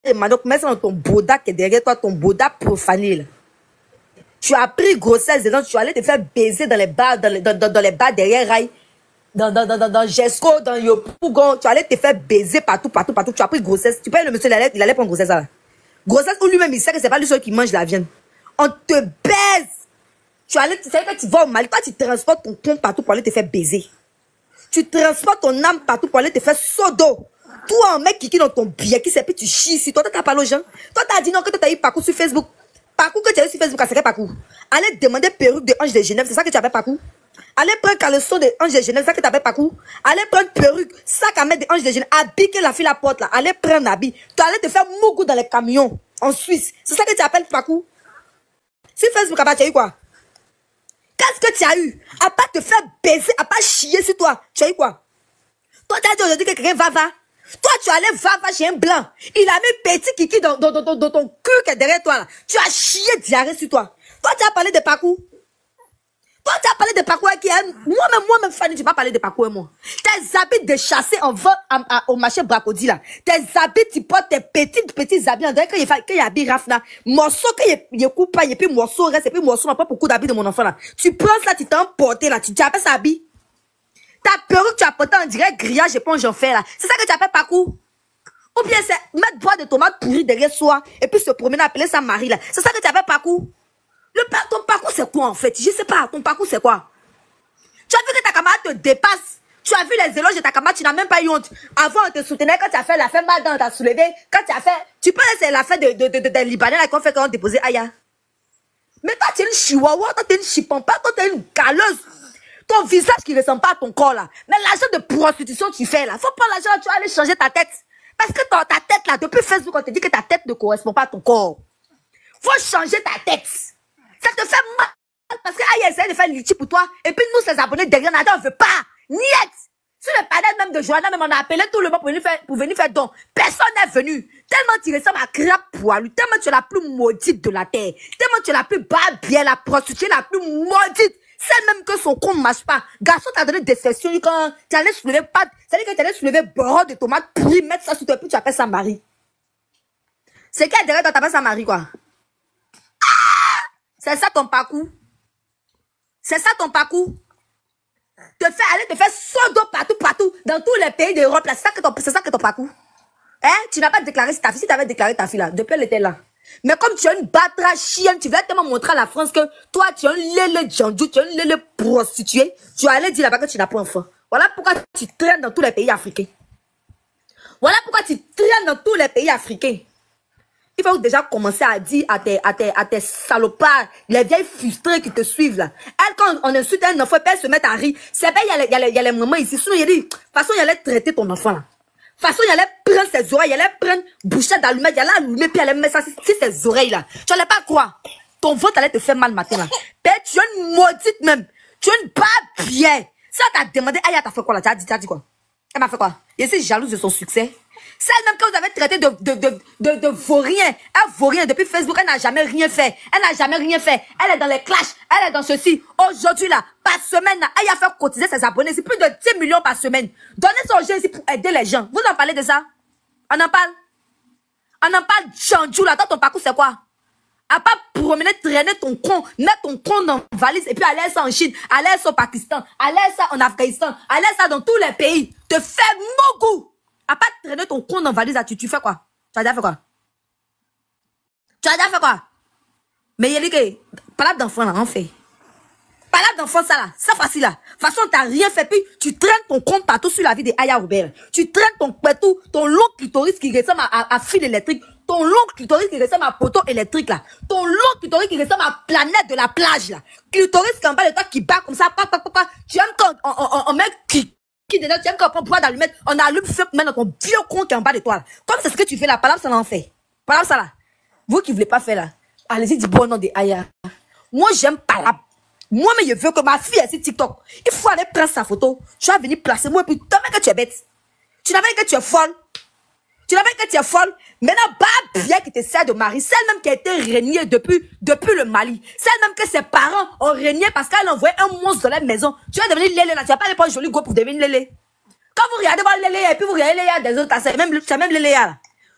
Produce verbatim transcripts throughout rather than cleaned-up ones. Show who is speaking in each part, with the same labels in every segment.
Speaker 1: Manoc, mets ça dans ton boda qui est derrière toi, ton boda profané. Là. Tu as pris grossesse dedans, tu allais te faire baiser dans les bars, dans les, dans, dans, dans les bars derrière Rai, dans, dans, dans, dans, dans Gesco, dans Yopougon, tu allais te faire baiser partout, partout, partout. Tu as pris grossesse. Tu payes le monsieur, il allait, il allait prendre grossesse là. Grossesse où lui-même il sait que c'est pas lui seul qui mange la viande. On te baise. Tu allais, tu sais que tu vas au Mali, toi tu transportes ton compte partout pour aller te faire baiser. Tu transportes ton âme partout pour aller te faire sodo. Toi, un mec qui est dans ton billet, qui sait plus, tu chies ici. Toi, t'as parlé aux gens. Toi, t'as dit non, que tu as eu parcours sur Facebook. Parcours que tu as eu sur Facebook, c'est quel parcours? Allez demander perruque de Ange de Genève, c'est ça que tu avais parcours? Allez prendre caleçon de Ange de Genève, c'est ça que tu avais parcours? Allez prendre perruque, sac à mettre de Ange de Genève, habit que la fille la porte là. Allez prendre habit. Tu allais te faire mougou dans les camions en Suisse. C'est ça que tu appelles parcours? Sur Facebook, à part, tu as eu quoi? Qu'est-ce que tu as eu? À part te faire baiser, à part chier sur toi, tu as eu quoi? Toi, tu as dit aujourd'hui que quelqu'un va, va. Toi, tu allais va, va chez un blanc. Il a mis petit kiki dans, dans, dans, dans ton cul qui est derrière toi. Là. Tu as chié diarrhée sur toi. Toi, tu as parlé de parcours. Toi, tu as parlé de parcours qui est... Moi-même, moi-même, Fanny, tu n'as pas parlé de parcours, moi. Tes habits de chasser en vente au marché Bracody, là. Tes habits, tu portes tes petits, petits habits. En quand il y a, quand il y a habit Rafna, morceau, quand il y a coupe pas, il y a plus morceau, reste, et puis morceau, n'a pas beaucoup d'habits de mon enfant, là. Tu prends ça, tu t'es emporté, là. Tu appelles ça habit. Ta perruque, tu as porté en direct grillage éponge en fer là. C'est ça que tu appelles parcours? Ou bien c'est mettre bois de tomates pourries derrière soi et puis se promener appeler ça Marie là. C'est ça que tu appelles parcours? Le, ton parcours c'est quoi en fait? Je sais pas, ton parcours c'est quoi? Tu as vu que ta camarade te dépasse? Tu as vu les éloges de ta camarade, tu n'as même pas eu honte. Avant on te soutenait quand tu as fait la fête mal dans t'as soulevé. Quand tu as fait, tu penses que c'est la fête de, de, de, de, de Libanais là qu'on fait quand on déposait Aya. Mais toi tu es une chihuahua, toi tu es une chipampa, toi tu es une galeuse. Ton visage qui ne ressemble pas à ton corps là. Mais l'argent de prostitution tu fais là. Faut pas l'argent, tu vas aller changer ta tête. Parce que ton, ta tête là, depuis Facebook, on te dit que ta tête ne correspond pas à ton corps. Faut changer ta tête. Ça te fait mal. Parce que Aïe essaie de faire l'outil pour toi. Et puis nous, ces abonnés derrière, on ne veut pas. Niet. Sur le panel même de Joanna, même on a appelé tout le monde pour venir faire, pour venir faire don. Personne n'est venu. Tellement tu ressembles à crabe poilu. Tellement tu es la plus maudite de la terre. Tellement tu es la plus bien, la prostituée la plus maudite. Celle même que son compte ne marche pas. Garçon t'a donné des sessions quand tu allais soulever pas. C'est-à-dire que tu allais soulever bord de tomates pourries, mettre ça sur toi, puis tu appelles ça Marie. C'est qu'elle derrière toi, t'appelles ça Marie, quoi. Ah! C'est ça ton parcours. C'est ça ton parcours. Te faire aller te faire sodo partout, partout, dans tous les pays d'Europe, là. C'est ça que ton, c'est ça que ton parcours. Hein? Tu n'as pas déclaré ta fille. Si tu avais déclaré ta fille, là, depuis elle était là. Mais comme tu as une batra chienne, tu veux tellement montrer à la France que toi, tu es un lélé djandou, tu es un lélé prostitué. Tu allais dire là-bas que tu n'as pas enfant. Voilà pourquoi tu traînes dans tous les pays africains. Voilà pourquoi tu traînes dans tous les pays africains. Il faut déjà commencer à dire à tes, à tes, à tes salopards, les vieilles frustrées qui te suivent là. Elle, quand on insulte un enfant, elle se met à rire. C'est bien, il y a les, il y a les, il y a les moments ici. Sinon, il y a dit, de toute façon, il allait traiter ton enfant là. De toute façon, il allait prendre ses oreilles, il allait prendre bouchette d'allumette, il allait allumer, puis il allait mettre ça sur ses oreilles là. Tu n'allais pas croire. Ton ventre allait te faire mal matin là. Père, tu es une maudite même. Tu es une papier. Ça t'a demandé, Aya, t'as fait quoi là? Tu as dit, tu as dit quoi? Elle m'a fait quoi? Je suis jalouse de son succès. Celle même que vous avez traité de, de, de, de, de vaurien. Elle vaurien depuis Facebook, elle n'a jamais rien fait. Elle n'a jamais rien fait. Elle est dans les clashs. Elle est dans ceci. Aujourd'hui là, par semaine là, elle a fait cotiser ses abonnés. C'est plus de dix millions par semaine. Donnez son jeu ici pour aider les gens. Vous en parlez de ça? On en parle? On en parle Djandjou là. Toi, ton parcours c'est quoi? À pas promener, traîner ton con, mettre ton con dans une valise et puis aller ça en Chine, aller ça au Pakistan, aller ça en Afghanistan, aller ça dans tous les pays. Te faire mogou. À pas traîner ton con dans valise, tu, tu fais quoi? Tu as déjà fait quoi? Tu as déjà fait quoi? Mais il y a dit que, parade d'enfant là, on fait. Parade d'enfant ça là, ça facile là. De toute façon, t'as rien fait, puis tu traînes ton compte partout sur la vie de Aya Robert. Tu traînes ton pétou, ton long clitoris qui ressemble à, à, à fil électrique, ton long clitoris qui ressemble à poteau électrique là, ton long clitoris qui ressemble à planète de la plage là, clitoris qui en bas de toi qui bat comme ça, pa, pa, pa, pa. Tu aimes quand on, on, on, on met qui qui dedans, tu aimes quand on prend bois d'allumette, on allume feu pour mettre dans ton vieux con qui est en bas de toi là. Comme c'est ce que tu fais là, par exemple ça l'en fait. Par exemple ça là. Vous qui voulez pas faire là, allez-y du bon nom de Aya. Moi j'aime pas là. Moi mais je veux que ma fille est sur TikTok. Il faut aller prendre sa photo. Tu vas venir placer moi et puis tu n'as que tu es bête. Tu n'as pas que tu es folle. Tu n'as pas que tu es folle. Maintenant, bah bien qui te sert de mari, celle même qui a été régnée depuis, depuis le Mali. Celle même que ses parents ont régné parce qu'elle envoyé un monstre dans la maison. Tu vas devenir lélé là. Tu vas pas aller prendre joli go pour devenir lélé. Quand vous regardez voir lélé et puis vous regardez Léa des autres, c'est même, c'est même lélé là.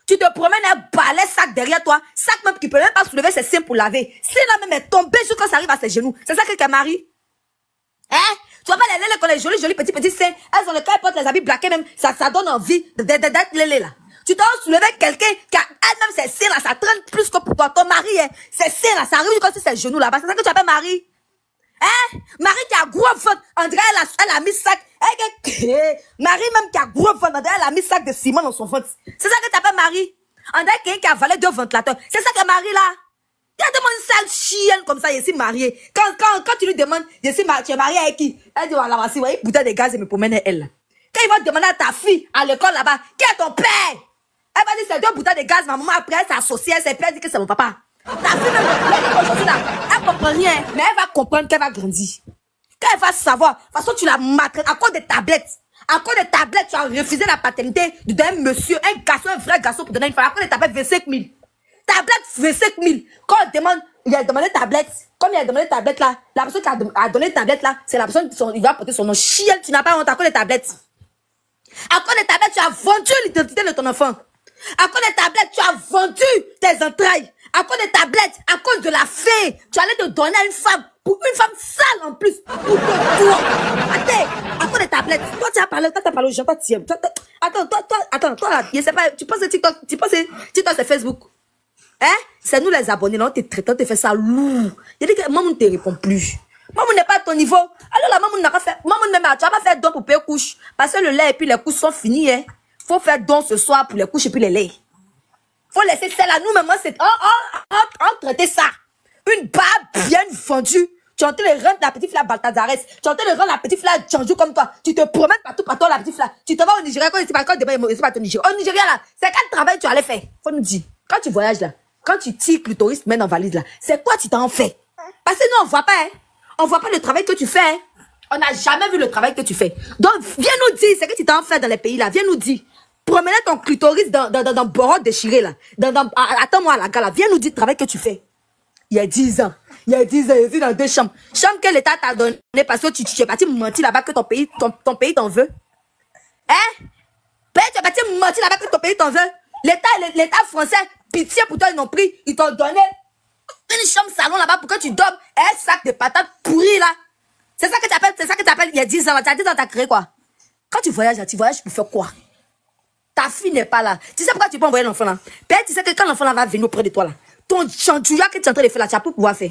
Speaker 1: Tu te promènes un balai sac derrière toi, sac même qui peut même pas soulever ses seins pour laver. C'est là même est tombé jusqu'à quand ça arrive à ses genoux. C'est ça que qu'elle marie. Hein? Tu vois pas les lélés qu'on les jolis, jolis petits, petits seins. Elles ont le cas, portent les habits blaqués même. Ça, ça donne envie d'être lélé là. Tu dois soulever quelqu'un qui a elle-même ses seins là, ça traîne plus que pour toi. Ton mari, hein, ses seins là, ça arrive comme si ses genoux là-bas. C'est ça que tu appelles Marie. Hein? Marie qui a gros ventre, André, elle a, elle a mis sac. Elle, Marie même qui a gros ventre, André, elle a mis sac de ciment dans son ventre. C'est ça que tu appelles Marie. André qui a avalé deux ventilateurs. C'est ça que Marie là. Il y a tellement une sale chienne comme ça, je suis mariée. Quand, quand, quand tu lui demandes, je suis mariée, tu es mariée avec qui? Elle dit, voilà, voici, voyez, bouteille de gaz et me promène elle. Quand il va demander à ta fille, à l'école là-bas, qui est ton père? Elle va dire, c'est deux bouteilles de gaz, ma maman après, elle s'est associée, elle s'est plainte, elle dit que c'est mon papa. Ta fille même, aujourd'hui là, elle comprend rien, mais elle va comprendre qu'elle va grandir. Quand elle va savoir, de toute façon, tu l'as maltraité à cause des tablettes. À cause des tablettes, tu as refusé la paternité d'un monsieur, un garçon, un vrai garçon pour donner une femme. À cause des tablettes, vingt-cinq mille. Tablette, vingt-cinq mille. Quand on demande, il a demandé tablette. Comme il a demandé tablette là, la personne qui a, a donné tablette là, c'est la personne qui son, il va porter son nom. Chienne, tu n'as pas honte à cause des tablettes. À cause des tablettes, tu as vendu l'identité de ton enfant. À cause des tablettes, tu as vendu tes entrailles. À cause des tablettes, à cause de la fée, tu allais te donner à une femme, pour une femme sale en plus, pour ton tour. Attends, à cause des tablettes, toi tu as parlé, toi tu as parlé aux gens, toi tu aimes. Attends, toi, toi, attends, toi, je sais pas, tu penses que TikTok, tu penses que TikTok c'est Facebook. Hein? C'est nous les abonnés, là, on te traite, on te fait ça lourd. Il dit que maman ne te répond plus. Maman n'est pas à ton niveau. Alors la maman n'a pas fait, maman ne m'a, tu vas pas faire don pour payer couche. Parce que le lait et puis les couches sont finis, hein. Faut faire don ce soir pour les couches et puis les laits. Faut laisser celle à nous, maman, c'est, oh, oh, oh, oh, traiter ça. Une barbe bien vendue. Tu es en train de rendre la petite fille à Baltazares. Tu es en train de rendre la petite fille à Djanjou comme toi. Tu te promènes partout, partout, la petite fille. Tu te vas au Nigeria, quand il pas, quand il pas au Nigeria. Au Nigeria, là, c'est quel travail tu allais faire? Faut nous dire. Quand tu voyages, là, quand tu tires clitoris, mets dans valise, là, c'est quoi tu t'en fais? Parce que nous, on voit pas, hein. On voit pas le travail que tu fais, hein. On n'a jamais vu le travail que tu fais. Donc, viens nous dire, c'est que tu t'en fais dans les pays, là. Viens nous dire. Promenez ton clitoris dans, dans, dans, dans Boron déchiré, là. Dans, dans, attends-moi, la gars, là. Viens nous dire le travail que tu fais. Il y a dix ans. Il y a dix ans, je suis dans deux chambres. Chambre que l'État t'a donné parce que tu, tu es parti mentir là-bas que ton pays, ton, ton pays t'en veut. Hein? Ben, tu es parti mentir là-bas que ton pays t'en veut. L'État, l'État français, pitié pour toi, ils n'ont pris. Ils t'ont donné une chambre salon là-bas pour que tu dormes. Un sac de patates pourries, là. C'est ça que tu appelles, c'est ça que tu appelles il y a dix ans. Tu as dix ans, tu as créé quoi? Quand tu voyages, là, tu voyages pour faire quoi? Ta fille n'est pas là. Tu sais pourquoi tu peux envoyer l'enfant là? Ben, tu sais que quand l'enfant là va venir auprès de toi là, ton chandouilla que tu es en train de faire là, tu n'as plus pouvoir faire.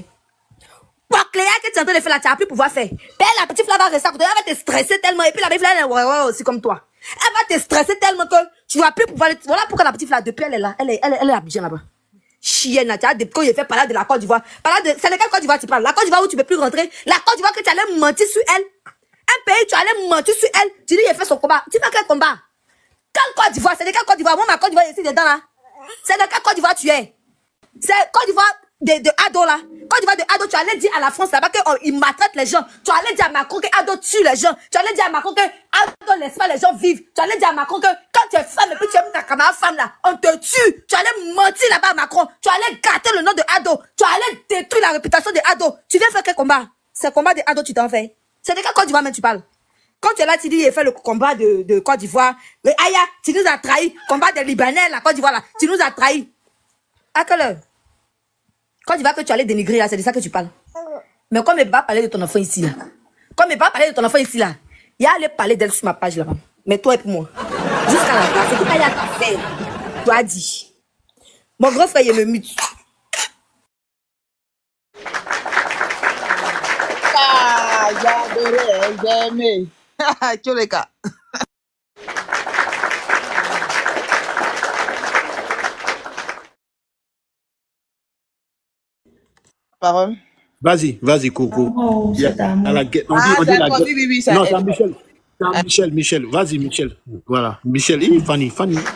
Speaker 1: Cléa que tu es en train de faire là, tu n'as plus pouvoir faire. Ben, la petite fille va rester à côté, elle va te stresser tellement. Et puis la petite fille, elle ouais, ouais, aussi comme toi. Elle va te stresser tellement que tu vas plus pouvoir. Voilà pourquoi la petite fille là, depuis elle est là, elle est, elle est, elle est bien là-bas. Chienne là, tu as des quand il fait parler de la Côte d'Ivoire. Parler de, c'est lequel Côte d'Ivoire tu parles? La Côte d'Ivoire où tu peux plus rentrer. La Côte d'Ivoire que tu allais mentir sur elle. Un pays, tu allais mentir sur elle. Tu dis, il a fait son combat. Tu fais quel combat? Quelle Côte d'Ivoire? C'est de quelle Côte d'Ivoire? Moi, ma Côte d'Ivoire est ici dedans là. C'est de quelle Côte d'Ivoire tu es? C'est Côte d'Ivoire de, de Ado là. Côte d'Ivoire de Ado, tu allais dire à la France là-bas qu'il maltraite les gens. Tu allais dire à Macron que Ado tue les gens. Tu allais dire à Macron que Ado laisse pas les gens vivre. Tu allais dire à Macron que quand tu es femme et puis tu aimes ta camarade femme là, on te tue. Tu allais mentir là-bas à Macron. Tu allais gâter le nom de Ado. Tu allais détruire la réputation de Ado. Tu viens faire quel combat? C'est le combat de Ado tu t'en fais. C'est de quelle Côte d'Ivoire même tu parles? Quand tu es là, tu dis, il fait le combat de, de Côte d'Ivoire. Mais Aya, tu nous as trahis. Combat des Libanais, la Côte d'Ivoire là. Tu nous as trahis. À quelle heure? Quand tu vas que tu allais dénigrer là, c'est de ça que tu parles. Mais comme il ne peut pas parler de ton enfant ici là. Comme il ne peut pas parler de ton enfant ici là. Il y a allé parler d'elle sur ma page là-bas. Mais toi et pour moi. Jusqu'à la fin, c'est tout Aya t'a fait. Tu as dit. Mon grand frère, il me mute.
Speaker 2: Ah, j'adorais, j'ai aimé. Tu les gars. Parole.
Speaker 3: Vas-y, vas-y, Coco.
Speaker 4: Oh,
Speaker 3: Il y a-
Speaker 4: c'est d'amour.
Speaker 3: à la guette- on dit,
Speaker 2: Ah,
Speaker 3: on dit la
Speaker 2: d'accord,
Speaker 3: guette-
Speaker 2: oui, oui, oui, ça
Speaker 3: Non,
Speaker 2: aide.
Speaker 3: c'est à Michel. C'est à Michel, Michel. Vas-y, Michel. Voilà. Michel, et Fanny, Fanny.
Speaker 1: Non,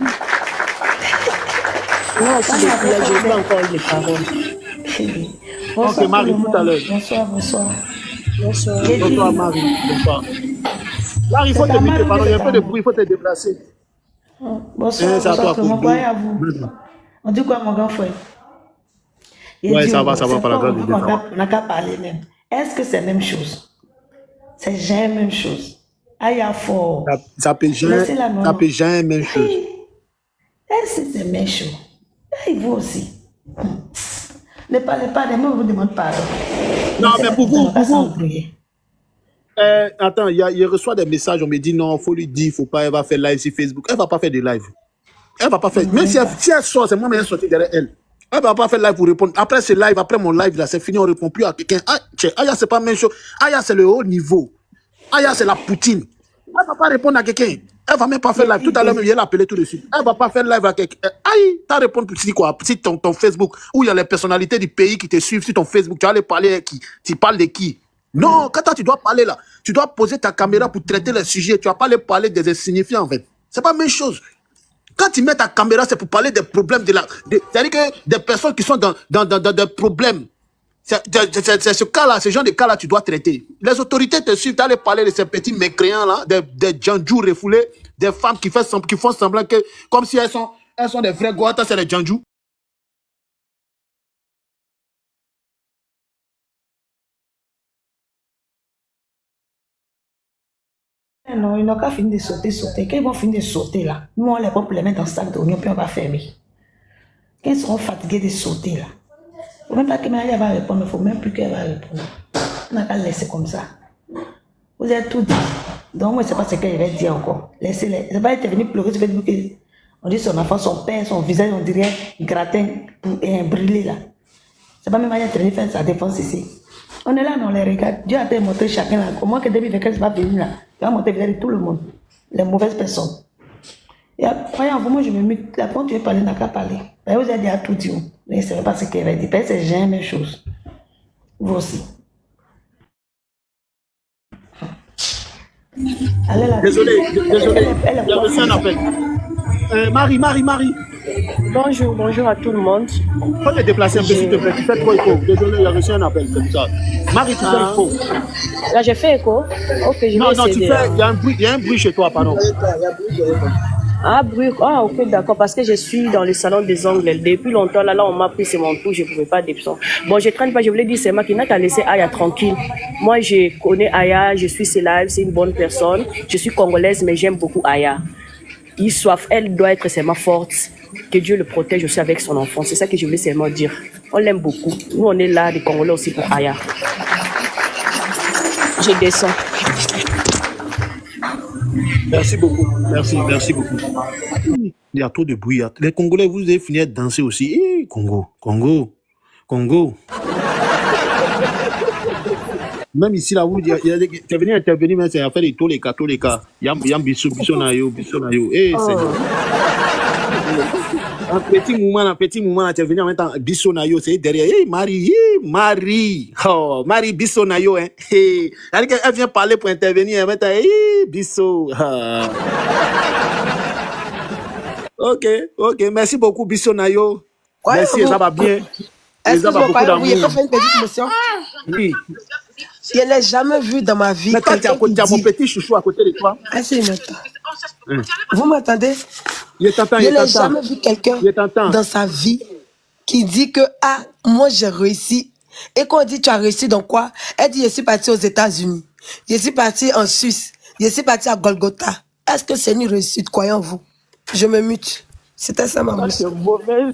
Speaker 1: si
Speaker 4: Quand
Speaker 1: je
Speaker 4: on
Speaker 1: suis là,
Speaker 4: avait
Speaker 1: je n'ai
Speaker 4: fait
Speaker 1: pas encore eu de parole.
Speaker 4: le-
Speaker 3: Ok,
Speaker 4: Bonsoir tout
Speaker 3: Marie,
Speaker 4: le
Speaker 3: tout à
Speaker 4: monde.
Speaker 3: l'heure.
Speaker 4: Bonsoir, bonsoir.
Speaker 1: Bonsoir.
Speaker 4: J'ai dit,
Speaker 3: Bonsoir, Marie. Bonsoir. Marie, il faut
Speaker 4: c'est
Speaker 3: te
Speaker 4: à
Speaker 3: muter,
Speaker 4: Marie ou
Speaker 3: pardon. Il y a
Speaker 4: c'est
Speaker 3: un peu
Speaker 4: à
Speaker 3: de
Speaker 4: moi?
Speaker 3: bruit, il faut te déplacer.
Speaker 4: Oh,
Speaker 3: Eh,
Speaker 4: Bonsoir,
Speaker 3: c'est à
Speaker 4: bonsoir
Speaker 3: toi,
Speaker 4: tout le monde.
Speaker 3: Coco.
Speaker 4: Quoi à vous? On dit quoi, mon grand frère? Il
Speaker 3: Ouais,
Speaker 4: dit,
Speaker 3: ça va,
Speaker 4: oh,
Speaker 3: ça va,
Speaker 4: c'est
Speaker 3: par la
Speaker 4: pas
Speaker 3: grâce de
Speaker 4: on
Speaker 3: Dieu, ça va.
Speaker 4: n'a qu'à parler même. Est-ce que c'est la même chose? C'est jamais la même chose. Aïe, à fort.
Speaker 3: Ça, ça peut jamais,
Speaker 4: Laissez la
Speaker 3: ça
Speaker 4: maman.
Speaker 3: peut jamais même chose.
Speaker 4: Oui. Est-ce que c'est méchant? Et vous aussi. Ne parlez pas de moi, je vous demande pardon.
Speaker 3: Non, mais pour vous, pour vous.
Speaker 4: s'embrouiller.
Speaker 3: Euh, attends, il, y a, il reçoit des messages, on me dit non, il faut lui dire, il faut pas, elle va faire live sur Facebook. Elle va pas faire de live. Elle va pas faire. Même si elle, si elle sort, c'est moi qui vais sortir derrière elle. Elle va pas faire live pour répondre. Après ce live, après mon live, là, c'est fini, on répond plus à quelqu'un. Ah, tiens, Aya, c'est pas la même chose. Aya, c'est le haut niveau. Aya, c'est la poutine. Elle va pas répondre à quelqu'un. Elle va même pas faire live. Tout à l'heure, il l'a appelé tout de suite. Elle va pas faire live à quelqu'un. Aïe, t'as répondu pour quoi? Si ton, ton Facebook, où il y a les personnalités du pays qui te suivent sur ton Facebook, tu vas aller parler à qui? Tu parles de qui? Non, quand toi, tu dois parler là, tu dois poser ta caméra pour traiter le sujet. Tu vas pas aller parler des insignifiants en fait. C'est pas la même chose. Quand tu mets ta caméra, c'est pour parler des problèmes de la. C'est-à-dire que des personnes qui sont dans, dans, dans, dans des problèmes. C'est ce cas-là, ce genre de cas-là, tu dois traiter. Les autorités te suivent, tu allais parler de ces petits mécréants là, des, des djandjous refoulés, des femmes qui, fait, qui font semblant que, comme si elles sont, elles sont des vrais goata, c'est les djandjous.
Speaker 4: Non, ils n'ont qu'à finir de sauter, sauter. Quand ils vont finir de sauter là, nous on les prend pour les mettre dans le sac d'oignon, puis on va fermer. Quand ils seront fatigués de sauter là, il ne faut même pas que Maria va répondre, il ne faut même plus qu'elle va répondre. On n'a qu'à laisser comme ça. Vous avez tout dit. Donc moi, je ne sais pas ce qu'elle va dire encore. Laissez-les. Elle va être venue pleurer sur Facebook. On dit son enfant, son père, son visage, on dirait gratin et brûlé là. C'est pas même Maria qui faire sa défense ici. On est là, on les regarde. Dieu a montré chacun là. Comment que David Vekel va venir là? Il va montrer le visage de tout le monde. Les mauvaises personnes. Et après, moi, je me mets. La quand tu veux parler, n'a qu'à parler. Vous avez dit à tout dire. Mais ce n'est pas ce qu'elle va dire. C'est jamais chose. Vous aussi.
Speaker 3: Allez là. Désolé, désolé. Il y a reçu un appel. Euh, Marie, Marie, Marie.
Speaker 5: Bonjour, bonjour à tout le monde.
Speaker 3: Faut te déplacer un peu, s'il te plaît. Tu fais trop écho. Désolé, il y a reçu un appel, c'est ça. Marie, tu fais écho.
Speaker 5: Là, j'ai fait écho. Ok, je vais
Speaker 3: Non,
Speaker 5: essayer.
Speaker 3: non, tu fais. Il y a un bruit, il y a un bruit chez toi, pardon.
Speaker 5: Ah, bruit. Ah, ok, d'accord. Parce que je suis dans le salon des ongles. Depuis longtemps, là, là, on m'a pris, c'est mon tour. Je ne pouvais pas descendre. Bon, je traîne pas. Je voulais dire, c'est moi qui n'a qu'à laisser Aya tranquille. Moi, je connais Aya. Je suis ses lives. C'est une bonne personne. Je suis congolaise, mais j'aime beaucoup Aya. Il soif. Elle doit être seulement forte. Que Dieu le protège aussi avec son enfant. C'est ça que je voulais seulement dire. On l'aime beaucoup. Nous, on est là, les Congolais aussi pour Aya. Je descends.
Speaker 3: Merci beaucoup. Merci, merci beaucoup. Il y a trop de bruit. Les Congolais, vous avez fini de danser aussi. Eh, Congo, Congo, Congo. Même ici, là, où il y a, il y a, tu es venu intervenir, mais c'est à faire des tous les cas, tous les cas. Il y a, il y a un bisou, bisou na yo, bisou na yo. Eh, c'est un petit moment, un petit moment, tu es venu en même temps, bisou na yo, c'est derrière. Eh, Marie, eh, Marie. Oh, Marie, bisou na yo, hein. Eh, elle vient parler pour intervenir, elle va eh, bisou. Ah. Ok, ok, merci beaucoup, bisou na yo.
Speaker 6: Ouais,
Speaker 3: merci,
Speaker 6: vous,
Speaker 3: ça va bien.
Speaker 6: Est-ce que vous
Speaker 3: d'amour.
Speaker 6: pouvez faire une petite motion?
Speaker 3: Oui.
Speaker 6: Je ne l'ai jamais vu dans ma vie.
Speaker 3: Mais quand tu as mon petit chouchou à côté de toi.
Speaker 6: Assez maintenant. Hum. Vous m'entendez?
Speaker 3: Je t'entends,
Speaker 6: je n'ai jamais vu quelqu'un dans sa vie qui dit que ah, moi j'ai réussi. Et quand on dit tu as réussi dans quoi? Elle dit je suis partie aux États-Unis. Je suis partie en Suisse. Je suis partie à Golgotha. Est-ce que c'est une réussite, croyons-vous? Je me mute. C'était ça ma motion.
Speaker 2: C'est mauvaise.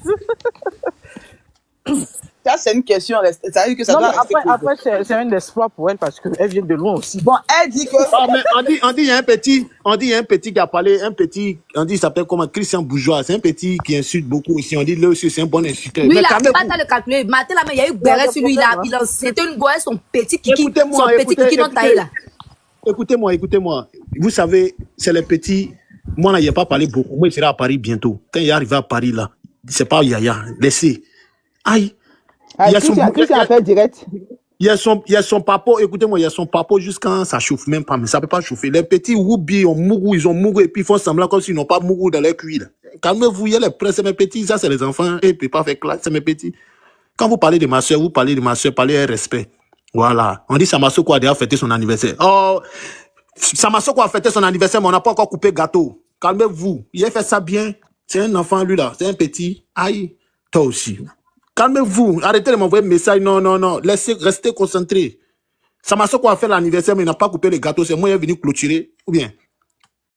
Speaker 2: Ça, c'est une question. Ça veut dire que ça
Speaker 7: non,
Speaker 2: doit
Speaker 7: après, après c'est un exploit pour elle parce qu'elle vient de loin aussi.
Speaker 2: Bon, elle dit que.
Speaker 3: Oh, mais on dit, on dit, il y a un petit, on dit, il y a un petit qui a parlé, un petit, on dit, il s'appelle comment, Christian Bourgeois. C'est un petit qui insulte beaucoup ici. On dit, là aussi, c'est un bon insulteur.
Speaker 1: Oui, il n'a pas à le calculer. Matin, là, mais il y a eu Béret sur lui, là. Il a, c'était une gosse, son petit kiki, son petit kiki dans taille, là.
Speaker 3: Écoutez-moi, écoutez-moi. Vous savez, c'est les petits. Moi, là, il n'y a pas parlé beaucoup. Moi, il sera à Paris bientôt. Quand il est arrivé à Paris, là, c'est pas Yaya. Laissez. Aïe.
Speaker 2: Ah, il y a son, Christian appelle direct.
Speaker 3: Il y a son, il y a son papa, écoutez-moi, il y a son papa jusqu'à ça chauffe même pas, mais ça peut pas chauffer. Les petits Woubi ont mouru, ils ont mouru et puis ils font semblant comme s'ils n'ont pas mouru dans leur cuir. Calmez-vous, il y a les prêts, c'est mes petits, ça c'est les enfants, et ils peuvent pas faire classe, c'est mes petits. Quand vous parlez de ma soeur, vous parlez de ma soeur, parlez un respect. Voilà. On dit Samasoko a déjà fêté son anniversaire. Oh, Samasoko a fêté son anniversaire, mais on n'a pas encore coupé le gâteau. Calmez-vous. Il a fait ça bien. C'est un enfant, lui, là. C'est un petit. Aïe. Toi aussi. Calmez-vous. Arrêtez de m'envoyer un message. Non, non, non. Laissez, restez concentrés. Samasoko a fait l'anniversaire, mais il n'a pas coupé le gâteau. C'est moi qui est venu clôturer. Ou bien?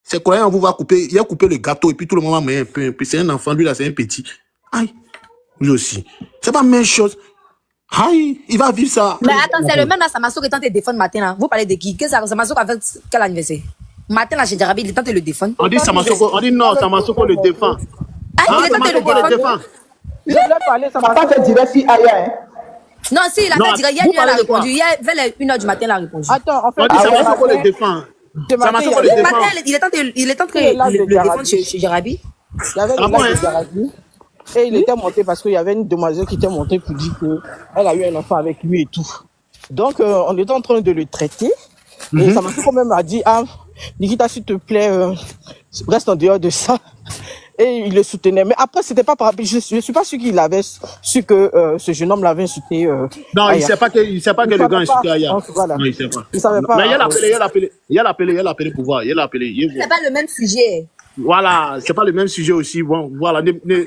Speaker 3: C'est croyant, vous va couper, il a coupé le gâteau et puis tout le monde va manger un peu, un peu. C'est un enfant, lui là, c'est un petit. Aïe, lui aussi. C'est pas la même chose. Aïe, il va vivre ça.
Speaker 1: Mais attends, c'est le même là, Samasso qui tente de défendre matin là. Vous parlez de qui? Que ça, Samasso a fait quel anniversaire? Matin là, chez Jarabi, il tente de le défendre.
Speaker 3: On dit Samasso, on dit non, Samasso le défend.
Speaker 1: Ah, il est tenté de le défendre.
Speaker 7: Je voulais parler, ça m'a pas fait direct si Aya, hein.
Speaker 1: Non, si, il a fait direct. Hier, il a répondu. Hier, vers une heure du matin, il a répondu.
Speaker 7: Attends, en fait,
Speaker 3: on dit Samasso le défend. Samasso le défend.
Speaker 1: Il est tenté, il est tenté de le défendre chez Jarabi.
Speaker 7: Il y avait le gars de Jarabi. Et il était monté parce qu'il y avait une demoiselle qui était montée pour dire qu'elle a eu un enfant avec lui et tout. Donc, euh, on était en train de le traiter. Mm -hmm. Et Samasso quand même a dit, ah, Nikita, s'il te plaît, euh, reste en dehors de ça. Et il le soutenait. Mais après, c'était pas par rapport. Je ne suis pas sûr qu'il avait su que euh, ce jeune homme l'avait insulté. Euh,
Speaker 3: non, il ne sait pas que, il sait pas que le gars insultait Aya.
Speaker 7: Voilà.
Speaker 3: Non, il ne sait pas.
Speaker 7: Il savait pas.
Speaker 3: Mais il a appelé, il a appelé, il a appelé, il a appelé pour voir. Il a appelé.
Speaker 1: C'est pas le même sujet.
Speaker 3: Voilà, c'est pas le même sujet aussi. Bon, voilà. Ne, ne,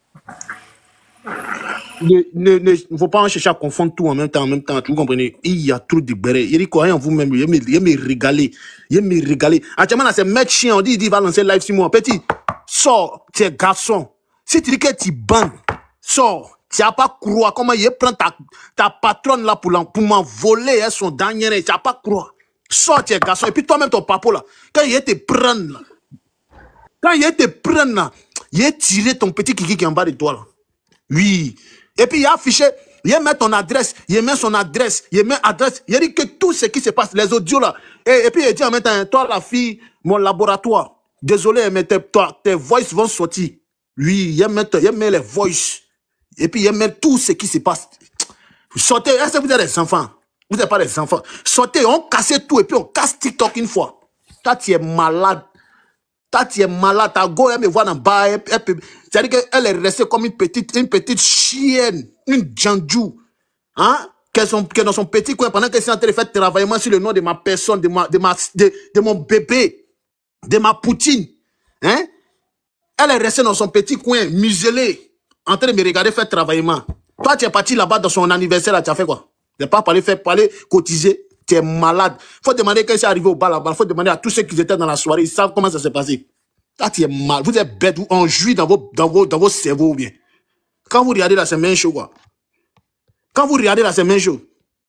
Speaker 3: ne, ne, ne, faut pas en chercher à confondre tout en même temps, en même temps. Vous comprenez? Il y a trop de bérets. Il dit quoi en vous-même? Il me régaler. Il me régaler. Actuellement, là, c'est mettre chien. On dit, il dit, va lancer live sur moi. Petit. Sors, tu es garçon. Si tu dis que tu bandes, sors. Tu n'as pas croire comment il prend ta, ta patronne là pour, pour m'envoler hein, son dernier. Tu n'as pas croire. Sors, tu es garçon. Et puis toi-même, ton papa là, quand il te prend là, quand il te prend là, il a tiré ton petit kiki qui est en bas de toi là. Oui. Et puis il a affiché, il a mis ton adresse, il a mis son adresse, il a mis adresse. Il a dit que tout ce qui se passe, les audios là. Et, et puis il a dit en même temps, toi la fille, mon laboratoire. Désolé, mais tes, toi, tes voices vont sortir. Oui, il met, il met les voices. Et puis, il met tout ce qui se passe. Sortez, est-ce que vous êtes des enfants? Vous n'êtes pas des enfants. Sortez, on casse tout et puis on casse TikTok une fois. Toi, tu es malade. Toi, tu es malade. Ta go, elle me voit dans le bas. C'est-à-dire qu'elle est restée comme une petite, une petite chienne, une djandjou. Hein? Qu'elle est dans son petit coin pendant qu'elle est en train de faire travailler moi sur le nom de ma personne, de, ma, de, ma, de, de mon bébé. De ma poutine, hein? Elle est restée dans son petit coin, muselée, en train de me regarder faire travailler. Toi, tu es parti là-bas dans son anniversaire, là, tu as fait quoi? Tu n'as pas parlé, faire parler, cotiser, tu es malade. Il faut demander quand c'est arrivé au bar là-bas, il faut demander à tous ceux qui étaient dans la soirée, ils savent comment ça s'est passé. Toi, tu es malade, vous êtes bête, vous en jouez dans vos, dans vos, dans vos cerveaux ou bien. Quand vous regardez là, c'est même chaud, quoi. Quand vous regardez là, c'est même chaud.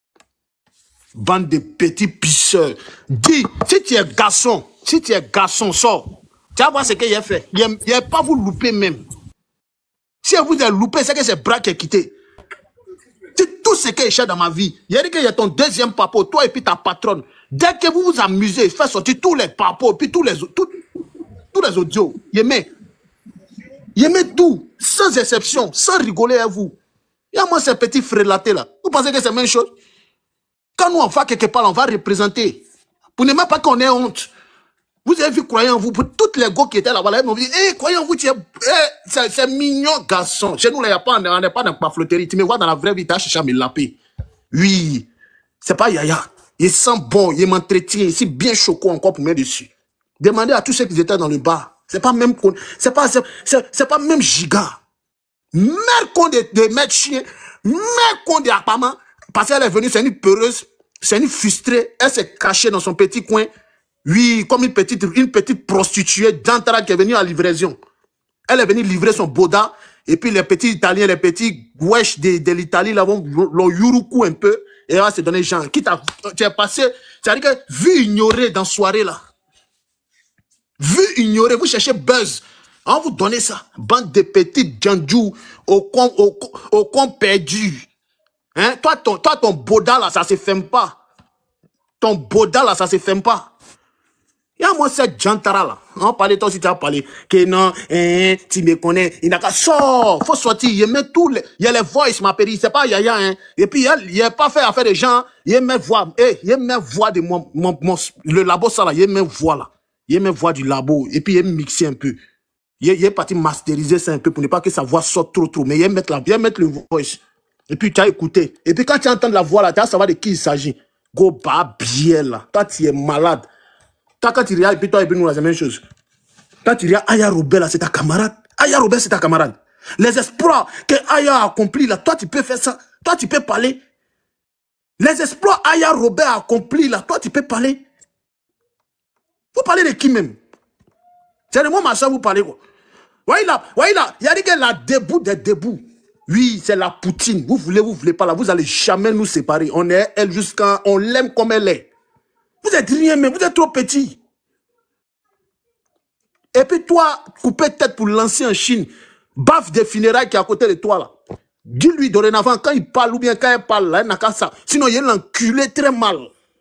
Speaker 3: Bande de petits pisseurs. Dis, si tu es garçon, si tu es garçon, sors. Tu vas voir ce qu'il a fait. Il n'a pas vous louper même. Si vous avez loupé, c'est que c'est bras qui est quitté. C'est tout ce qui est cher dans ma vie. Il y a dit qu'il y a ton deuxième papa, toi et puis ta patronne. Dès que vous vous amusez, faites sortir tous les papas, puis tous les, tout, tous les audios. Il met. Il met tout, sans exception, sans rigoler à vous. Il y a moi ces petits frélatés là. Vous pensez que c'est la même chose? Quand nous on va quelque part, on va représenter. Pour ne même pas qu'on ait honte. Vous avez vu, croyez en vous, pour toutes les gars qui étaient là-bas, ils m'ont dit, hé, croyez en vous, tu es, hey, c'est mignon, garçon. Chez nous, là, y a pas, on n'est pas dans la flotterie. Tu me vois dans la vraie vie, tu as cherché à me laper. Oui, c'est pas Yaya. Il sent bon, il m'entretient, ici bien choco encore pour mettre dessus. Demandez à tous ceux qui étaient dans le bar. C'est pas même, c'est pas, c'est pas même giga. Mère qu'on de, de mettre chien, mère qu'on de apparemment, parce qu'elle est venue, c'est une peureuse, c'est une frustrée, elle s'est cachée dans son petit coin. Oui, comme une petite, une petite prostituée d'Antara qui est venue à livraison. Elle est venue livrer son boda. Et puis les petits Italiens, les petits wesh de, de l'Italie, là, vont l'ont yuruku un peu. Et elle va se donner genre. Quitte à, tu es passé, c'est-à-dire que, vu ignorer dans soirée, là. Vu ignorer, vous cherchez buzz. On vous donne ça. Bande de petits djandjou au con, au, au con perdu. Hein? Toi, ton, toi, ton boda, là, ça se ferme pas. Ton boda, là, ça se ferme pas. Il y a moi cette jantara là. On parlait toi aussi tu as parlé. Que non, hein, tu me connais. Il n'a qu'à sortir. Faut sortir. Il met tous les, il y a les voices, ma péri. C'est pas Yaya, hein. Et puis, il n'a pas fait affaire de gens. Il met voix. Eh, il met voix de mon, mon, mon, le labo ça là. Il met voix là. Il met voix du labo. Et puis, il mixé un peu. Il, il est parti masteriser ça un peu pour ne pas que sa voix sorte trop trop. Mais il met la, il met le voice. Et puis, tu as écouté. Et puis, quand tu entends la voix là, tu vas savoir de qui il s'agit. Go bah bien là. Toi, tu es malade. Toi, quand tu regardes, et puis toi et puis nous, c'est la même chose. Quand tu regardes Aya Robert, là, c'est ta camarade. Aya Robert, c'est ta camarade. Les exploits que Aya a accomplis, là, toi, tu peux faire ça. Toi, tu peux parler. Les exploits Aya Robert a accomplis, là, toi, tu peux parler. Vous parlez de qui même? C'est de moi, ma soeur, vous parlez quoi? Voyez là, voyez là, il y a dit qu'elle a debout des debout. Oui, c'est la Poutine. Vous voulez, vous voulez pas là, vous allez jamais nous séparer. On est elle jusqu'à, on l'aime comme elle est. Vous êtes rien, mais vous êtes trop petit. Et puis toi, couper tête pour lancer en Chine, baffe des funérailles qui est à côté de toi là. Dis-lui dorénavant, quand il parle ou bien quand elle parle là, il n'a qu'à ça. Sinon, il l'enculé très mal.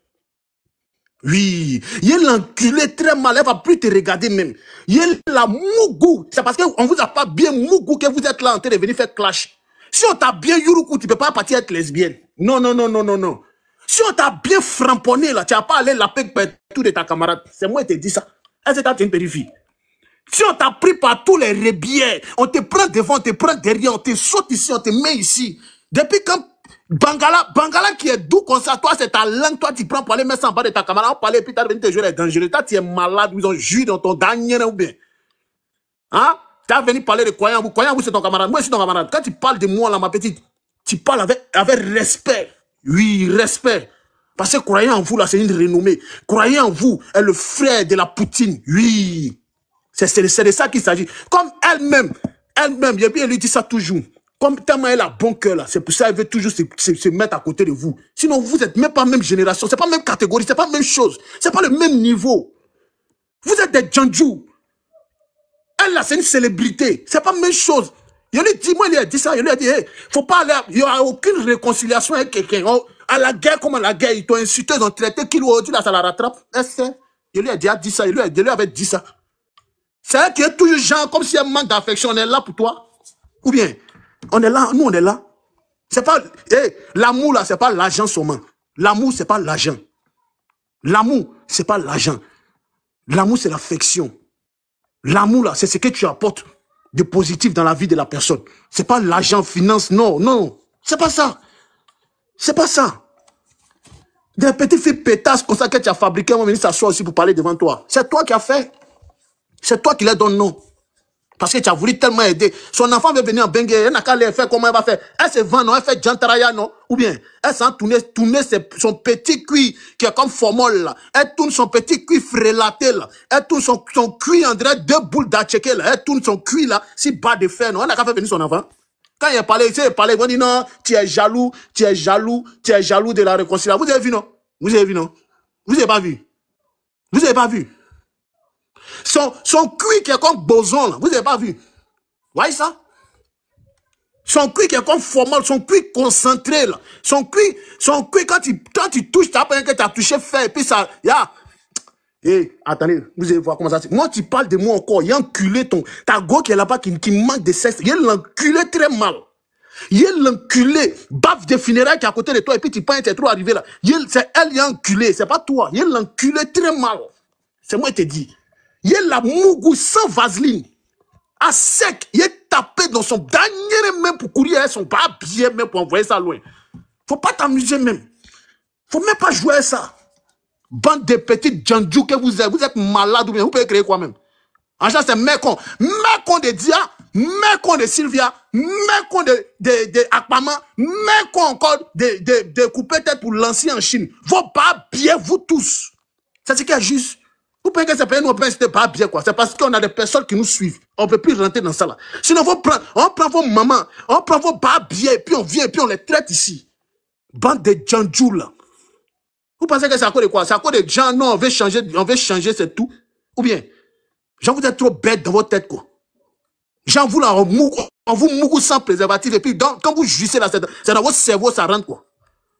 Speaker 3: Oui, il l'enculé très mal, elle va plus te regarder même. Il la mougou. C'est parce qu'on vous a pas bien mougou que vous êtes là en train de venir faire clash. Si on t'a bien yuruku, tu peux pas partir être lesbienne. Non, non, non, non, non, non. Si on t'a bien framponné là, tu n'as pas allé la paix tout de ta camarade. C'est moi qui te dis ça. Elle s'est une périphérie. Si on t'a pris par tous les rébières, on te prend devant, on te prend derrière, on te saute ici, on te met ici. Depuis quand Bangala, Bangala qui est doux comme ça, toi c'est ta langue, toi tu prends pour aller mettre ça en bas de ta camarade, on parlait, puis t'as venu te jouer les dangereux. Toi tu es malade, ils ont joué dans ton dernier ou bien. Hein? T'as venu parler de croyants, vous croyants, vous c'est ton camarade, moi c'est ton camarade. Quand tu parles de moi là, ma petite, tu parles avec, avec respect. Oui, respect. Parce que croyant en vous là, c'est une renommée. Croyant en vous est le frère de la Poutine. Oui. C'est de ça qu'il s'agit. Comme elle-même, elle-même, elle lui dit ça toujours. Comme tellement elle a bon cœur là, c'est pour ça qu'elle veut toujours se, se, se mettre à côté de vous. Sinon, vous n'êtes même pas la même génération, c'est pas la même catégorie, c'est pas la même chose, c'est pas le même niveau. Vous êtes des Djandjou. Elle là, c'est une célébrité, c'est pas la même chose. Il lui dit, moi, il lui a dit ça, il lui a dit, hey, faut pas aller, il n'y aura aucune réconciliation avec quelqu'un. À la guerre, comme à la guerre, ils t'ont insulté, ils ont traité, qu'il lui a dit là, ça la rattrape. Il lui a déjà dit ça, il lui, a, il lui avait dit ça. C'est elle qui est toujours genre, comme si elle manque d'affection, on est là pour toi. Ou bien, on est là, nous on est là. C'est pas, hey, l'amour là, c'est pas l'argent seulement. L'amour, c'est pas l'argent. L'amour, c'est pas l'argent. L'amour, c'est l'affection. L'amour là, c'est ce que tu apportes de positif dans la vie de la personne. C'est pas l'argent, finance, non, non. C'est pas ça. C'est pas ça. Des petites filles pétasses comme ça que tu as fabriqué, on va venir s'asseoir aussi pour parler devant toi. C'est toi qui as fait. C'est toi qui leur donne non. Parce que tu as voulu tellement aider. Son enfant veut venir en Bengue, elle n'a qu'à aller faire comment elle va faire. Elle se vend, non, elle fait Jantaraya, non. Ou bien, elle s'en tourne, tourner son petit cuir qui est comme formol, là. Elle tourne son petit cuir frélaté, là. Elle tourne son, son cuir, on dirait deux boules d'acheke, là. Elle tourne son cuir, là, si bas de fer, non. Elle n'a qu'à faire venir son enfant. Quand il a parlé, il a parlé, ils vont dire non, tu es jaloux, tu es jaloux, tu es jaloux de la réconciliation. Vous avez vu, non? Vous avez vu, non? Vous n'avez pas vu? Vous n'avez pas vu? Son, son cuir qui est comme boson, là. Vous n'avez pas vu? Vous voyez ça? Son cuir qui est comme formol, son cuir concentré, là. Son cuir, son cuir, quand tu, quand tu touches, tu as pas que tu as touché fer, et puis ça, ya. Yeah. Eh, hey, attendez, vous allez voir comment ça se... Moi, tu parles de moi encore, il y a enculé ton... Ta go qui est là-bas, qui, qui manque de sexe, il y a l'enculé très mal. Il y a l'enculé, baffe de funérailles qui est à côté de toi, et puis tu penses que tu es trop arrivé là. C'est elle, il y a enculé, c'est pas toi. Il y a l'enculé très mal. C'est moi qui te dis. Il y a la mougou sans vaseline, à sec, il est tapé dans son dernier même pour courir, elles sont pas habillées même pour envoyer ça loin. Faut pas t'amuser même. Faut même pas jouer à ça. Bande de petites Djandjou que vous êtes, vous êtes malade ou bien, vous pouvez créer quoi même. En général, c'est Mekon. Mekon de Dia, Mekon de Sylvia, Mekon de, de, de Akpama, Mekon encore de, de, de couper tête pour lancer en Chine. Vos pas bien, vous tous. C'est ce qui est juste. Vous pensez que c'est pas nous, on pas bien quoi. C'est parce qu'on a des personnes qui nous suivent. On ne peut plus rentrer dans ça là. Sinon, on prend, on prend vos mamans, on prend vos bas bien, et puis on vient, et puis on les traite ici. Bande de Djandjou là. Vous pensez que c'est à cause de quoi? C'est à cause de gens, non, on veut changer, on veut changer, c'est tout. Ou bien, gens, vous êtes trop bêtes dans votre tête quoi. Gens, vous là, on, mou, on vous mougue sans préservatif, et puis donc, quand vous jouissez là, c'est dans votre cerveau, ça rentre quoi.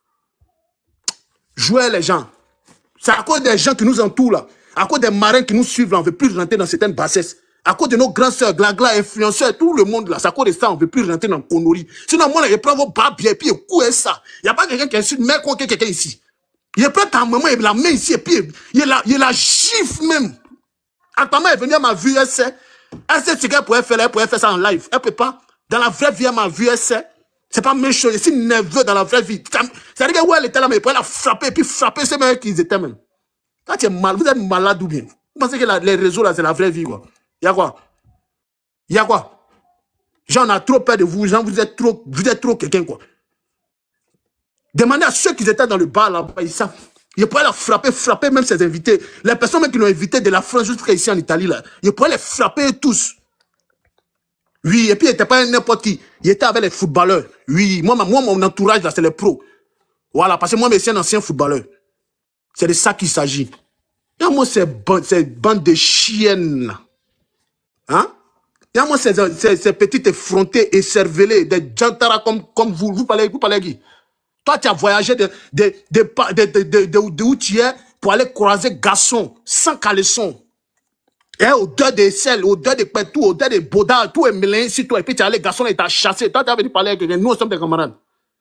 Speaker 3: Jouez les gens. C'est à cause des gens qui nous entourent là. À cause des marins qui nous suivent, là, on ne veut plus rentrer dans certaines bassesses. À cause de nos grands sœurs, glagla, influenceurs, tout le monde là, c'est à cause de ça, on ne veut plus rentrer dans le connerie. Sinon, moi, là, je prends vos bas bien, et puis il couille ça. Il n'y a pas quelqu'un qui insulte, mais qu'on quelqu'un ici. Il prend ta maman, il la met ici, et puis il la, il la gifle même. Quand ta maman est venue à ma vue, elle sait. Elle sait ce qu'elle pourrait faire, elle pourrait faire ça en live. Elle peut pas. Dans la vraie vie, à ma vue, elle sait. C'est pas même chose. C'est nerveux dans la vraie vie. C'est-à-dire que où elle était là, mais elle pourrait la frapper, et puis frapper, c'est même qu'ils étaient même. Quand tu es mal, vous êtes malade ou bien? Vous pensez que la, les réseaux là, c'est la vraie vie, quoi? Il y a quoi? Il y a quoi? J'en ai trop peur de vous, gens, vous êtes trop, vous êtes trop quelqu'un, quoi. Demandez à ceux qui étaient dans le bar là-bas, ils savent. Il pourrait les frapper, frapper même ses invités. Les personnes même qui l'ont invité de la France jusqu'à ici en Italie, là, il pourrait les frapper tous. Oui, et puis il n'était pas n'importe qui. Il était avec les footballeurs. Oui, moi, moi mon entourage, là, c'est les pros. Voilà, parce que moi, je suis un ancien footballeur. C'est de ça qu'il s'agit. Et moi, c'est une bande de chiennes, là. Hein? Et moi, ces, ces, ces petites effrontées et cervelées, des gentara comme, comme vous. Vous parlez, vous parlez qui? Toi, tu as voyagé de, de, de, de, de, de, de, de où tu es pour aller croiser garçon, sans caleçon. Et odeur de sel, odeur de pétou, odeur de boda, tout est mélangé ici, toi. Et puis tu es allé, garçon, et tu as chassé. Toi, tu as venu parler avec quelqu'un. Nous, nous sommes des camarades.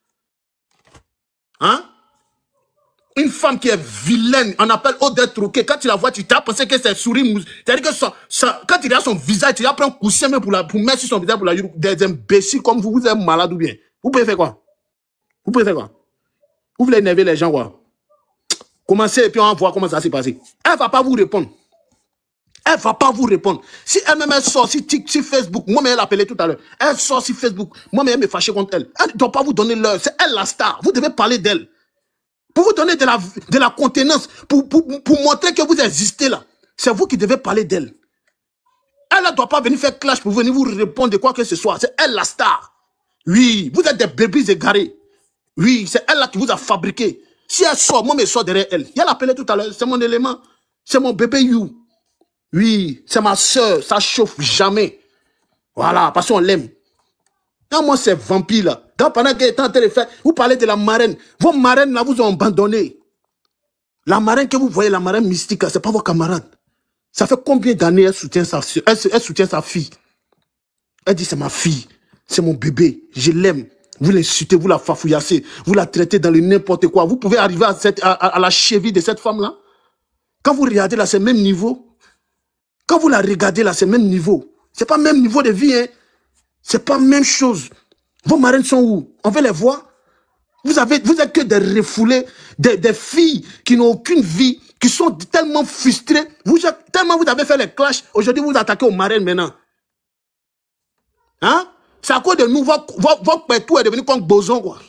Speaker 3: Hein? Une femme qui est vilaine, on appelle odeur troquée. Quand tu la vois, tu t'as pensé que c'est souris. C'est-à-dire que ça, ça, quand tu regardes son visage, tu vas prendre un coussin même pour, la, pour mettre sur son visage pour la des imbéciles comme vous, vous êtes malade ou bien. Vous pouvez faire quoi? Vous pouvez faire quoi? Vous voulez énerver les gens, quoi? Commencez et puis on va voir comment ça s'est passé. Elle ne va pas vous répondre. Elle ne va pas vous répondre. Si elle-même elle sort sur, sur Facebook, moi-même elle l'appelait tout à l'heure. Elle sort sur Facebook, moi-même elle me fâchait contre elle. Elle ne doit pas vous donner l'heure. C'est elle la star. Vous devez parler d'elle. Pour vous donner de la, de la contenance, pour, pour, pour montrer que vous existez là. C'est vous qui devez parler d'elle. Elle ne doit pas venir faire clash pour venir vous répondre de quoi que ce soit. C'est elle la star. Oui, vous êtes des bébés égarés. Oui, c'est elle là qui vous a fabriqué. Si elle sort, moi, je sors derrière elle. Il y a l'appelé tout à l'heure, c'est mon élément. C'est mon bébé you. Oui, c'est ma soeur, ça chauffe jamais. Voilà, parce qu'on l'aime. Non, moi, c'est vampire là. Donc, pendant qu'elle est en train de faire, vous parlez de la marraine. Vos marraines là vous ont abandonné. La marraine que vous voyez, la marraine mystique, c'est pas vos camarades. Ça fait combien d'années elle soutient sa, elle, elle soutient sa fille? Elle dit c'est ma fille, c'est mon bébé, je l'aime. Vous l'insultez, vous la fafouillassez, vous la traitez dans le n'importe quoi. Vous pouvez arriver à, cette, à, à la cheville de cette femme-là. Quand vous regardez là, c'est le même niveau. Quand vous la regardez là, c'est le même niveau. C'est pas le même niveau de vie, hein. C'est pas la même chose. Vos marraines sont où? On veut les voir. Vous avez, vous êtes que des refoulés, des, des filles qui n'ont aucune vie, qui sont tellement frustrées. Vous, tellement vous avez fait les clashs. Aujourd'hui, vous vous attaquez aux marraines maintenant. Hein? C'est à cause de nous, votre, votre pétou est devenu comme boson, quoi.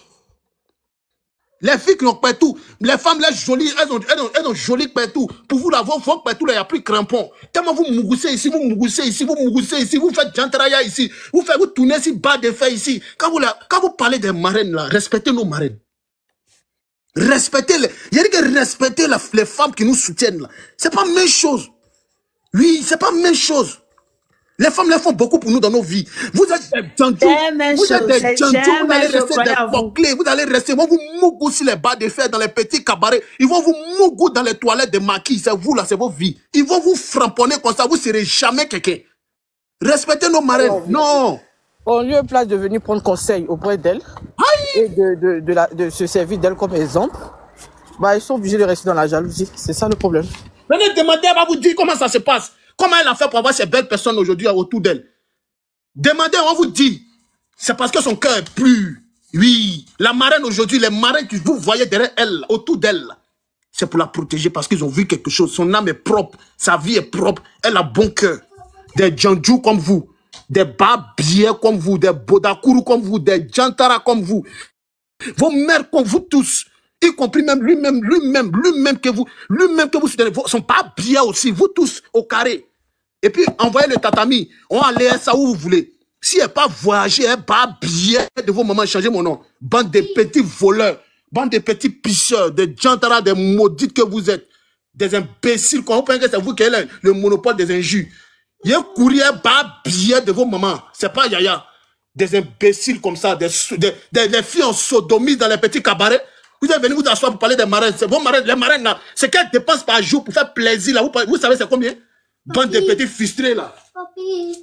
Speaker 3: Les filles qui ont pétou, les femmes, les jolies, elles ont, elles ont, elles ont joli pétou. Pour vous, là, votre pétou, là, il n'y a plus crampon. Tellement vous mougoussez ici, vous mougoussez ici, vous mougoussez ici, vous faites jantraya ici, vous faites, vous tournez ici, bas de fait ici. Quand vous, là, quand vous parlez des marraines, là, respectez nos marraines. Respectez les, il y a dit que respectez la, les femmes qui nous soutiennent, là. C'est pas la même chose. Oui, c'est pas la même chose. Les femmes les font beaucoup pour nous dans nos vies. Vous êtes des gentils. Vous êtes des gentils. Vous allez rester des bouclés. Vous allez rester. Ils vont vous mougou sur les bas de fer, dans les petits cabarets. Ils vont vous mougou dans les toilettes de maquis. C'est vous là, c'est vos vies. Ils vont vous framponner comme ça. Vous ne serez jamais quelqu'un. Respectez nos marraines. Oh, non.
Speaker 7: En lieu et place de venir prendre conseil auprès d'elles et de, de, de, la, de se servir d'elles comme exemple, bah, ils sont obligés de rester dans la jalousie. C'est ça le problème.
Speaker 3: Venez demander, elle va vous dire comment ça se passe. Comment elle a fait pour avoir ces belles personnes aujourd'hui autour d'elle? Demandez, on vous dit. C'est parce que son cœur est plus. Oui. La marraine aujourd'hui, les marraines que vous voyez derrière elle, autour d'elle, c'est pour la protéger parce qu'ils ont vu quelque chose. Son âme est propre. Sa vie est propre. Elle a bon cœur. Des djandjou comme vous. Des babiers comme vous. Des bodakuru comme vous. Des djantara comme vous. Vos mères comme vous tous. Y compris même lui-même, lui-même, lui-même que vous, lui-même que vous soutenez, sont pas bien aussi. Vous tous au carré. Et puis, envoyez le tatami. On va aller ça où vous voulez. Si elle n'est pas voyagée, elle n'est pas bien de vos mamans, changez mon nom. Bande de petits voleurs. Bande de petits pisseurs. Des gentara, des maudites que vous êtes. Des imbéciles. Quand vous pensez que c'est vous qui avez le monopole des injures. Il y a un courrier pas bien de vos mamans. C'est pas Yaya. Des imbéciles comme ça. Des, des, des, des filles en sodomie dans les petits cabarets. Vous êtes venu vous asseoir pour parler des marraines. C'est vos marraines. Les marraines là. C'est qu'elles dépensent par jour pour faire plaisir là. Vous, vous savez c'est combien? Bande de petits frustrés là.
Speaker 8: Papi.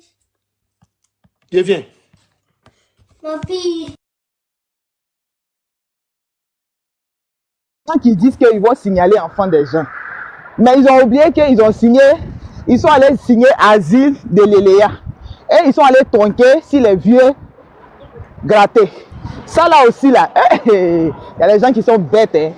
Speaker 3: Je viens.
Speaker 8: Papi.
Speaker 2: Qui disent qu'ils vont signaler enfants des gens. Mais ils ont oublié qu'ils ont signé, ils sont allés signer asile de l'Eléa. Et ils sont allés tronquer si les vieux grattés. Ça là aussi là, il y a des gens qui sont bêtes. Hein.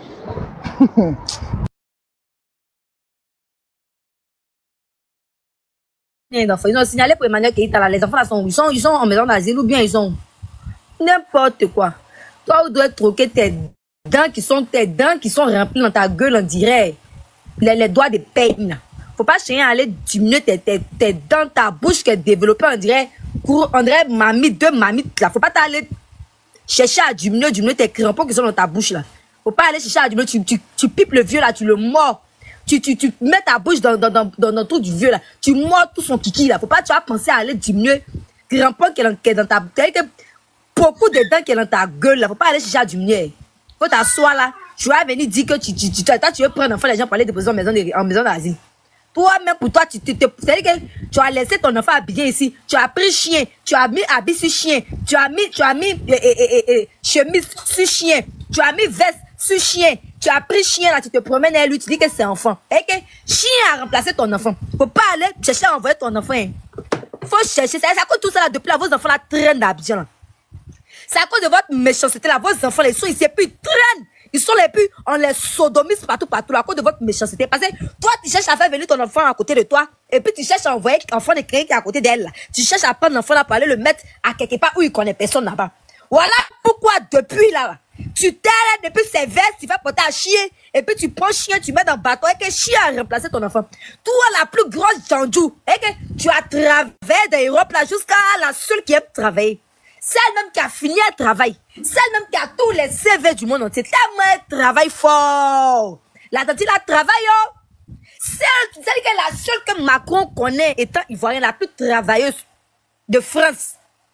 Speaker 1: Les enfants, ils ont signalé pour Emmanuel Keïta là. Les enfants là sont, ils sont, ils sont en maison d'asile ou bien ils sont n'importe quoi. Toi, tu dois troquer tes dents qui sont tes dents qui sont remplies dans ta gueule, on dirait les, les doigts de peine. Faut pas chercher à aller diminuer tes, tes, tes dents, ta bouche qui est développée, on dirait, on dirait mamie, deux mamies là. Faut pas t'aller chercher à diminuer, diminuer tes crampons qui sont dans ta bouche là. Faut pas aller chercher à diminuer, tu, tu, tu pipes le vieux là, tu le mords. Tu, tu, tu mets ta bouche dans, dans, dans, dans, dans tout du vieux là. Tu mords tout son kiki là. Faut pas, tu vas penser à aller diminuer crampons qui est dans ta bouche. Beaucoup de dents qui est dans ta gueule là. Faut pas aller chercher à diminuer. Faut t'asseoir là. Tu vas venir dire que tu, tu, tu, toi, tu veux prendre un enfant, les gens pour aller déposer en maison en maison d'asile. Toi-même, pour toi, tu, tu, tu, que tu as laissé ton enfant habillé ici. Tu as pris chien. Tu as mis habit sur chien. Tu as mis, tu as mis eh, eh, eh, eh, chemise sur chien. Tu as mis veste sur chien. Tu as pris chien là, tu te promènes avec lui, tu dis que c'est enfant. Et que chien a remplacé ton enfant. Faut pas aller chercher à envoyer ton enfant. Hein. Faut chercher. Ça, ça cause tout ça là, depuis là, vos enfants là traînent d'Abidjan là. C'est à cause de votre méchanceté là, vos enfants là, ils sont ici et puis ils traînent. Ils sont les plus, on les sodomise partout, partout, à cause de votre méchanceté. Parce que toi, tu cherches à faire venir ton enfant à côté de toi, et puis tu cherches à envoyer l'enfant de quelqu'un qui est à côté d'elle. Tu cherches à prendre l'enfant là pour aller le mettre à quelque part où il connaît personne là-bas. Voilà pourquoi depuis là, tu t'es là depuis ses vestes, tu vas porter un chien, et puis tu prends chien, tu mets dans le bateau, et que chien a remplacé ton enfant. Toi, la plus grosse jandou, et que tu as travaillé d'Europe là jusqu'à la seule qui aime travailler. Celle-même qui a fini un travail. Celle-même qui a tous les C V du monde entier. Tellement elle travaille fort. La tante, elle travaille, oh. Celle, celle qui est la seule que Macron connaît étant ivoirien, la plus travailleuse de France.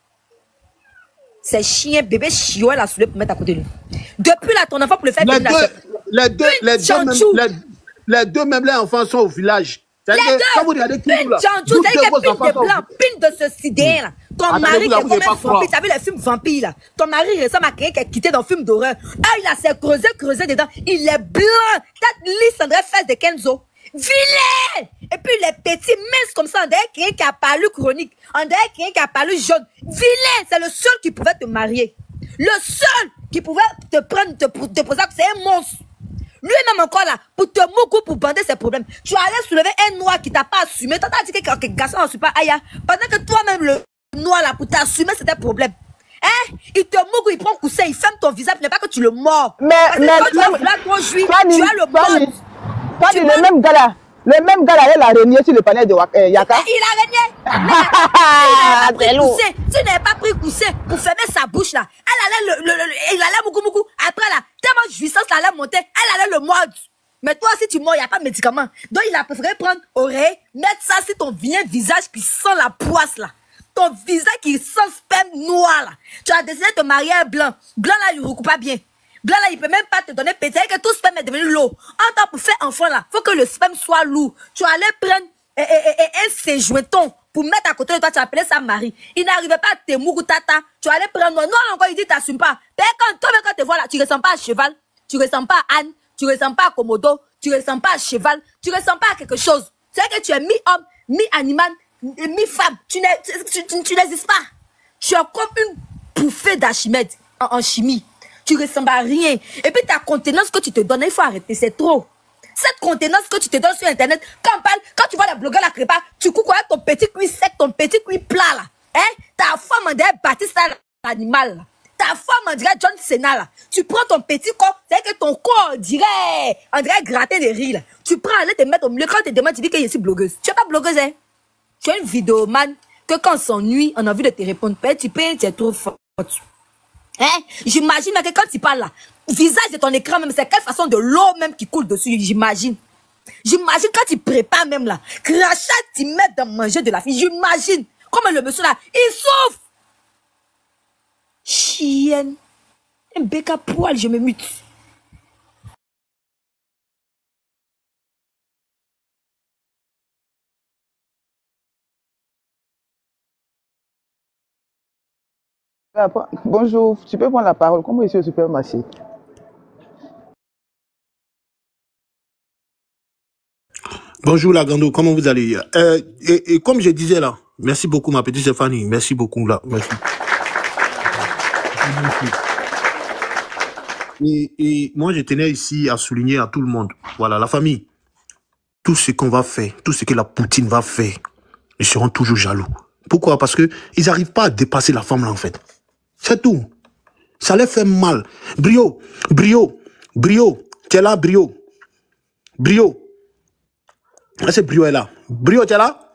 Speaker 1: C'est chien, bébé chiot, elle a soulé pour mettre à côté de lui. Depuis là, ton enfant pour le faire.
Speaker 3: Les deux, les deux, les deux, même, les, les deux même les enfants sont au village.
Speaker 1: Les deux, quand vous regardez tout là, Tchandjou, c'est que pile de blanc, pile de ce sidérien là. Ton mari qui est comme un vampire, t'as vu les films vampires là. Ton mari ressemble à quelqu'un qui est quitté dans le film d'horreur. Ah, il a ses creusé, creusé dedans. Il est blanc. Tête lisse, on dirait fesse de Kenzo. Vilain! Et puis les petits minces comme ça, on dirait quelqu'un qui a palu chronique. On dirait quelqu'un qui a palu jaune. Vilain! C'est le seul qui pouvait te marier. Le seul qui pouvait te prendre, te, te poser, c'est un monstre. Lui-même encore là, pour te moquer, pour bander ses problèmes. Tu allais soulever un noir qui t'a pas assumé. T'as dit que quelqu'un garçon n'assume pas Aya. Pendant que toi-même, le noir là, pour t'assumer, c'était un problème. Hein? Il te moque, il prend coussin, il ferme ton visage, n'est pas que tu le mords.
Speaker 2: Mais, mais,
Speaker 1: quand tu as là, toi, juif, tu as le mort.
Speaker 2: Fanny, le même gars là, le même gars là, il a régné sur le panel de euh, Yaka.
Speaker 1: Il a régné. Il a pris coussin. Tu n'avais pas pris coussin pour fermer sa bouche là. Elle allait le, le, le, il allait beaucoup, beaucoup. Après là, tellement jouissance là, elle allait monter, elle allait le mordre. Mais toi, si tu mords, il n'y a pas de médicament. Donc, il a préféré prendre oreille, mettre ça sur ton vilain visage qui sent la poisse là. Ton visage qui sent sperme noir là. Tu as décidé de te marier un blanc. Blanc là, il ne recoupe pas bien. Blanc là, il peut même pas te donner pété, que tout sperme est devenu lourd. En temps pour faire enfant là, faut que le sperme soit lourd. Tu allais prendre et, et, et, et un séjointon pour mettre à côté de toi, tu appelais ça mari. Il n'arrivait pas à te mourir tata. Tu allais prendre, non, encore il dit t'assumes pas. Mais quand toi, quand tu vois là, tu ressembles pas à cheval, tu ressembles pas à âne, tu ressembles pas à Komodo, tu ressembles pas à cheval, tu ressembles pas à quelque chose. C'est que tu es mi-homme, mi-animal, mi-femme. Tu n'existes pas. Tu es comme une bouffée d'Archimède en, en chimie. Tu ressembles à rien. Et puis ta contenance que tu te donnes, il faut arrêter, c'est trop. Cette contenance que tu te donnes sur Internet, quand, on parle, quand tu vois les blogueurs la prépa, tu couches avec ton petit cuit sec, ton petit cuit plat là. Hein? Ta femme on dirait Baptiste l'animal là. Ta femme on dirait John Cena là. Tu prends ton petit corps, c'est que ton corps on dirait, on dirait gratter des riz là. Tu prends, allez te mettre au milieu, quand tu te demandes, tu dis que je suis blogueuse. Tu n'es pas blogueuse, hein? Tu es une vidéoman que quand on s'ennuie, on a envie de te répondre. Tu payes, tu es trop fort. Hein? J'imagine que quand tu parles là, le visage de ton écran même, c'est quelle façon de l'eau même qui coule dessus, j'imagine. J'imagine quand tu prépares même là, crachat, tu mets dans manger de la fille, j'imagine. Comme le monsieur là, il souffre. Chienne. Un bec à poil, je me mute.
Speaker 2: Bonjour, tu peux prendre la parole. Comment je suis au supermarché?
Speaker 3: Bonjour Lagando, comment vous allez? euh, et, et comme je disais là, merci beaucoup ma petite Stéphanie, merci beaucoup là, merci. Et, et moi je tenais ici à souligner à tout le monde, voilà la famille, tout ce qu'on va faire, tout ce que la Poutine va faire, ils seront toujours jaloux. Pourquoi? Parce que ils n'arrivent pas à dépasser la femme là en fait. C'est tout. Ça les fait mal. Brio, Brio, Brio, tu es là, Brio. Brio. Est-ce que Brio est là? Brio, tu es là?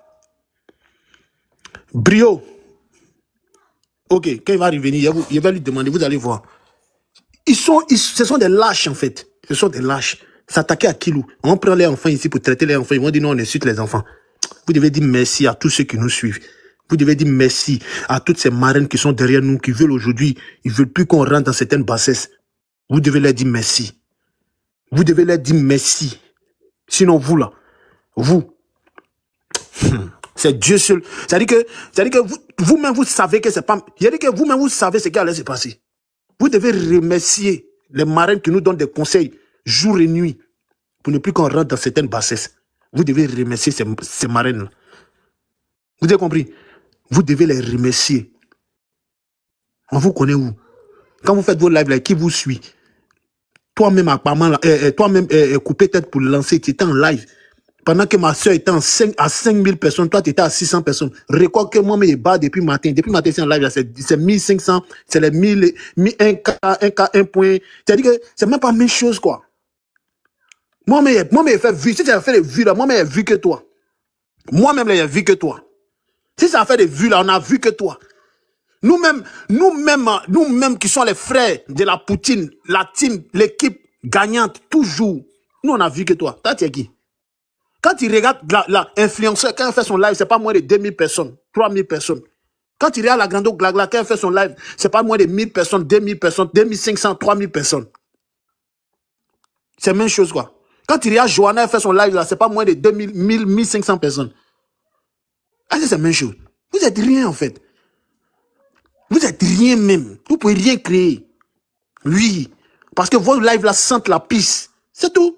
Speaker 3: Brio. Ok, quand il va revenir, il va lui demander, vous allez voir. Ils sont, ils, ce sont des lâches, en fait. Ce sont des lâches. S'attaquer à Kilou. On prend les enfants ici pour traiter les enfants. Ils vont dire non, on insulte les enfants. Vous devez dire merci à tous ceux qui nous suivent. Vous devez dire merci à toutes ces marraines qui sont derrière nous, qui veulent aujourd'hui, ils veulent plus qu'on rentre dans certaines bassesses. Vous devez leur dire merci. Vous devez leur dire merci. Sinon, vous là, vous, c'est Dieu seul. C'est-à-dire que, c'est-à-dire que vous, vous-même, vous savez que c'est pas... C'est-à-dire que vous-même, vous savez ce qui allait se passer. Vous devez remercier les marraines qui nous donnent des conseils jour et nuit pour ne plus qu'on rentre dans certaines bassesses. Vous devez remercier ces, ces marraines-là. Vous avez compris? Vous devez les remercier. On vous connaît où? Quand vous faites vos lives là, qui vous suit? Toi-même, apparemment, euh, toi-même euh, coupé tête pour le lancer, tu étais en live. Pendant que ma soeur était en cinq, à cinq mille personnes, toi tu étais à six cents personnes. Record que moi, je bats depuis matin. Depuis matin, c'est en live, c'est mille cinq cents, c'est les mille, un K, un K, un point. C'est-à-dire que c'est même pas la même chose, quoi. Moi-même, moi-même, j'ai fait vu. Si tu as fait des vues là, moi-même, j'ai vu que toi. Moi-même, j'ai vu que toi. Si ça a fait des vues là, on a vu que toi. Nous-mêmes, nous-mêmes, nous-mêmes qui sommes les frères de la Poutine, la team, l'équipe gagnante, toujours. Nous, on a vu que toi. Toi, tu es qui? Quand tu regardes l'influenceur, quand il fait son live, c'est pas moins de deux mille personnes, trois mille personnes. Quand tu regardes la Grando Glagla, quand il fait son live, c'est pas moins de mille personnes, deux mille personnes, deux mille cinq cents, trois mille personnes. C'est la même chose, quoi. Quand tu regardes Johanna, elle fait son live, là, c'est pas moins de deux mille, mille, mille cinq cents personnes. Ah, c'est la même chose. Vous êtes rien, en fait. Vous êtes rien même. Vous pouvez rien créer. Oui. Parce que vos lives là sentent la pisse. C'est tout.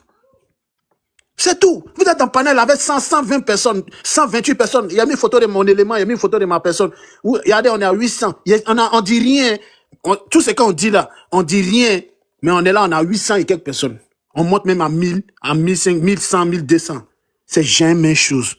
Speaker 3: C'est tout. Vous êtes en panel avec cent, cent vingt personnes, cent vingt-huit personnes. Il y a mis une photo de mon élément, il y a mis une photo de ma personne. Regardez, on est à huit cents. On, a, on dit rien. On, tout ce qu'on dit là, on dit rien. Mais on est là, on a huit cents et quelques personnes. On monte même à mille, à mille cinq cents, mille cent, mille deux cents. C'est jamais chose.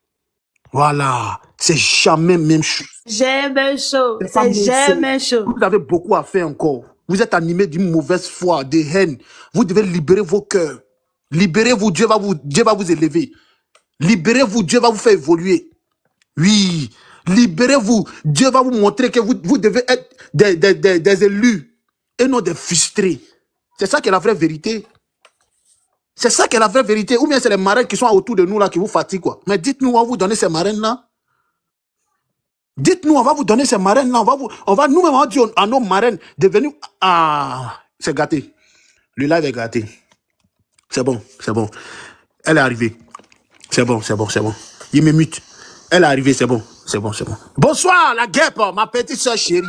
Speaker 3: Voilà. C'est jamais même chose.
Speaker 4: Jamais chose. C'est jamais chose.
Speaker 3: Vous avez beaucoup à faire encore. Vous êtes animé d'une mauvaise foi, de haine. Vous devez libérer vos cœurs. Libérez-vous, Dieu va vous, Dieu va vous élever. Libérez-vous, Dieu va vous faire évoluer. Oui. Libérez-vous, Dieu va vous montrer que vous, vous devez être des, des, des, des élus et non des frustrés. C'est ça qui est la vraie vérité. C'est ça qui est la vraie vérité. Ou bien c'est les marraines qui sont autour de nous là qui vous fatiguent, quoi. Mais dites-nous, on va vous donner ces marraines-là. Dites-nous, on va vous donner ces marraines-là. On va vous, on va nous-mêmes, on va dire à nos marraines de venir. Ah, c'est gâté. Le live est gâté. C'est bon, c'est bon. Elle est arrivée. C'est bon, c'est bon, c'est bon. Il me mute. Elle est arrivée, c'est bon. C'est bon, c'est bon. Bonsoir, la guêpe, ma petite soeur chérie.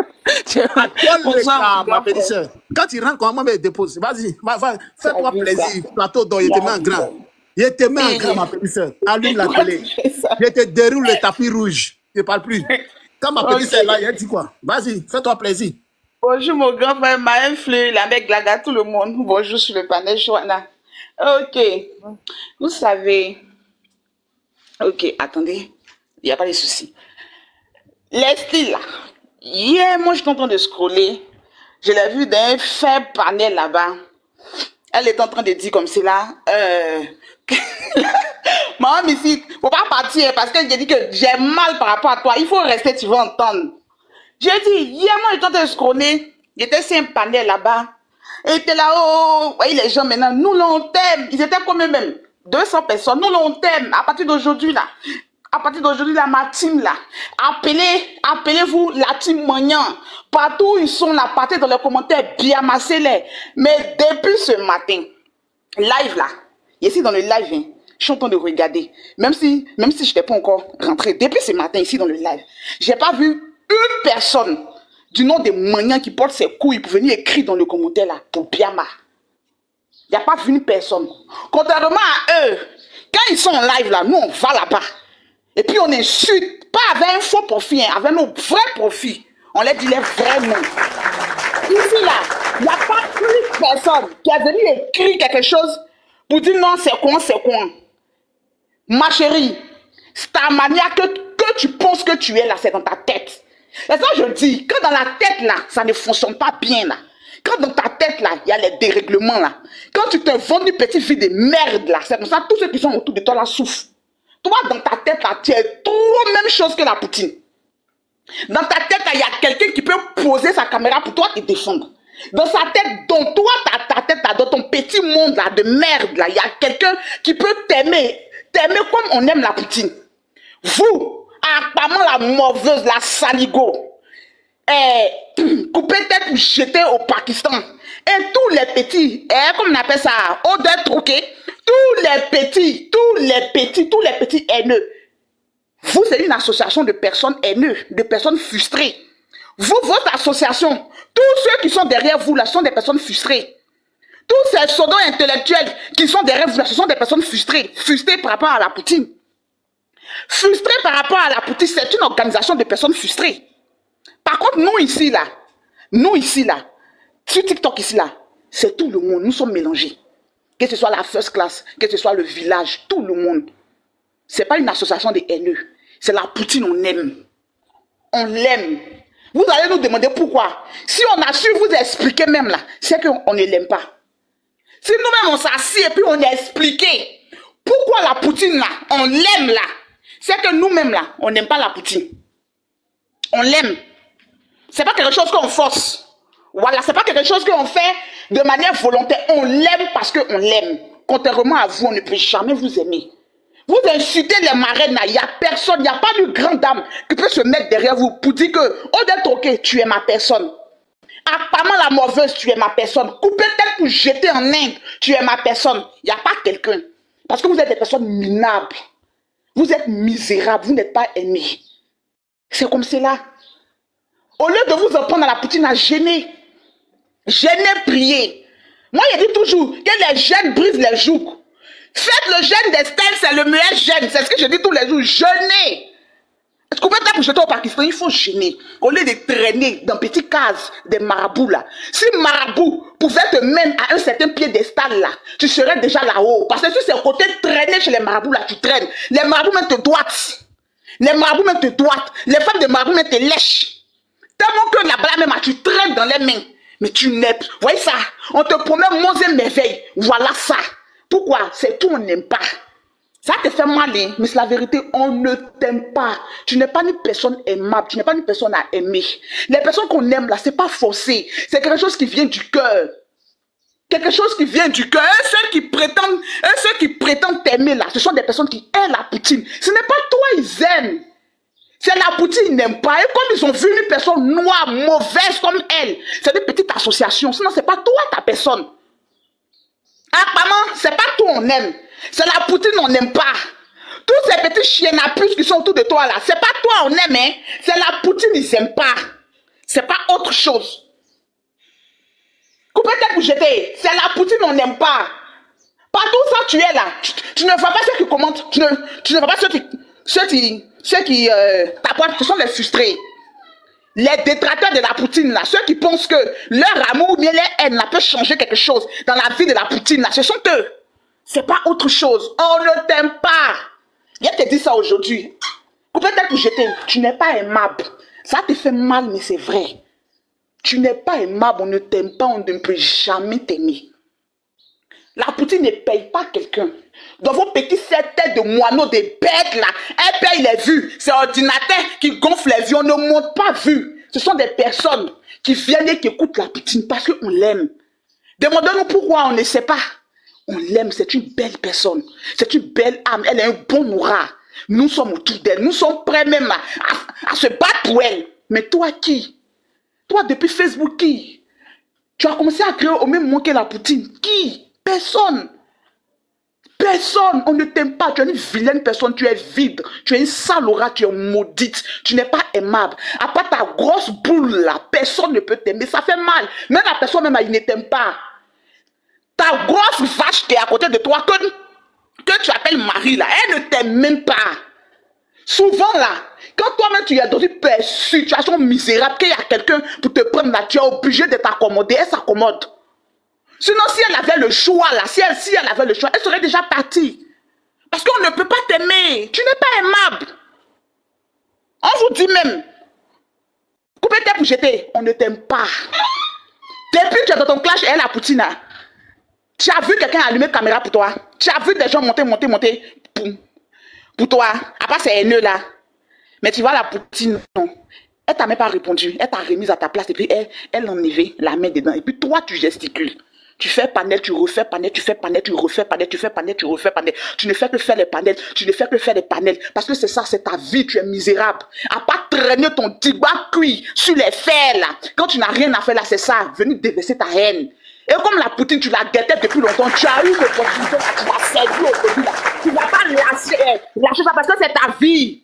Speaker 3: Bonsoir, ma petite soeur. Quand tu rentres, comment me dépose? Vas-y, fais-toi plaisir. Plateau d'or, il te met en grand. Il te met en grand, ma petite soeur. Allume la télé. Je te déroule le tapis rouge. Je ne parle plus. Quand ma petite soeur est là, elle dit quoi? Vas-y, fais-toi plaisir.
Speaker 8: Bonjour, mon grand frère, ma influe, la mec Glaga, tout le monde. Bonjour sur le panel, Johanna. Ok. Vous savez. Ok, attendez. Il n'y a pas de souci. Leslie, là. Hier, moi, j'étais en train de scroller. Je l'ai vu dans un faible panel là-bas. Elle est en train de dire comme cela. Euh... Maman, ici, faut pas partir parce que j'ai dit que j'ai mal par rapport à toi. Il faut rester, tu vas entendre. J'ai dit, hier, moi, j'étais en train de scroller. J'étais sur un panel là-bas. Et était là, oh, voyez les gens maintenant, nous l'on t'aime. Ils étaient combien même? deux cents personnes. Nous l'on t'aime. À partir d'aujourd'hui, là. À partir d'aujourd'hui, là, ma team, là. Appelez, appelez-vous la team Magnan. Partout où ils sont là, partez dans les commentaires, bien massez-les. Mais depuis ce matin, live là, ici dans le live, hein, je suis en train de regarder. Même si, même si je n'étais pas encore rentré, depuis ce matin, ici dans le live, j'ai pas vu une personne du nom de Magnan qui porte ses couilles pour venir écrire dans le commentaire là, pour Biama. Il n'y a pas vu une personne. Contrairement à eux, quand ils sont en live là, nous on va là-bas. Et puis on insulte, pas avec un faux profit, hein, avec nos vrais profits. On les dit les vrais noms. Ici là, il n'y a pas une personne qui a venu écrire quelque chose pour dire non, c'est quoi, c'est quoi. Ma chérie, c'est ta manière que, que tu penses que tu es là, c'est dans ta tête. Et ça je dis, que dans la tête là, ça ne fonctionne pas bien là. Quand dans ta tête, là, il y a les dérèglements, là. Quand tu te vends une petite fille de merde, là, c'est comme ça, tous ceux qui sont autour de toi, là, souffrent. Toi, dans ta tête, là, tu es trop même chose que la Poutine. Dans ta tête, il y a quelqu'un qui peut poser sa caméra pour toi et te défendre. Dans sa tête, dans toi, ta, ta tête, là, dans ton petit monde, là, de merde, là, il y a quelqu'un qui peut t'aimer. T'aimer comme on aime la Poutine. Vous, apparemment la mauvaise, la saligo, eh, couper tête ou jeter au Pakistan. Et tous les petits, eh, comme on appelle ça, odeur troquée, tous les petits, tous les petits, tous les petits haineux. Vous, c'est une association de personnes haineuses, de personnes frustrées. Vous, votre association, tous ceux qui sont derrière vous, là, sont des personnes frustrées. Tous ces soldats intellectuels qui sont derrière vous, là, ce sont des personnes frustrées. Frustrées par rapport à la Poutine. Frustrées par rapport à la Poutine, c'est une organisation de personnes frustrées. Par contre, nous ici, là, nous ici, là, sur TikTok ici, là, c'est tout le monde. Nous sommes mélangés. Que ce soit la first class, que ce soit le village, tout le monde. C'est pas une association de haineux. C'est la Poutine, on aime. On l'aime. Vous allez nous demander pourquoi. Si on a su vous expliquer même là, c'est qu'on ne l'aime pas. Si nous-mêmes on s'assied et puis on a expliqué pourquoi la Poutine là, on l'aime là, c'est que nous-mêmes là, on n'aime pas la Poutine. On l'aime. C'est pas quelque chose qu'on force. Voilà, c'est pas quelque chose qu'on fait de manière volontaire. On l'aime parce qu'on l'aime. Contrairement à vous, on ne peut jamais vous aimer. Vous insultez les marraines, il n'y a personne, il n'y a pas de grande dame qui peut se mettre derrière vous pour dire que, oh d'être ok, tu es ma personne. Apparemment la mauvaise, tu es ma personne. Couper tête pour jeter en Inde, tu es ma personne. Il n'y a pas quelqu'un. Parce que vous êtes des personnes minables. Vous êtes misérables, vous n'êtes pas aimés. C'est comme cela. Au lieu de vous en prendre à la Poutine à gêner, gêner, prier. Moi, je dis toujours que les jeunes brisent les joues. Faites le jeûne d'Estelle, c'est le meilleur jeûne. C'est ce que je dis tous les jours. Jeûnez. Est-ce qu'on peut être pour jeter au Pakistan? Il faut jeûner. Au lieu de traîner dans petites cases des marabouts là. Si marabout pouvait te mettre à un certain piédestal là, tu serais déjà là-haut. Parce que si c'est au côté traîner chez les marabouts là, tu traînes. Les marabouts même te doigtent. Les marabouts même te doigtent. Les femmes de marabouts même te lèchent. Tellement que là-bas même, tu traînes dans les mains. Mais tu n'es pas. Voyez ça? On te promet monts et merveilles. Voilà ça. Pourquoi? C'est tout, on n'aime pas. Ça te fait mal, hein? Mais c'est la vérité, on ne t'aime pas. Tu n'es pas une personne aimable, tu n'es pas une personne à aimer. Les personnes qu'on aime là, c'est pas forcé. C'est quelque chose qui vient du cœur. Quelque chose qui vient du cœur. Et ceux qui prétendent, et ceux qui prétendent t'aimer là, ce sont des personnes qui aiment la Poutine. Ce n'est pas toi, ils aiment. C'est la Poutine, ils n'aiment pas. Et comme ils ont vu une personne noire, mauvaise comme elle, c'est une petite association. Sinon, c'est pas toi, ta personne. Apparemment, c'est pas toi on aime. C'est la Poutine on n'aime pas. Tous ces petits chiens à puce qui sont autour de toi là, c'est pas toi on aime, hein. C'est la Poutine ils n'aiment pas. C'est pas autre chose. Coupez tête pour jeter. C'est la Poutine on n'aime pas. Partout ça tu es là. Tu, tu ne vois pas ceux qui commentent. Tu ne, tu ne vois pas ceux qui, ceux qui, ceux qui euh, t'apportent. Ce sont les frustrés. Les détracteurs de la Poutine, là, ceux qui pensent que leur amour ou bien leur haine là, peut changer quelque chose dans la vie de la Poutine, là, ce sont eux. C'est pas autre chose. On ne t'aime pas. Je te dis ça aujourd'hui. Peut-être que je t'aime. Tu n'es pas aimable. Ça te fait mal, mais c'est vrai. Tu n'es pas aimable, on ne t'aime pas, on ne peut jamais t'aimer. La Poutine ne paye pas quelqu'un. Dans vos petits têtes de moineaux, des bêtes là, elle paye les vues. C'est l'ordinateur qui gonfle les vues, on ne monte pas vues. Ce sont des personnes qui viennent et qui écoutent la Poutine parce qu'on l'aime. Demandez-nous pourquoi on ne sait pas. On l'aime, c'est une belle personne. C'est une belle âme, elle a un bon aura. Nous sommes autour d'elle, nous sommes prêts même à, à, à se battre pour elle. Mais toi qui? Toi depuis Facebook qui? Tu as commencé à créer au même moment que la Poutine. Qui? Personne. Personne. On ne t'aime pas. Tu es une vilaine personne. Tu es vide. Tu es une sale aura. Tu es maudite. Tu n'es pas aimable. À part ta grosse boule là, personne ne peut t'aimer. Ça fait mal. Même la personne même, il ne t'aime pas. Ta grosse vache qui est à côté de toi, que, que tu appelles Marie là, elle ne t'aime même pas. Souvent là, quand toi-même tu es dans une situation misérable, qu'il y a quelqu'un pour te prendre là, tu es obligé de t'accommoder. Elle s'accommode. Sinon, si elle avait le choix là, si elle, si elle avait le choix, elle serait déjà partie. Parce qu'on ne peut pas t'aimer. Tu n'es pas aimable. On vous dit même, coupez tête pour jeter, on ne t'aime pas. Depuis que tu es dans ton clash, elle a Poutine. Tu as vu quelqu'un allumer caméra pour toi. Tu as vu des gens monter, monter, monter pour, pour toi. À part ces haineux là. Mais tu vois la Poutine, non. Elle t'a même pas répondu. Elle t'a remise à ta place et puis elle, elle enlevait la main dedans. Et puis toi, tu gesticules. Tu fais panel, tu refais panel, tu fais panel, tu refais panel, tu fais panel, tu refais panel. Tu ne fais que faire les panels, tu ne fais que faire les panels. Parce que c'est ça, c'est ta vie, tu es misérable. À pas traîner ton tiba cuit sur les fers là. Quand tu n'as rien à faire là, c'est ça. Venir déverser ta haine. Et comme la Poutine, tu la guettais depuis longtemps, tu as eu l'opportunité là, tu l'as servi aujourd'hui là. Tu ne vas pas lâcher, lâcher ça parce que c'est ta vie.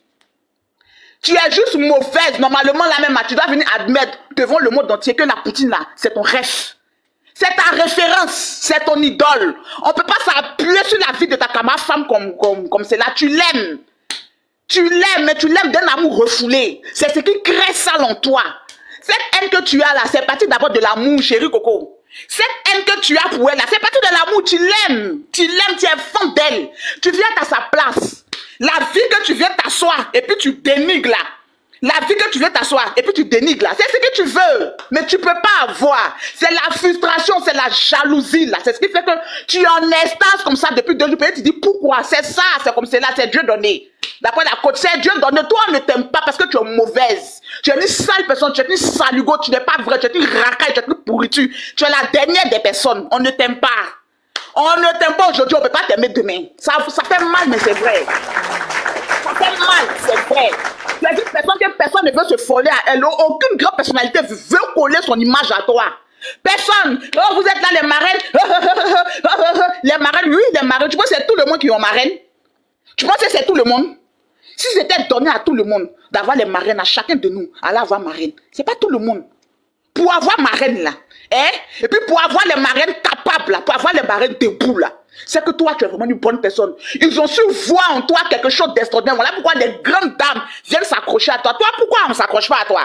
Speaker 8: Tu es juste mauvaise. Normalement, là même, tu dois venir admettre devant le monde entier que la Poutine là, c'est ton rêve. C'est ta référence, c'est ton idole. On ne peut pas s'appuyer sur la vie de ta camarade femme comme, comme, comme celle-là. Tu l'aimes. Tu l'aimes, mais tu l'aimes d'un amour refoulé. C'est ce qui crée ça en toi. Cette haine que tu as là, c'est parti d'abord de l'amour, chérie Coco. Cette haine que tu as pour elle là, c'est parti de l'amour. Tu l'aimes. Tu l'aimes, tu es fan d'elle. Tu viens à sa place. La vie que tu viens t'asseoir et puis tu dénigres là. La vie que tu veux t'asseoir et puis tu dénigres là, c'est ce que tu veux, mais tu peux pas avoir. C'est la frustration, c'est la jalousie là. C'est ce qui fait que tu es en instance comme ça depuis deux jours. Tu dis pourquoi? C'est ça, c'est comme cela, c'est Dieu donné. D'après la côte, c'est Dieu donné. Toi, on ne t'aime pas parce que tu es mauvaise. Tu es une sale personne, tu es une salugo, tu n'es pas vrai, tu es une racaille, tu es une pourriture. Tu es la dernière des personnes. On ne t'aime pas. On ne t'aime pas aujourd'hui, on ne peut pas t'aimer demain. Ça, ça fait mal, mais c'est vrai. Ça fait mal, c'est vrai. Tu as dit personne que personne ne veut se foller à elle. Aucune grande personnalité veut coller son image à toi. Personne. Oh, vous êtes là les marraines. Les marraines, oui, les marraines. Tu penses que c'est tout le monde qui ont marraine? Tu penses que c'est tout le monde? Si c'était donné à tout le monde d'avoir les marraines, à chacun de nous, aller avoir marraine, c'est pas tout le monde. Pour avoir marraine là, hein? Et puis pour avoir les marraines capables là, pour avoir les marraines debout là, c'est que toi tu es vraiment une bonne personne. Ils ont su voir en toi quelque chose d'extraordinaire. Voilà pourquoi les grandes dames viennent s'accrocher à toi. Toi, pourquoi on ne s'accroche pas à toi?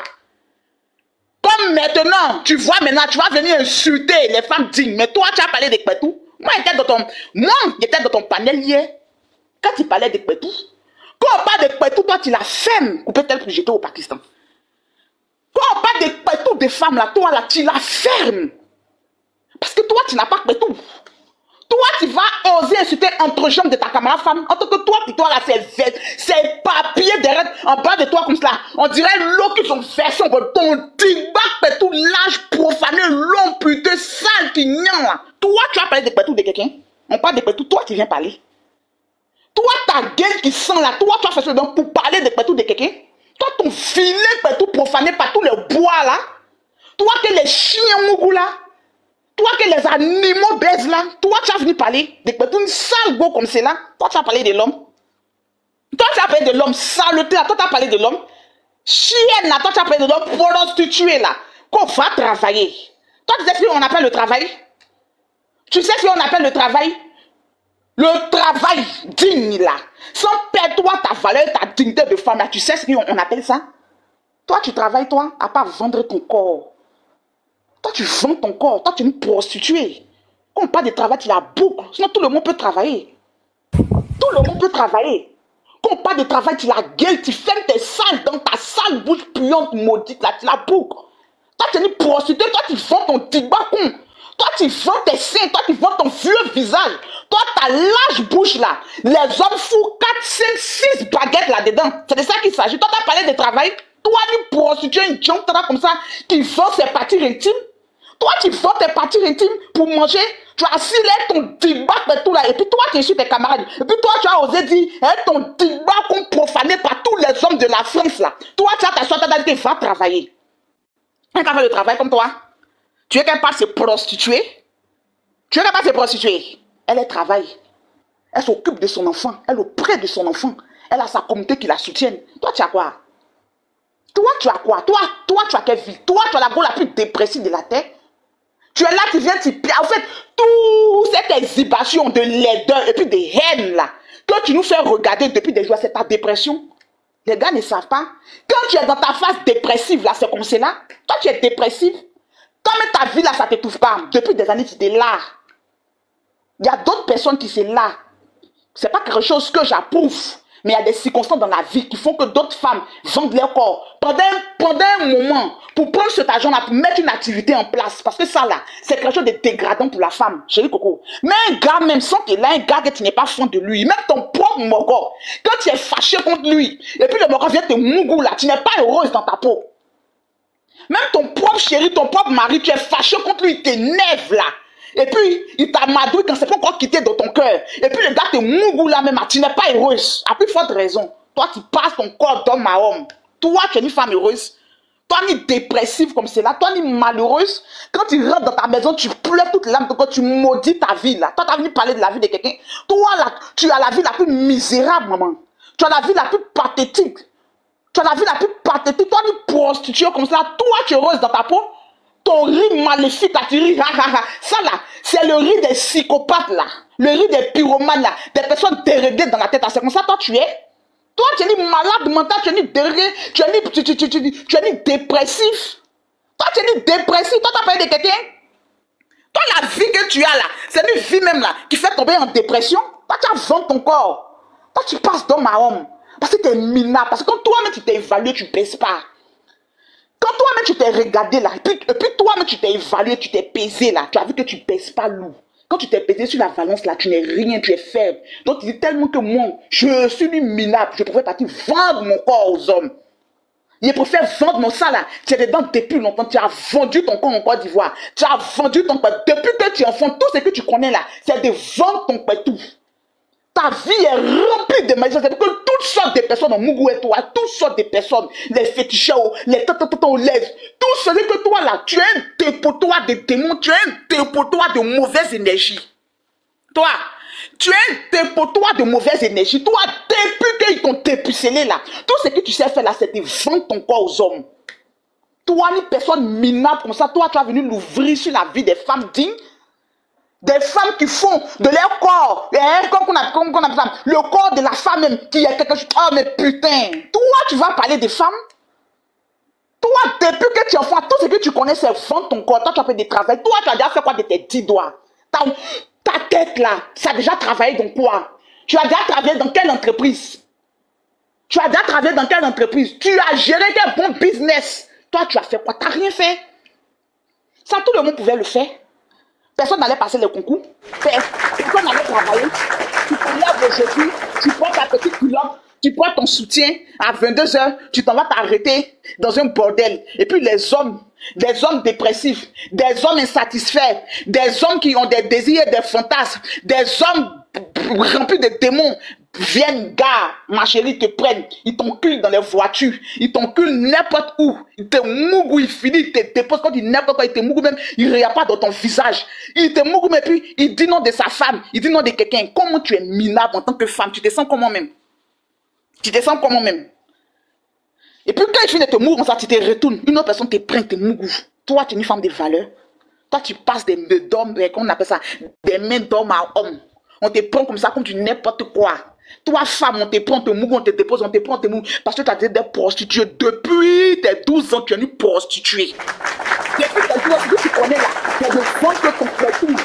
Speaker 8: Comme maintenant, tu vois maintenant, tu vas venir insulter les femmes dignes. Mais toi, tu as parlé de Kpetou. Moi, j'étais dans ton, moi, j'étais dans ton panel hier. Quand tu parlais de Kpetou, quand on parle de Kpetou, toi, tu la fermes. Ou peut-être que j'étais au Pakistan. Quand on parle de Kpetou des femmes là, toi là, tu la fermes. Parce que toi, tu n'as pas Kpetou. Toi, tu vas oser insulter entre jambes de ta camarade femme. En tant que toi, puis toi, là, c'est c'est papier derrière, en bas de toi, comme cela. On dirait l'eau qui sont versés en ton tibac, tout l'âge profané, long, putain, sale, qui nyan, là. Toi, tu vas parler de Kpetou de quelqu'un. On parle de Kpetou, toi, tu viens parler. Toi, ta gueule qui sent là, toi, tu as fait ce don pour parler de Kpetou de quelqu'un. Toi, ton filet Kpetou profané par tous les bois, là. Toi, que les chiens mougou, là. Toi que les animaux baisent là, toi tu as venu parler de Kpetou, une sale go comme c'est là, toi tu as parlé de l'homme. Toi tu as parlé de l'homme, saleté là, toi tu as parlé de l'homme. Chienne là, toi tu as parlé de l'homme prostitué là, qu'on va travailler. Toi tu sais ce qu'on appelle le travail? Tu sais ce qu'on appelle le travail? Le travail digne là, sans perdre toi ta valeur, ta dignité de femme là, tu sais ce qu'on appelle ça? Toi tu travailles toi, à pas vendre ton corps. Toi, tu vends ton corps. Toi, tu es une prostituée. Quand on parle de travail, tu la boucles. Sinon, tout le monde peut travailler. Tout le monde peut travailler. Quand on parle de travail, tu la gueules, tu fermes tes salles dans ta sale bouche puante, maudite, là, tu la boucles. Toi, tu es une prostituée. Toi, tu vends ton tibacon. Toi, tu vends tes seins. Toi, tu vends ton vieux visage. Toi, ta large bouche, là. Les hommes fous quatre, cinq, six baguettes là-dedans. C'est de ça qu'il s'agit. Toi, tu as parlé de travail. Toi, une prostituée, une jante comme ça, qui vend ses parties intimes. Toi, tu vends tes parties intimes pour manger. Tu as assilé ton tibac et tout là. Et puis toi, tu es sur tes camarades. Et puis toi, tu as osé dire, hein, ton tibac qu'on profané par tous les hommes de la France là. Toi, tu as ta soeur, tu as dit, va travailler. Elle va faire le travail comme toi. Tu es capable de se prostituer. Tu es capable de se prostituer. Elle, elle travaille. Elle s'occupe de son enfant. Elle est auprès de son enfant. Elle a sa communauté qui la soutienne. Toi, tu as quoi? Toi, tu as quoi? Toi, toi, tu as quelle vie? Toi, tu as la gueule la plus dépressive de la terre. Tu es là, tu viens, tu... En fait, toute cette exhibition de laideur et puis de haine là, que tu nous fais regarder depuis des jours, c'est ta dépression. Les gars ne savent pas. Quand tu es dans ta phase dépressive là, c'est comme cela. Toi, tu es dépressif. Comme ta vie là, ça ne t'étouffe pas. Depuis des années, tu es là. Il y a d'autres personnes qui sont là. Ce n'est pas quelque chose que j'approuve. Mais il y a des circonstances dans la vie qui font que d'autres femmes vendent leur corps pendant, pendant un moment pour prendre cet argent-là, pour mettre une activité en place. Parce que ça, là, c'est quelque chose de dégradant pour la femme. Chérie Coco. Mais un gars, même sans qu'il a un gars que tu n'es pas fan de lui, même ton propre mogo, quand tu es fâché contre lui, et puis le mogo vient te mougou là, tu n'es pas heureuse dans ta peau. Même ton propre chéri, ton propre mari, tu es fâché contre lui, il t'énerve là. Et puis, il t'a madoué quand c'est pas encore quitté dans ton cœur. Et puis, le gars te mougou là même, tu n'es pas heureuse. À plus forte raison. Toi, tu passes ton corps d'homme à homme. Toi, tu es une femme heureuse. Toi, ni dépressive comme cela. Toi, ni malheureuse. Quand tu rentres dans ta maison, tu pleures toute l'âme. Quand tu maudis ta vie là. Toi, tu as venu parler de la vie de quelqu'un. Toi, là, tu as la vie la plus misérable, maman. Tu as la vie la plus pathétique. Tu as la vie la plus pathétique. Toi, ni prostituée comme ça. Toi, tu es heureuse dans ta peau. Ton riz maléfique, là, tu ris, ha, ha, ha. Ça, là, c'est le riz des psychopathes, là. Le riz des pyromanes, là. Des personnes déréglées dans la tête. C'est comme ça, toi, tu es. Toi, tu es ni malade mental, tu es ni déréglé, tu es ni, tu, tu, tu, tu, tu es ni dépressif. Toi, tu es ni dépressif. Toi, tu as parlé de quelqu'un. Toi, la vie que tu as, là, c'est une vie même, là, qui fait tomber en dépression. Toi, tu as vendu ton corps. Toi, tu passes d'homme à homme. Parce que tu es minable. Parce que quand toi-même, tu t'es évalué, tu ne pèses pas. Quand toi-même tu t'es regardé là, et puis, et puis toi-même tu t'es évalué, tu t'es pesé là, tu as vu que tu ne pèses pas lourd. Quand tu t'es pesé sur la balance là, tu n'es rien, tu es faible. Donc tu dis tellement que moi, je suis une minable, je préfère partir vendre mon corps aux hommes. Je préfère vendre mon sang là. Tu es dedans depuis longtemps, tu as vendu ton corps en Côte d'Ivoire. Tu as vendu ton corps. Depuis que tu es enfant, tout ce que tu connais là, c'est de vendre ton corps tout. Ta vie est remplie de malédiction. C'est que toutes sortes de personnes ont mougou et toi, toutes sortes de personnes, les féticheurs, les tatatatons lèvres, tout ce que toi là, tu es un dépotoir de démons, tu es un dépotoir de mauvaise énergie. Toi, tu es un dépotoir de mauvaise énergie. Toi, depuis qu'ils t'ont dépucelé là, tout ce que tu sais faire là, c'est de vendre ton corps aux hommes. Toi, une personne minable comme ça, toi, tu as venu l'ouvrir sur la vie des femmes dignes. Des femmes qui font de leur corps, hein, comme on a, comme on a, le corps de la femme même, qui est quelque chose. Oh, mais putain, toi, tu vas parler des femmes? Toi, depuis que tu es enfant, tout ce que tu connais, c'est vendre ton corps. Toi, tu as fait des travaux. Toi, tu as déjà fait quoi de tes dix doigts? Ta, ta tête, là, ça a déjà travaillé dans quoi? Tu as déjà travaillé dans quelle entreprise? Tu as déjà travaillé dans quelle entreprise? Tu as géré quel bon business? Toi, tu as fait quoi? Tu n'as rien fait. Ça, tout le monde pouvait le faire. Personne n'allait passer le concours. Personne n'allait travailler. Tu te lèves aujourd'hui, tu prends ta petite culotte, tu prends ton soutien, à vingt-deux heures, tu t'en vas t'arrêter dans un bordel. Et puis les hommes, des hommes dépressifs, des hommes insatisfaits, des hommes qui ont des désirs et des fantasmes, des hommes remplis de démons, viennent, gars, ma chérie, te prennent, ils t'enculent dans les voitures, ils t'enculent n'importe où, ils te mougou, ils finissent, ils te déposent, quand ils n'importe quoi, ils te mougou même, ils ne regardent pas dans ton visage, ils te mougou, mais puis, il dit non de sa femme, il dit non de quelqu'un. Comment tu es minable en tant que femme? Tu te sens comment même? Tu te sens comment même? Et puis quand il finit de te mougou, ça, tu te retournes, une autre personne te prend, te mougou. Toi, tu es une femme de valeur. Toi, tu passes des mains d'homme, comment on appelle ça, des mains d'homme à homme. On te prend comme ça, comme tu n'importe quoi. Toi, femme, on te prend, on te mougou, on te dépose, on te prend, on te mougou. Parce que tu as dit des prostituées. Depuis tes douze ans, tu es une prostituée. Depuis tes douze ans, ce que tu connais là, tu es de vendre ton pétou.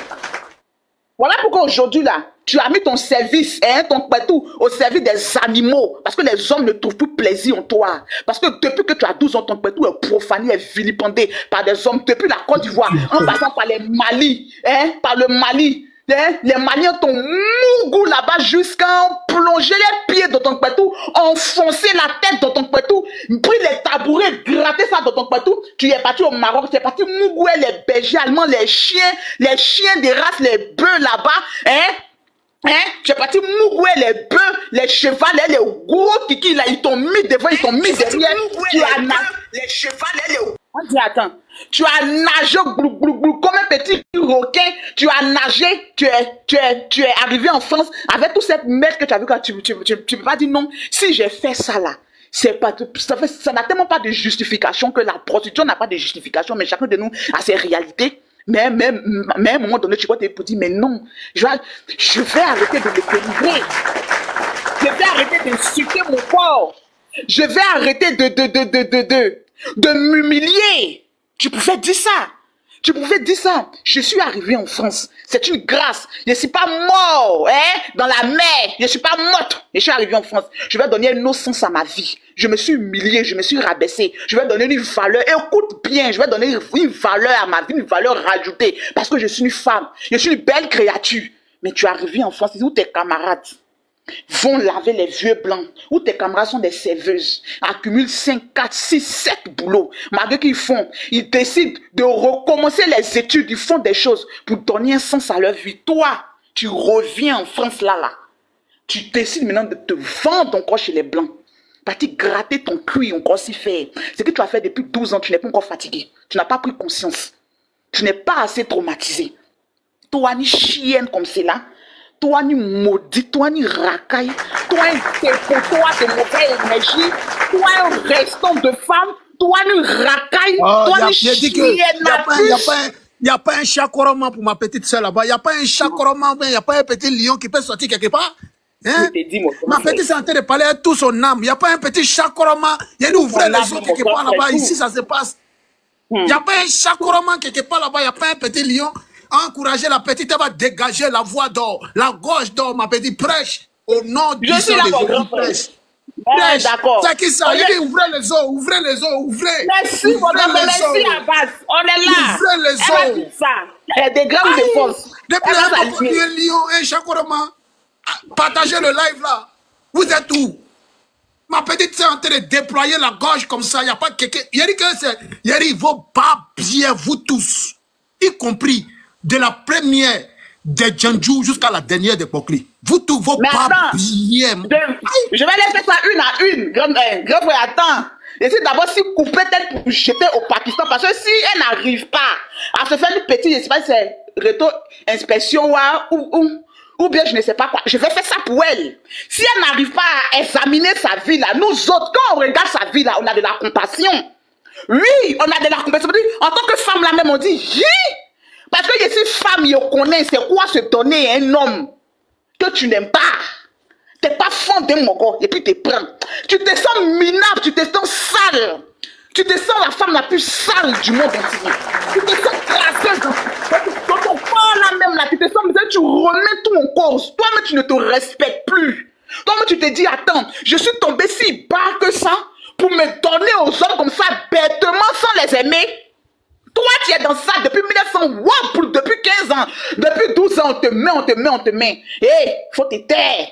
Speaker 8: Voilà pourquoi aujourd'hui là, tu as mis ton service, hein, ton pétou, au service des animaux. Parce que les hommes ne trouvent plus plaisir en toi. Parce que depuis que tu as douze ans, ton pétou est profané, est vilipendé par des hommes. Depuis la Côte d'Ivoire, en passant par les Mali, hein, par le Mali. Les Maliens t'ont mougou là-bas jusqu'à plonger les pieds dans ton pétou, enfoncer la tête dans ton pétou, pris les tabourets, gratter ça dans ton pétou. Tu es parti au Maroc, tu es parti mougouer les bergers allemands, les chiens, les chiens des races, les bœufs là-bas, hein? Hein? Tu es parti mougouer les bœufs, les chevalets, les gros kiki là, ils t'ont mis devant, ils t'ont mis derrière. Tu as nagé, les chevalets, les on dit attends, tu as nagé glou, glou, glou, comme un petit requin, tu as nagé, tu es, tu es, tu es arrivé en France avec toute cette merde que tu as vu quand tu, tu, tu, tu peux pas dire non, si j'ai fait ça là, c'est pas, ça fait, ça n'a tellement pas de justification que la prostitution n'a pas de justification, mais chacun de nous a ses réalités. Mais, mais, mais à un moment donné, tu vois, tu peux dire, mais non, je vais, je vais arrêter de me délivrer. Je vais arrêter d'insulter mon corps. Je vais arrêter de, de, de, de, de, de, de m'humilier. Tu pouvais dire ça. Tu pouvais dire ça. Je suis arrivé en France. C'est une grâce. Je ne suis pas mort, hein, dans la mer. Je ne suis pas morte. Je suis arrivé en France. Je vais donner un autre sens à ma vie. Je me suis humilié, je me suis rabaissé. Je vais donner une valeur. Écoute bien, je vais donner une valeur à ma vie, une valeur rajoutée. Parce que je suis une femme. Je suis une belle créature. Mais tu es arrivé en France, où tes camarades vont laver les vieux blancs, où tes camarades sont des serveuses, accumulent cinq, quatre, six, sept boulots, malgré qu'ils font, ils décident de recommencer les études, ils font des choses pour donner un sens à leur vie. Toi, tu reviens en France là, là, tu décides maintenant de te vendre encore chez les blancs, partir gratter ton cuir encore si faire. Ce que tu as fait depuis douze ans, tu n'es pas encore fatigué, tu n'as pas pris conscience, tu n'es pas assez traumatisé. Toi, ni chienne comme c'est là, toi ni maudit, toi ni racaille, toi un dépotoir de mauvaise énergie, toi un restant de femme, toi ni racaille,
Speaker 3: oh,
Speaker 8: toi
Speaker 3: y a,
Speaker 8: ni chienne. Il
Speaker 3: n'y a pas un chacoroman pour ma petite soeur là-bas. Il n'y a pas un chacoroman, il n'y a pas un petit lion qui peut sortir quelque part. Hein? Dit, ma petite soeur est en train de parler à tout son âme. Il n'y a pas un petit chacoroman. Il y a une ouvrir les eaux quelque part là-bas. Ici, ça se passe. Il n'y a pas un chacoroman quelque part là-bas. Il n'y a pas un petit lion. Encourager la petite, elle va dégager la voix d'or, la gorge d'or, ma petite, prêche au nom du Seigneur de Jésus. Prêche. Prêche. D'accord. C'est qui ça? Il dit ouvrez les eaux, ouvrez les eaux, ouvrez.
Speaker 8: Merci, mon homme, merci à base. On est là.
Speaker 3: Ouvrez les eaux.
Speaker 8: Elle va dire ça. Elle a des grandes défenses.
Speaker 3: Depuis un moment, un lion, un chacoroman, partagez le live là. Vous êtes où? Ma petite sœur est en train de déployer la gorge comme ça. Il n'y a pas quelqu'un. Il dit que c'est. Il dit, il vaut pas bien, vous tous, y compris de la première des Djandjou jusqu'à la dernière des Bokli. Vous tous vos pas bien.
Speaker 8: De, je vais les faire ça une à une. Grand, euh, grand frère, attends. Essaye d'abord si couper tête pour jeter au Pakistan. Parce que si elle n'arrive pas à se faire une petite, je ne sais pas si c'est réto-inspection ou, ou, ou bien je ne sais pas quoi. Je vais faire ça pour elle. Si elle n'arrive pas à examiner sa vie là, nous autres, quand on regarde sa vie là, on a de la compassion. Oui, on a de la compassion. En tant que femme là même, on dit, hi! Parce que je suis femme, je connais c'est quoi se donner à un homme que tu n'aimes pas. Tu n'es pas fan de mon corps et puis tu te prends. Tu te sens minable, tu te sens sale. Tu te sens la femme la plus sale du monde entier. Tu te sens crasseuse dans ton corps là même là. Tu te sens, tu remets tout en cause. Toi-même, tu ne te respectes plus. Toi-même, tu te dis, attends, je suis tombé si bas que ça pour me donner aux hommes comme ça bêtement sans les aimer. Toi, tu es dans ça depuis mille neuf cents, wow, depuis quinze ans, depuis douze ans, on te met, on te met, on te met. Hé, hey, faut te taire.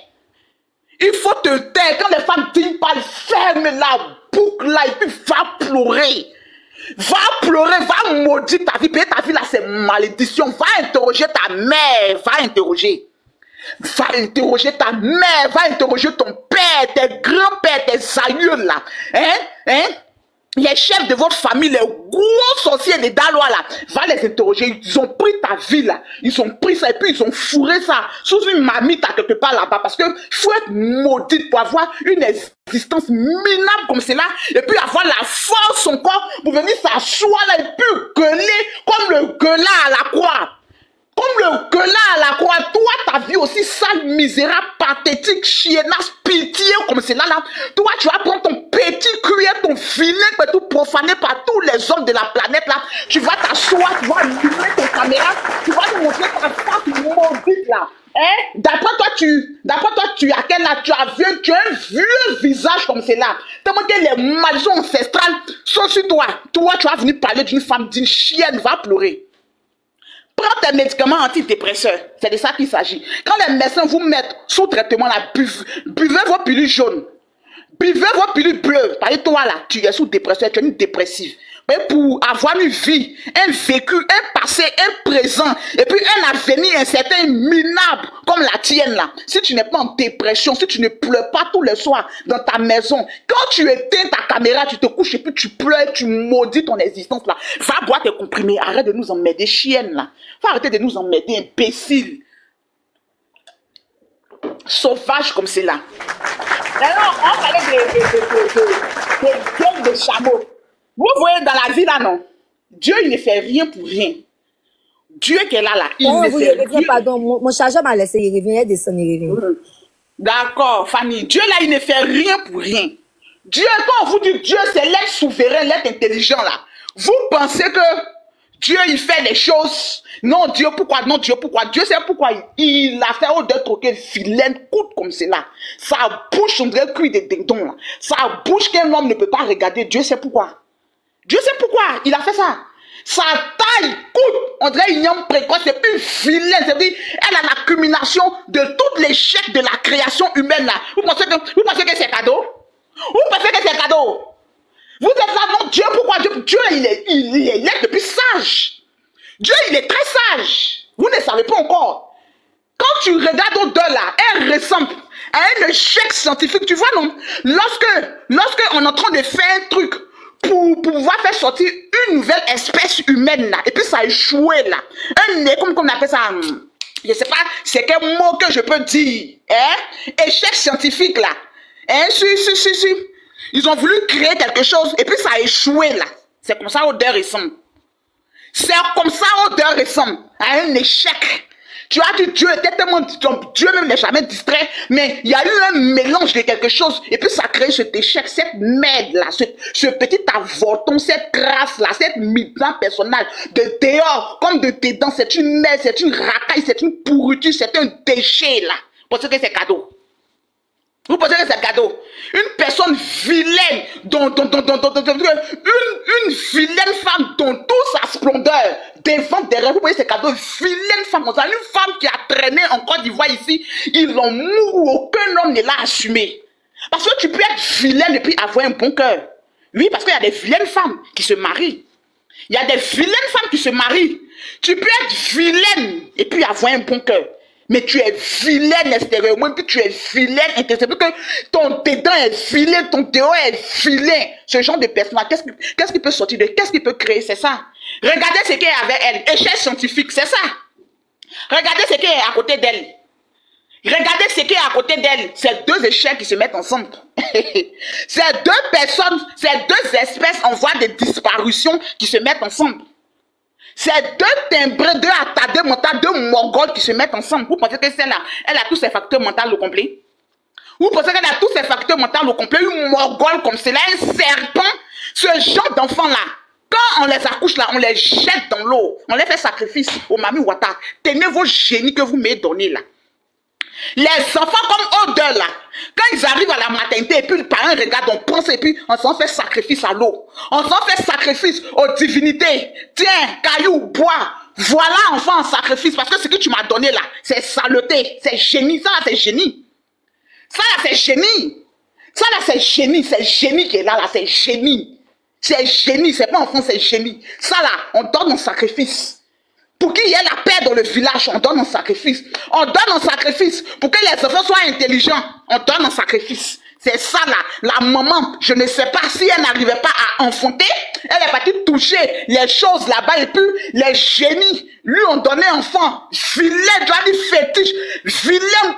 Speaker 8: Il faut te taire. Quand les femmes disent pas, ferme la boucle là et puis va pleurer. Va pleurer, va maudire ta vie. Peut-être ta vie là, c'est malédiction. Va interroger ta mère, va interroger. Va interroger ta mère, va interroger ton père, tes grands-pères, tes aïeux là. Hein, hein? Les chefs de votre famille, les gros sorciers des Dalois là, va les interroger. Ils ont pris ta vie là, ils ont pris ça et puis ils ont fourré ça sous une marmite à quelque part là-bas. Parce que faut être maudite pour avoir une existence minable comme celle-là et puis avoir la force encore pour venir s'asseoir là et puis gueuler comme le gueulard à la croix. Comme le gueulard à la croix, toi, ta vie aussi sale, misérable, pathétique, chiennasse, pitié, comme c'est là, là. Toi, tu vas prendre ton petit cuir, ton filet, tout profané par tous les hommes de la planète, là. Tu vas t'asseoir, tu vas allumer ton caméra, tu vas nous montrer ta face maudite, là. Hein? D'après toi, tu, d'après toi, tu as quel âge? Tu as vu, tu as un vieux visage comme c'est là. Tellement que les malédictions ancestrales sont sur toi. Toi, tu vas venir parler d'une femme, d'une chienne, va pleurer. Prends tes médicaments antidépresseurs. C'est de ça qu'il s'agit. Quand les médecins vous mettent sous traitement, là, buvez, buvez vos pilules jaunes. Buvez vos pilules bleues. Par exemple, toi, là, tu es sous dépresseur, tu es une dépressive. Mais pour avoir une vie, un vécu, un passé, un présent, et puis un avenir incertain, minable, comme la tienne, là. Si tu n'es pas en dépression, si tu ne pleures pas tous les soirs dans ta maison, quand tu éteins ta caméra, tu te couches et puis tu pleures, tu maudis ton existence, là. Va boire tes comprimés, arrête de nous emmerder, chienne, là. Va arrêter de nous emmerder, imbécile. Sauvage comme c'est là. Alors, on parlait de, de, de, de, de, de, de chameaux. Vous voyez dans la vie là, non? Dieu, il ne fait rien pour rien. Dieu qui est là, là, il
Speaker 1: oh,
Speaker 8: ne
Speaker 1: vous
Speaker 8: fait
Speaker 1: revient,
Speaker 8: rien.
Speaker 1: Pardon, mon, mon chargeur m'a laissé, il revient, il descend, il revient.
Speaker 8: D'accord, Fanny. Dieu là, il ne fait rien pour rien. Dieu, quand on vous dit Dieu, c'est l'être souverain, l'être intelligent là. Vous pensez que Dieu, il fait les choses. Non, Dieu, pourquoi? Non, Dieu, pourquoi? Dieu sait pourquoi il a fait au deux troquer vilaine coûte comme cela. Sa bouche, on dirait cuit des dindons, là. Sa bouche qu'un homme ne peut pas regarder. Dieu sait pourquoi. Dieu sait pourquoi il a fait ça. Sa taille coûte, on dirait une homme précoce, c'est plus vilaine. C'est-à-dire, elle a l'accumulation de tous les chèques de la création humaine, là. Vous pensez que, vous pensez que c'est cadeau? Vous pensez que c'est cadeau? Vous êtes là, non, Dieu, pourquoi Dieu? Dieu, il est, il, il est là depuis sage. Dieu, il est très sage. Vous ne savez pas encore. Quand tu regardes au-delà, là, elle ressemble à un échec scientifique. Tu vois, non? Lorsque, lorsque on est en train de faire un truc pour, pour pouvoir faire sortir une nouvelle espèce humaine, là, et puis ça a échoué, là. Un, comme, comme on appelle ça, je ne sais pas, c'est quel mot que je peux dire, hein? Échec scientifique, là. Hein? Si, si, si, si. Ils ont voulu créer quelque chose, et puis ça a échoué, là. C'est comme ça, odeur ressemble. C'est comme ça, odeur ressemble à un échec. Tu as dit, Dieu était tellement, Dieu même n'est jamais distrait, mais il y a eu un mélange de quelque chose, et puis ça a créé cet échec, cette merde-là, ce, ce petit avorton, cette crasse-là, cette midlan personnelle, de dehors, comme de dedans, c'est une merde, c'est une racaille, c'est une pourriture, c'est un déchet, là. Parce que c'est cadeau. Vous pensez que c'est cadeau? Une personne vilaine, dont, dont, dont, dont, dont, dont, une, une vilaine femme dont toute sa splendeur, devant, derrière, vous voyez c'est cadeau, vilaine femme, une femme qui a traîné en Côte d'Ivoire ici, ils l'ont mouru, aucun homme ne l'a assumé. Parce que tu peux être vilaine et puis avoir un bon cœur. Oui, parce qu'il y a des vilaines femmes qui se marient. Il y a des vilaines femmes qui se marient. Tu peux être vilaine et puis avoir un bon cœur. Mais tu es vilaine extérieurement, puis tu es vilaine intérieurement, que ton dedans est vilain, ton dehors est vilain. Ce genre de personne, qu'est-ce qui, qu'est-ce qui peut sortir de, qu'est-ce qui peut créer, c'est ça. Regardez ce qu'il y a avec elle, échec scientifique, c'est ça. Regardez ce qu'il y a à côté d'elle. Regardez ce qu'il y a à côté d'elle, c'est deux échecs qui se mettent ensemble. C'est deux personnes, c'est deux espèces en voie de disparition qui se mettent ensemble. C'est deux timbrés, deux attardés mentaux, deux mongols qui se mettent ensemble. Vous pensez que celle-là, elle a tous ses facteurs mentaux au complet? Vous pensez qu'elle a tous ses facteurs mentaux au complet? Une mongole comme celle-là, un serpent, ce genre d'enfants-là, quand on les accouche là, on les jette dans l'eau, on les fait sacrifice au Mami Wata. Tenez vos génies que vous m'avez donnés là. Les enfants comme Odeur là, quand ils arrivent à la maternité et puis le parent regarde, on pense et puis on s'en fait sacrifice à l'eau. On s'en fait sacrifice aux divinités. Tiens, caillou, bois. Voilà enfant en sacrifice parce que ce que tu m'as donné là, c'est saleté, c'est génie. Ça là, c'est génie. Ça là, c'est génie. Ça là, c'est génie. C'est génie qui est là, là, c'est génie. C'est génie, c'est pas enfant, c'est génie. Ça là, on donne en sacrifice. Pour qu'il y ait la paix dans le village, on donne un sacrifice. On donne un sacrifice. Pour que les enfants soient intelligents, on donne un sacrifice. C'est ça là. La maman, je ne sais pas si elle n'arrivait pas à enfanter. Elle est partie toucher les choses là-bas et puis les génies lui ont donné enfant. Vilain, tu as dit fétiche. Vilain.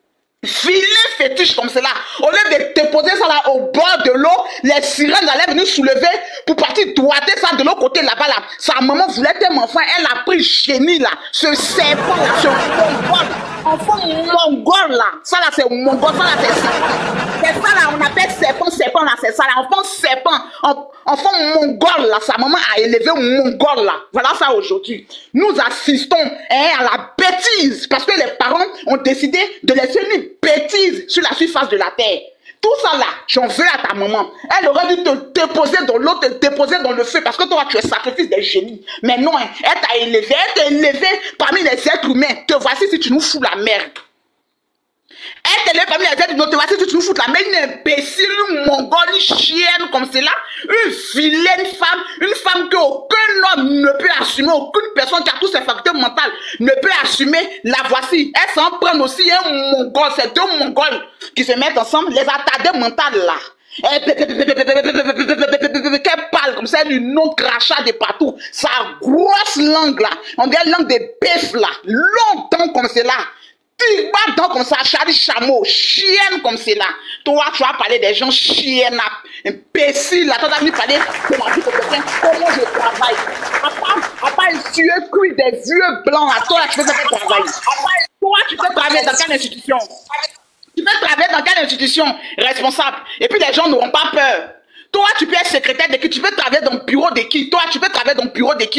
Speaker 8: Vilain fétiche comme cela. Au lieu de déposer ça là au bord de l'eau, les sirènes allaient venir soulever pour partir droiter ça de l'autre côté là-bas là. Sa maman voulait un enfant, elle a pris génie là, ce serpent là, ce mongol. Enfant mongol là. Ça là c'est mongol, ça là c'est serpent. C'est ça là, on appelle serpent, serpent là, c'est ça là. Enfant serpent, enfant mongol là, sa maman a élevé un mongol là. Voilà ça aujourd'hui. Nous assistons hein, à la bêtise parce que les parents ont décidé de laisser une bêtise sur la surface de la terre. Tout ça là, j'en veux à ta maman. Elle aurait dû te déposer dans l'eau, te déposer dans le feu parce que toi tu es sacrifice des génies. Mais non, hein, elle t'a élevé, elle t'a élevé parmi les êtres humains. Te voici si tu nous fous la merde. Elle t'élève parmi les êtres humains, te voici si tu nous fous la merde. Une imbécile, une mongole, une chienne comme cela, une vilaine femme, une femme qu'aucun homme ne peut assumer, aucune personne qui a tous ses facteurs mentaux ne peut assumer. La voici. Elle s'en prend aussi un mongol, c'est deux mongols qui se mettent ensemble, les attardés mentales là. Qu'elle parle comme ça, une autre crachat de partout. Sa grosse langue là, on dirait langue de bœuf là, longtemps comme cela. Tu vas donc comme ça, Charlie Chameau, chienne comme cela. Toi, tu vas parler des gens chiennes, imbéciles. Là, tu vas venir parler de la vie de quelqu'un, comment je travaille. À part, à part un vieux cuit, des vieux blancs, à toi, tu peux faire travailler. Toi, tu peux travailler dans quelle institution? Tu peux travailler dans quelle institution responsable? Et puis les gens n'auront pas peur. Toi, tu peux être secrétaire de qui? Tu peux travailler dans le bureau de qui? Toi, tu peux travailler dans le bureau de qui?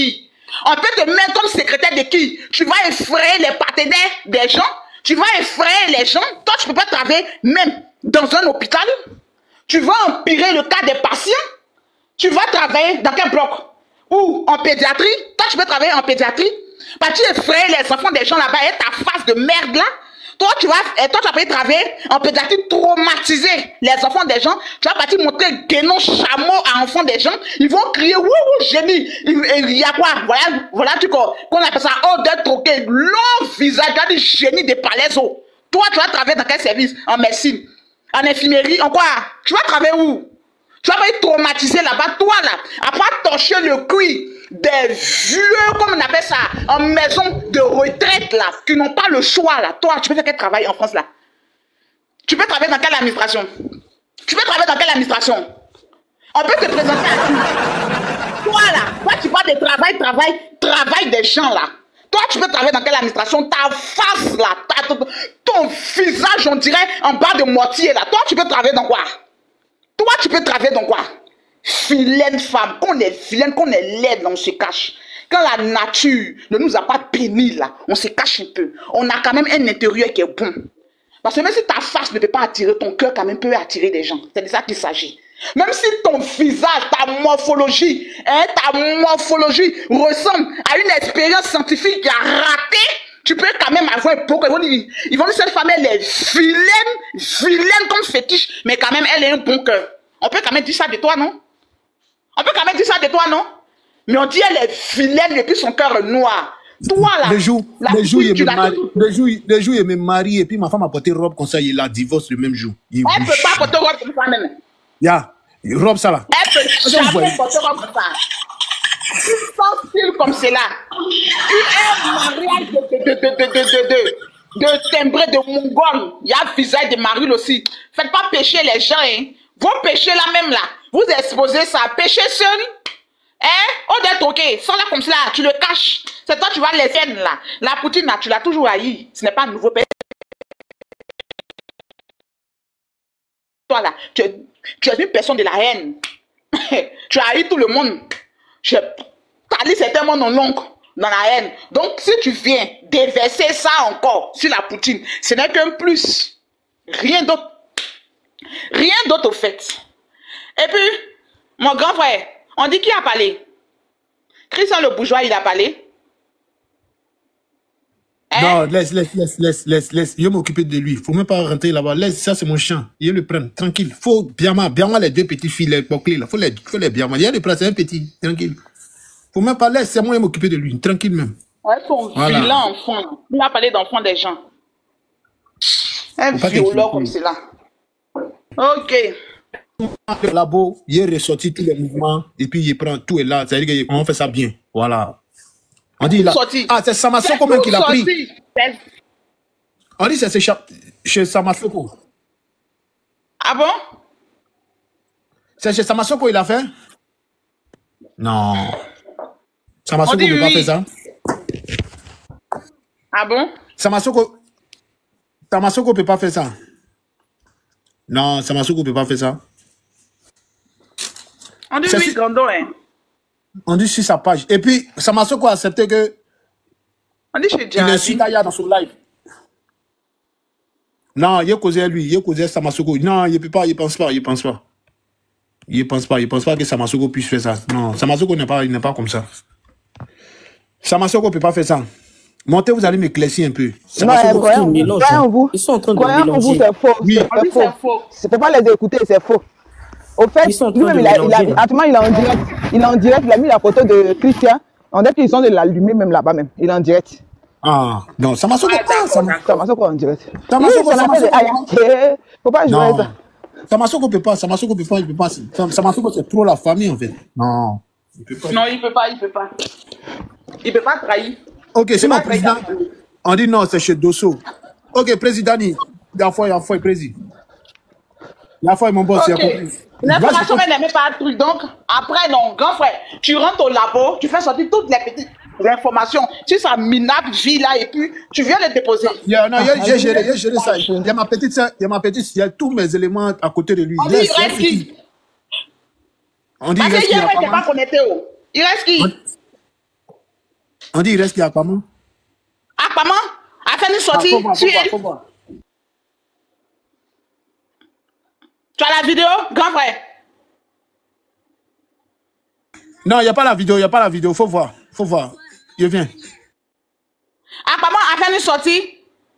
Speaker 8: On peut te mettre comme secrétaire de qui? Tu vas effrayer les partenaires des gens. Tu vas effrayer les gens. Toi, tu ne peux pas travailler même dans un hôpital. Tu vas empirer le cas des patients. Tu vas travailler dans quel bloc? Ou en pédiatrie. Toi, tu peux travailler en pédiatrie. Parce que tu effraies les enfants des gens là-bas et ta face de merde là. Toi, tu vas, toi, tu vas travailler en pédiatrie, traumatiser les enfants des gens. Tu vas partir montrer guénon chameau à enfants des gens. Ils vont crier, wouh, wouh, génie. Il, il y a quoi? Voilà, voilà, tu qu'on appelle ça, oh, d'être troqué. Long visage, tu as dit génie des palaisos. Toi, tu vas travailler dans quel service? En médecine, en infirmerie, en quoi? Tu vas travailler où? Tu vas être traumatisé là-bas, toi là. Après torcher le cuir des vieux, comme on appelle ça, en maison de retraite là, qui n'ont pas le choix là. Toi, tu peux faire quel travail en France là? Tu peux travailler dans quelle administration? Tu peux travailler dans quelle administration? On peut te présenter à qui? Toi là, toi tu parles de travail, travail, travail des gens là. Toi, tu peux travailler dans quelle administration? Ta face là, ta, ton, ton visage, on dirait en bas de moitié là. Toi, tu peux travailler dans quoi? Toi, tu peux travailler dans quoi? Vilaine femme, qu'on est vilaine, qu'on est laide, on se cache. Quand la nature ne nous a pas bénis là, on se cache un peu. On a quand même un intérieur qui est bon. Parce que même si ta face ne peut pas attirer, ton cœur quand même peut attirer des gens. C'est de ça qu'il s'agit. Même si ton visage, ta morphologie, hein, ta morphologie ressemble à une expérience scientifique qui a raté, tu peux quand même avoir un peu. Ils vont dire, ils vont dire cette femme, elle est vilaine, vilaine comme fétiche, mais quand même, elle a un bon cœur. On peut quand même dire ça de toi, non? On peut quand même dire ça de toi, non? Mais on dit, elle est vilaine et puis son cœur est noir. Toi, là,
Speaker 3: les jours,
Speaker 8: la
Speaker 3: les jours, il
Speaker 8: tu
Speaker 3: me
Speaker 8: l'as
Speaker 3: marie,
Speaker 8: tout-
Speaker 3: les jours, les jours, il me marie et puis ma femme a porté robe comme ça, il la divorce le même jour. Il,
Speaker 8: Elle ne peut pas porter robe comme ça même.
Speaker 3: Ya, robe ça là.
Speaker 8: Elle peut
Speaker 3: vous
Speaker 8: jamais
Speaker 3: voyez.
Speaker 8: porter robe comme ça. Sans style comme cela. Un mariage de, de, de, de, de, de, de, de timbré de mongol. Il y a visage de Maril aussi. Faites pas pécher les gens, hein. Vos péchés là même là. Vous exposez ça. Péché seul. Hein? On d'être ok. Sans là comme cela, tu le caches. C'est toi tu vas les faire là. La poutine là, tu l'as toujours haï. Ce n'est pas un nouveau péché. Toi là, tu es, tu es une personne de la haine. Tu as haï tout le monde. Tu as dit certainement non l'oncle dans la haine. Donc si tu viens déverser ça encore sur la poutine, ce n'est qu'un plus. Rien d'autre. Rien d'autre au fait. Et puis, mon grand frère, on dit qui a parlé? Christian le bourgeois, il a parlé. Hein?
Speaker 3: Non, laisse, laisse, laisse, laisse, laisse, laisse. Je vais m'occuper de lui. Faut même pas rentrer là-bas. Laisse, ça c'est mon chien. Il le prendre, tranquille. Faut bien mal, bien mal les deux petites filles, les bouclés là. Faut les, faut les bien mal. Il y a le prendre, c'est un petit, tranquille. Faut même pas laisser, c'est moi qui m'occuper de lui, tranquille même.
Speaker 8: Ouais, ton
Speaker 3: Voilà.
Speaker 8: vilain enfant. Il a parlé d'enfant des gens. Un
Speaker 3: Faut pas
Speaker 8: violeur
Speaker 3: t'inquiéter.
Speaker 8: comme cela. Ok.
Speaker 3: Le labo, il est ressorti tous les mouvements et puis il prend tout est là. Ça veut dire qu'on fait ça bien. Voilà. On dit là.
Speaker 8: Sorti.
Speaker 3: Ah, c'est Samasoko même qui l'a pris.
Speaker 8: Sorti. C'est-
Speaker 3: On dit c'est chez, chez Samasoko.
Speaker 8: Ah bon?
Speaker 3: C'est chez Samasoko il a fait? Non.
Speaker 8: On
Speaker 3: Samasoko
Speaker 8: dit
Speaker 3: ne peut pas
Speaker 8: oui.
Speaker 3: faire ça.
Speaker 8: Ah bon?
Speaker 3: Samasoko. Samasoko peut pas faire ça. Non, Samasoko peut pas faire ça.
Speaker 8: On dit
Speaker 3: C'est
Speaker 8: oui,
Speaker 3: si-
Speaker 8: Grando, hein.
Speaker 3: On dit sur sa page. Et puis, Samasoko a accepté que
Speaker 8: On dit chez
Speaker 3: il est
Speaker 8: Djahadi.
Speaker 3: sur Taya dans son live. Non, il a causé lui, il a causé Samasoko. Non, il ne peut pas, il pense pas, il pense pas. Il pense pas, il pense pas que Samasoko puisse faire ça. Non, Samasoko n'est pas, il n'est pas comme ça. Samasoko ne peut pas faire ça. Montez, vous allez m'éclaircir un peu.
Speaker 2: Non,
Speaker 3: Samasoko,
Speaker 2: eh, croyez en-
Speaker 7: mélange,
Speaker 2: croyez en
Speaker 7: hein.
Speaker 2: vous.
Speaker 7: Ils sont en train de
Speaker 2: Croyez en vous,
Speaker 7: mélanger.
Speaker 2: c'est faux.
Speaker 3: Oui.
Speaker 2: C'est
Speaker 8: On dit
Speaker 2: faux.
Speaker 8: c'est faux.
Speaker 2: Je ne peux pas les écouter, c'est faux. Au fait,
Speaker 7: Ils sont en train
Speaker 2: lui-même,
Speaker 7: de
Speaker 2: il a, il a,
Speaker 7: mélanger, là.
Speaker 2: actuellement, il est en direct. Il est en direct, il a mis la photo de Christian. On dirait qu'ils sont de l'allumer même là-bas même. Il est en direct.
Speaker 3: ah, non, Samasoko,
Speaker 8: Ah,
Speaker 3: pas,
Speaker 8: d'accord,
Speaker 3: Sama-
Speaker 8: d'accord.
Speaker 2: Ça m'a quoi en direct.
Speaker 3: Samasoko,
Speaker 2: Oui, ça m'appelle
Speaker 3: Samasoko.
Speaker 2: des Aya. Faut pas jouer
Speaker 3: Non.
Speaker 2: ça.
Speaker 3: Samasoko peut pas, Samasoko peut pas, il peut pas. Sam- Samasoko, c'est trop la famille, en fait. Non. Il peut pas.
Speaker 8: Non, il peut pas, il peut pas. Il peut pas trahir.
Speaker 3: Ok, c'est
Speaker 8: pas
Speaker 3: mon président.
Speaker 8: très grave.
Speaker 3: On dit non, c'est chez Dosso. Ok, président, il y a fois, il y a fois, président. Il y a fois, mon boss, il y a
Speaker 8: Ok.
Speaker 3: compris.
Speaker 8: L'information,
Speaker 3: Vas-y,
Speaker 8: elle n'aimait pas un truc. Donc, après, non, grand frère, tu rentres au labo, tu fais sortir toutes les petites informations sur sa minable vie là, et puis tu viens les déposer.
Speaker 3: il y a, non, il y a-
Speaker 2: Ah,
Speaker 3: j'ai géré, j'ai géré
Speaker 2: ah,
Speaker 3: ça.
Speaker 2: je-
Speaker 3: Il y a ma petite sœur, il y a ma petite, il y a tous mes éléments à côté de lui.
Speaker 8: On dit,
Speaker 3: Laisse,
Speaker 8: il
Speaker 3: laisse
Speaker 8: reste qui?
Speaker 3: qui? On dit, il
Speaker 8: Parce que
Speaker 3: reste qui,
Speaker 8: hier,
Speaker 3: il y a
Speaker 8: il
Speaker 3: pas
Speaker 8: n'était pas
Speaker 3: mal.
Speaker 8: connecté. Oh. Il reste qui?
Speaker 3: On dit il reste qui Aquaman.
Speaker 8: Aquaman a fait une
Speaker 3: Ah,
Speaker 8: sortie
Speaker 3: faut voir, faut
Speaker 8: sur
Speaker 3: voir,
Speaker 8: elle.
Speaker 3: faut voir.
Speaker 8: Tu as la vidéo, grand frère?
Speaker 3: Non, il n'y a pas la vidéo, il n'y a pas la vidéo. Faut voir, faut voir. Je viens.
Speaker 8: Aquaman a fait une sortie.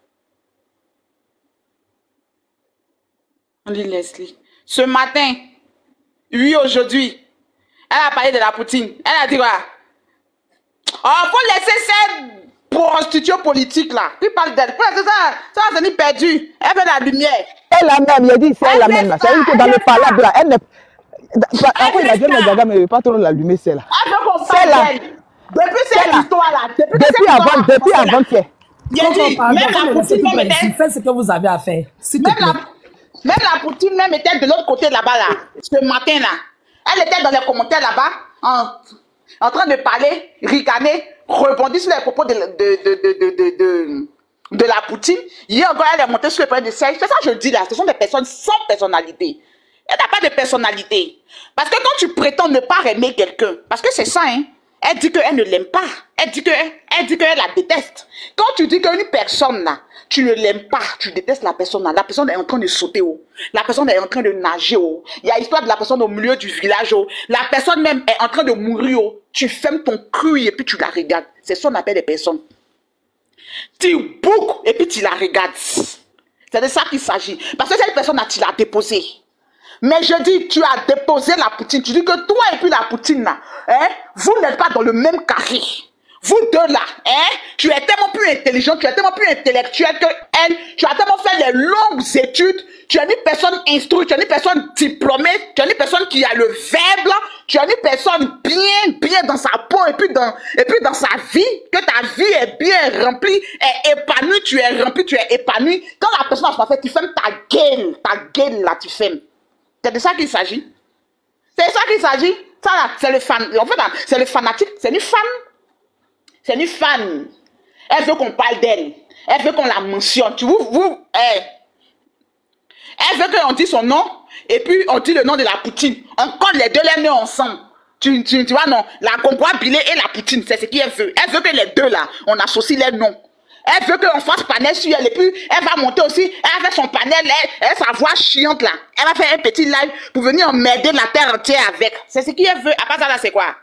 Speaker 8: On dit Leslie. Ce matin, oui, aujourd'hui, elle a parlé de la poutine. Elle a dit quoi? Oh, faut laisser cette prostituée politique là. Qui parle d'elle? Faut laisser ça. Ça va venir perdu. Elle veut la lumière.
Speaker 2: Elle la même, il a dit c'est elle la même là. C'est-à-dire que dans le palais là, elle ne. Après, il a dit, mais Gaga, mais pas trop l'allumer, c'est là.
Speaker 8: Elle veut qu'on parle d'elle. Depuis cette histoire là.
Speaker 2: Depuis avant, depuis avant-hier.
Speaker 8: Il a dit, même la poutine même était.
Speaker 4: Faites ce que vous avez à faire. S'il te
Speaker 8: Même
Speaker 4: plaît.
Speaker 8: la, même la poutine même était de l'autre côté là-bas là. Ce matin là. Elle était dans les commentaires là-bas en, en train de parler, ricaner, rebondir sur les propos de, de, de, de, de, de, de, de la poutine. Hier encore, elle est montée sur le point de siège. C'est ça que je dis là. Ce sont des personnes sans personnalité. Elle n'a pas de personnalité. Parce que quand tu prétends ne pas aimer quelqu'un, parce que c'est ça, hein, elle dit qu'elle ne l'aime pas. Elle dit qu'elle elle dit qu'elle la déteste. Quand tu dis qu'une personne là, tu ne l'aimes pas, tu détestes la personne là, la personne est en train de sauter, oh. La personne est en train de nager, oh. Il y a l'histoire de la personne au milieu du village, oh. La personne même est en train de mourir, oh. Tu fermes ton cul et puis tu la regardes. C'est ça qu'on appelle des personnes. Tu boucles et puis tu la regardes. C'est de ça qu'il s'agit. Parce que cette personne là, tu l'as déposée. Mais je dis, tu as déposé la poutine. Tu dis que toi et puis la poutine là, hein, vous n'êtes pas dans le même carré. Vous deux là, hein, tu es tellement plus intelligent, tu es tellement plus intellectuel que elle. Tu as tellement fait les longues études. Tu es une personne instruite, tu es une personne diplômée, tu es une personne qui a le verbe là. Tu es une personne bien, bien dans sa peau et puis dans, et puis dans sa vie. Que ta vie est bien remplie, est épanouie, tu es rempli, tu es épanoui. Quand la personne a fait, tu fermes ta gueule, ta gueule là, tu fermes. C'est de ça qu'il s'agit. C'est de ça qu'il s'agit. Ça là, c'est le fan. En fait, c'est le fanatique. C'est une fan. C'est une fan. Elle veut qu'on parle d'elle. Elle veut qu'on la mentionne. Tu vous, vous, elle. Elle veut qu'on dise son nom. Et puis, on dit le nom de la poutine. Encore les deux les noms ensemble. Tu, tu, tu vois, non. La Congo-Bilé et la poutine. C'est ce qu'elle veut. Elle veut que les deux là, on associe les noms. Elle veut qu'on fasse panel sur elle et puis elle va monter aussi, elle va faire son panel, elle, elle sa voix chiante là. Elle va faire un petit live pour venir emmerder la terre entière avec. C'est ce qu'elle veut. À part ça là, c'est quoi?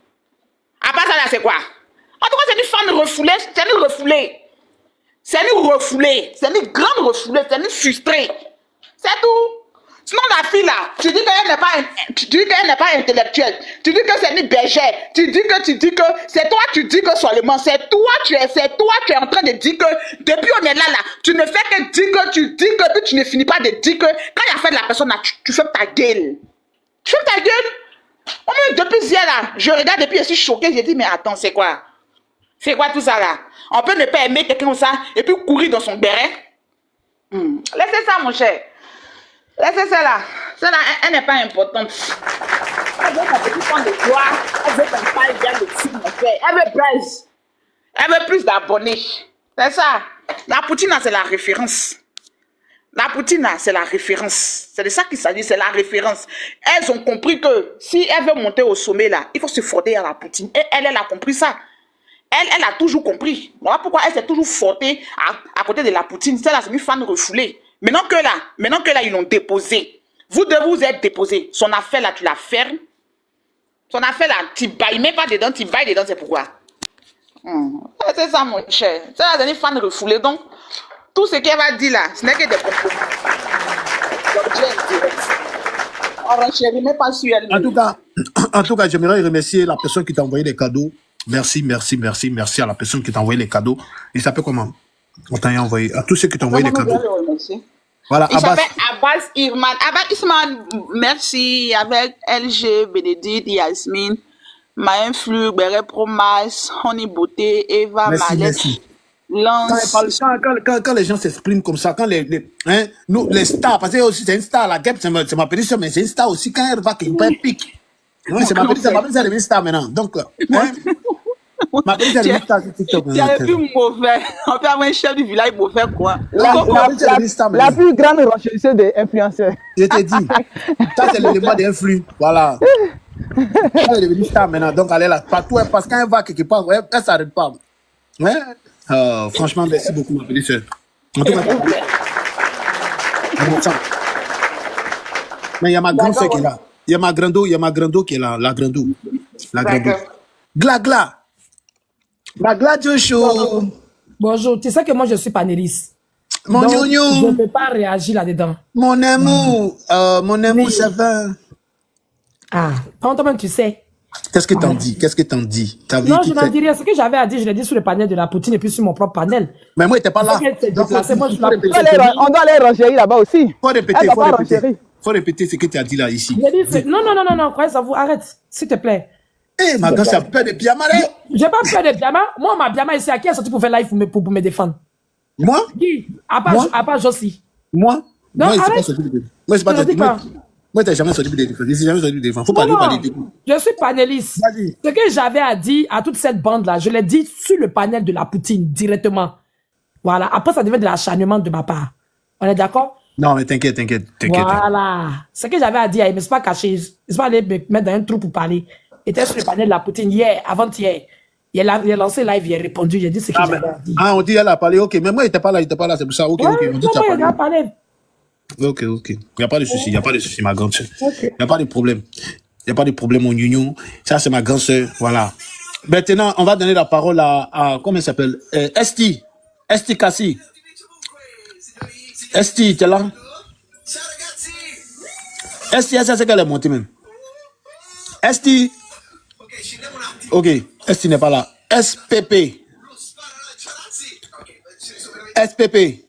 Speaker 8: À part ça là, c'est quoi? En tout cas, c'est une femme refoulée, c'est une refoulée. C'est une refoulée, c'est une grande refoulée, c'est une frustrée. C'est tout. Sinon, la fille là, tu dis qu'elle n'est pas, tu dis qu'elle n'est pas intellectuelle. Tu dis que c'est une bergère. Tu dis que tu dis que c'est toi, tu dis que seulement. C'est toi, tu es, c'est toi, tu es en train de dire que depuis on est là, là, tu ne fais que dire que tu dis que puis tu ne finis pas de dire que quand il y a fait de la personne là, tu, tu fermes ta gueule. Tu fermes ta gueule. Moi, même depuis hier là, je regarde et puis je suis choquée. J'ai dit, mais attends, c'est quoi? C'est quoi tout ça là? On peut ne pas aimer quelqu'un comme ça et puis courir dans son béret. Hmm. Laissez ça, mon cher. Laissez celle-là. Celle-là, elle, elle n'est pas importante. Elle veut son petit point de gloire. Elle veut qu'on parle bien de film, mon frère. Elle veut plus. Elle veut plus d'abonnés. C'est ça. La poutine, c'est la référence. La poutine, c'est la référence. C'est de ça qu'il s'agit, c'est la référence. Elles ont compris que si elle veut monter au sommet, là, il faut se frotter à la poutine. Et elle, elle a compris ça. Elle, elle a toujours compris. Voilà pourquoi elle s'est toujours frottée à, à côté de la poutine. Celle-là, c'est une fan refoulée. Maintenant que là, maintenant que là, ils l'ont déposé. Vous deux, vous êtes déposé. Son affaire là, tu la fermes. Son affaire là, tu bailles même pas dedans, tu bailles dedans, c'est pourquoi. Hum. C'est ça, mon cher. Ça, c'est une fan refoulée. Donc, tout ce qu'elle va dire là, ce n'est que des compromis. On ne renchérit même pas sur elle.
Speaker 3: En tout cas, en tout cas, j'aimerais remercier la personne qui t'a envoyé les cadeaux. Merci, merci, merci, merci à la personne qui t'a envoyé les cadeaux. Il s'appelle comment? On t'a envoyé. À tous ceux qui t'ont envoyé les cadeaux. Voilà,
Speaker 8: il
Speaker 3: Abbas.
Speaker 8: s'appelle Abbas Irman. Abbas Irman, merci. Avec L G, Bénédicte, Yasmine, Maën Flux, Béré Promas, Honey Beauté, Eva,
Speaker 3: Merci,
Speaker 8: Malette,
Speaker 3: merci.
Speaker 8: Lance.
Speaker 3: Quand, quand, quand, quand, quand les gens s'expriment comme ça, quand les, les, hein, nous, les stars, parce que aussi c'est une star, la Gap, c'est ma, ma petite soeur, mais c'est une star aussi, quand elle va, qu'il peut pique. Oui, c'est ma petite soeur, ma petite soeur, elle est une star maintenant. Donc, hein, ma petite soeur, elle est une star sur TikTok.
Speaker 8: Tu es le plus mauvais. On peut avoir un chef du village mauvais, quoi.
Speaker 2: La, la, la, la, la plus grande recherche des influenceurs.
Speaker 3: Je t'ai dit. Ça, c'est l'élément d'influx. Voilà. Elle est devenue star maintenant, donc elle est là. Partout, elle passe. Quand elle va quelque part, elle ne s'arrête pas. Ouais. Euh, franchement, merci beaucoup, ma petite soeur. En tout cas, mais il y a ma grande soeur qui est là. Il y a ma grando, il y a ma grando qui est là. La grando. La grando. Gla, gla. La gla, Joshua.
Speaker 9: Bonjour, tu sais que moi je suis panéliste.
Speaker 3: Mon
Speaker 9: Donc,
Speaker 3: ñoño.
Speaker 9: je ne peux pas réagir là-dedans.
Speaker 3: Mon amour, euh, mon amour,
Speaker 9: Oui.
Speaker 3: ça va.
Speaker 9: Ah, par toi-même, tu sais.
Speaker 3: Qu'est-ce que t'en dis? Qu'est-ce que t'en dis? T'as vu
Speaker 9: Non,
Speaker 3: tout
Speaker 9: je n'en
Speaker 3: fait-
Speaker 9: dis rien. Ce que j'avais à dire, je l'ai dit sur le panel de la Poutine et puis sur mon propre panel.
Speaker 3: Mais moi, il était pas là.
Speaker 9: Parce qu'elle s'est
Speaker 3: Donc,
Speaker 9: déplacée, moi, je
Speaker 3: faut
Speaker 9: la-
Speaker 3: répéter.
Speaker 2: On doit aller- on doit aller ranger là-bas aussi.
Speaker 3: Faut répéter,
Speaker 2: Elle doit
Speaker 3: faut
Speaker 2: pas
Speaker 3: répéter.
Speaker 2: ranger.
Speaker 3: Faut répéter ce que tu as dit là, ici.
Speaker 9: J'ai dit, c'est- non, non, non, non, non, croyez ça vous, arrête, s'il te plaît.
Speaker 3: Eh, ma grande, ça peur de pyjama, là.
Speaker 9: J'ai pas peur de Biama. Moi, ma Biama ici, à qui est sorti pour faire live pour me, pour, pour me défendre?
Speaker 3: Moi?
Speaker 9: Qui? À part,
Speaker 3: Moi?
Speaker 9: à part Josie.
Speaker 3: Moi?
Speaker 9: Non,
Speaker 3: moi, il s'est
Speaker 9: arrête.
Speaker 3: pas sorti de Moi, c'est pas
Speaker 9: Je ne
Speaker 3: sorti.
Speaker 9: dis
Speaker 3: Moi,
Speaker 9: pas.
Speaker 3: moi, t'as jamais sorti de défense. Je suis jamais sorti de défense. Faut
Speaker 9: Non,
Speaker 3: parler,
Speaker 9: non,
Speaker 3: parler de tout.
Speaker 9: je suis panéliste.
Speaker 3: Vas-y.
Speaker 9: Ce que j'avais à dire à toute cette bande-là, je l'ai dit sur le panel de la Poutine, directement. Voilà. Après, ça devait de l'acharnement de ma part. On est d'accord?
Speaker 3: Non, mais t'inquiète, t'inquiète, t'inquiète.
Speaker 9: Voilà. Ce que j'avais à dire, il ne s'est pas caché. Il ne s'est pas allé me mettre dans un trou pour parler. Il était sur le panel de la Poutine hier, avant-hier. Il a, il a lancé live, il a répondu, j'ai dit ce que
Speaker 3: Ah, mais-
Speaker 9: j'avais à dire.
Speaker 3: ah, on dit, elle a parlé, ok. Mais moi, il était pas là, il était pas là, c'est pour ça. Ok,
Speaker 9: Ouais,
Speaker 3: ok. On dit,
Speaker 9: non,
Speaker 3: tu as
Speaker 9: moi, il a
Speaker 3: parlé.
Speaker 9: parlé.
Speaker 3: Ok, ok. Il n'y a pas de souci, il n'y a pas de souci, ma grande soeur.
Speaker 9: Ok.
Speaker 3: Il n'y a pas de problème. Il n'y a pas de problème, mon union. Ça, c'est ma grande soeur. Voilà. Maintenant, on va donner la parole à, à comment elle s'appelle? Euh, Esti. Esti Kassi. Esti, t'es là? Esti, elle sait ce qu'elle est montée même. Esti. Ok, Esti n'est pas là. S P P. S P P.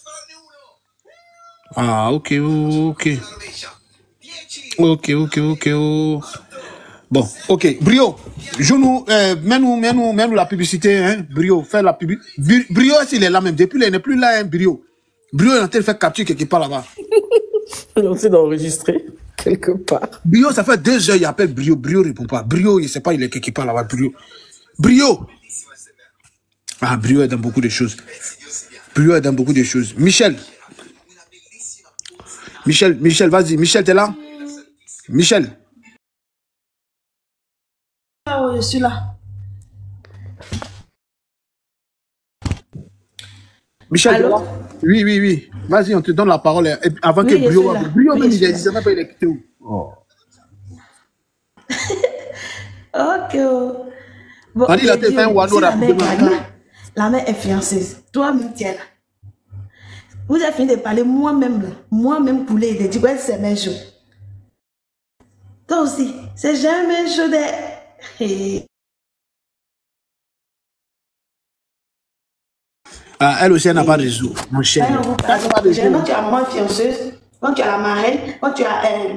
Speaker 3: Ah, ok, ok. Ok, ok, ok. oh. Bon, ok. Brio, joue-nous, euh, mets-nous, mets-nous, mets-nous la publicité, hein. Brio, fais la publicité. Brio, s'il est là même, depuis là, il n'est plus là, hein, Brio. Brio est en train de faire capture quelque part là-bas.
Speaker 7: Il est en train d'enregistrer quelque part.
Speaker 3: Brio, ça fait deux heures, il appelle Brio. Brio répond pas. Brio, il ne sait pas, il est quelque part là-bas. Brio. Brio. Ah, Brio est dans beaucoup de choses. Brio est dans beaucoup de choses. Michel. Michel, Michel, vas-y. Michel, t'es là? Michel.
Speaker 4: Ah oui, je suis là.
Speaker 3: Michel,
Speaker 4: Allô?
Speaker 3: t'es là? Oui, oui, oui. Vas-y, on te donne la parole. Et puis, avant
Speaker 4: Oui,
Speaker 3: que
Speaker 4: je
Speaker 3: Brio...
Speaker 4: suis là.
Speaker 3: Brio,
Speaker 4: Oui,
Speaker 3: même,
Speaker 4: je
Speaker 3: il
Speaker 4: suis
Speaker 3: ne savait pas, il est quitté où? Oh.
Speaker 4: Ok. oh. Bon,
Speaker 3: On dit, il a
Speaker 4: j'ai
Speaker 3: fait un
Speaker 4: dit,
Speaker 3: wano
Speaker 4: si la mère
Speaker 3: rapidement.
Speaker 4: est là, la mère est fiancée. Toi-même, tu es là. Vous avez fini de parler moi-même, là. Moi-même, poulet, il a dit, ouais, c'est mes jours. Toi aussi, c'est jamais chaud de... Hey.
Speaker 3: Ah, elle aussi, elle n'a pas de réseau, mon cher.
Speaker 4: Quand vous
Speaker 3: Elle n'a pas de réseau.
Speaker 4: Généralement, tu as la maman fianceuse, quand tu as la marraine, quand tu as elle.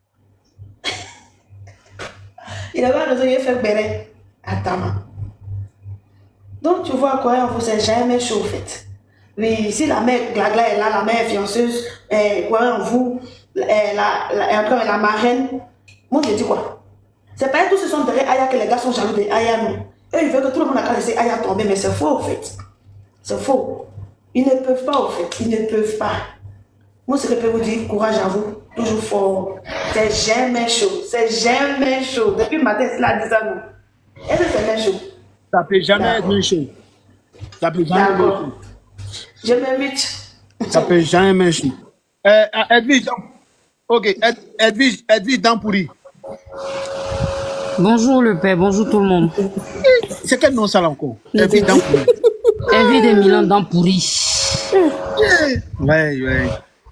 Speaker 4: Il n'a pas raison, il fait béret à ta main. Donc, tu vois quoi, on vous est jamais chaud, en fait. Oui, si la mère Glagla est là, la mère fianceuse, eh, quoi, on vous, eh, la, la, encore la marraine, moi, je dis quoi? C'est pas tous ce sont derrière Aya que les gars sont jaloux de Aya, non. Eux, ils veulent que tout le monde a laissé Aya tomber, mais c'est faux, en fait. C'est faux. Ils ne peuvent pas, en fait. Ils ne peuvent pas. Moi, ce que je peux vous dire, courage à vous. Toujours fort. C'est jamais chaud. C'est jamais chaud. Depuis le matin, c'est là, dix ans. Est-ce que c'est jamais chaud?
Speaker 3: Ça peut jamais être un chaud. Ça peut jamais être un
Speaker 4: D'accord.
Speaker 3: chaud.
Speaker 4: Je me mute.
Speaker 3: Ça peut jamais être un chaud. Euh, Edwige, ok, Ed- Edwige, Edwige Dampouri.
Speaker 10: Bonjour le père, bonjour tout le monde.
Speaker 3: C'est quel nom ça là encore? Edwige Dampouri.
Speaker 10: Evie de Milan dans pourri.
Speaker 3: Ouais, ouais.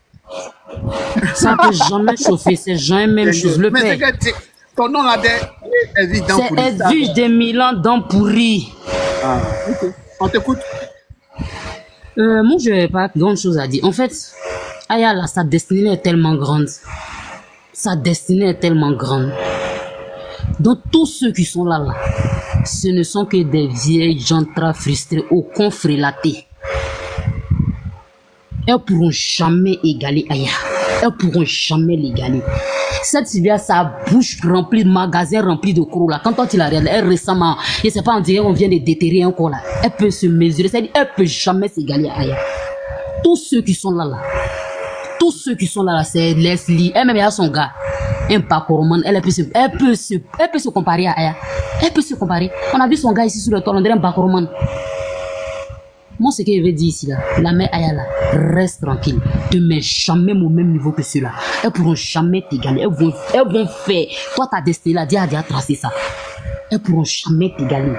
Speaker 10: Ça peut jamais chauffer, c'est jamais même chose. Le
Speaker 3: Mais c'est
Speaker 10: père,
Speaker 3: que tu- ton nom là, c'est Edwige
Speaker 10: c'est
Speaker 3: Dampouri.
Speaker 10: Edwige de Milan dans pourri.
Speaker 3: Ah, ok. On t'écoute.
Speaker 10: Euh, moi, je n'ai pas grand chose à dire. En fait, Aya, là, sa destinée est tellement grande. Sa destinée est tellement grande. Donc, tous ceux qui sont là, là, ce ne sont que des vieilles gens très frustrés, au con frélatés. Elles ne pourront jamais égaler Aya. Elles ne pourront jamais l'égaler. Cette Sylvia, sa bouche remplie de magasins remplis de crocs là. Quand toi tu la regardes, elle récemment, je sais pas, on dirait qu'on vient de déterrer un corps là. Elle peut se mesurer, c'est-à-dire elle peut jamais s'égaler à Aya. Tous ceux qui sont là là, tous ceux qui sont là là, c'est Leslie, elle même elle a son gars. un Bakoromane, elle peut se, elle peut se, elle peut se comparer à Aya. Elle peut se comparer. On a vu son gars ici sur le toit, on dirait un Bakoromane. Moi, ce que je veux dire ici, là, la mère Aya, là, reste tranquille. Ne mets jamais au même niveau que ceux-là. Elles pourront jamais t'égaler. Elles vont, elles vont faire. Toi, ta destinée, là, Dia a déjà tracé ça. Elles pourront jamais t'égaler.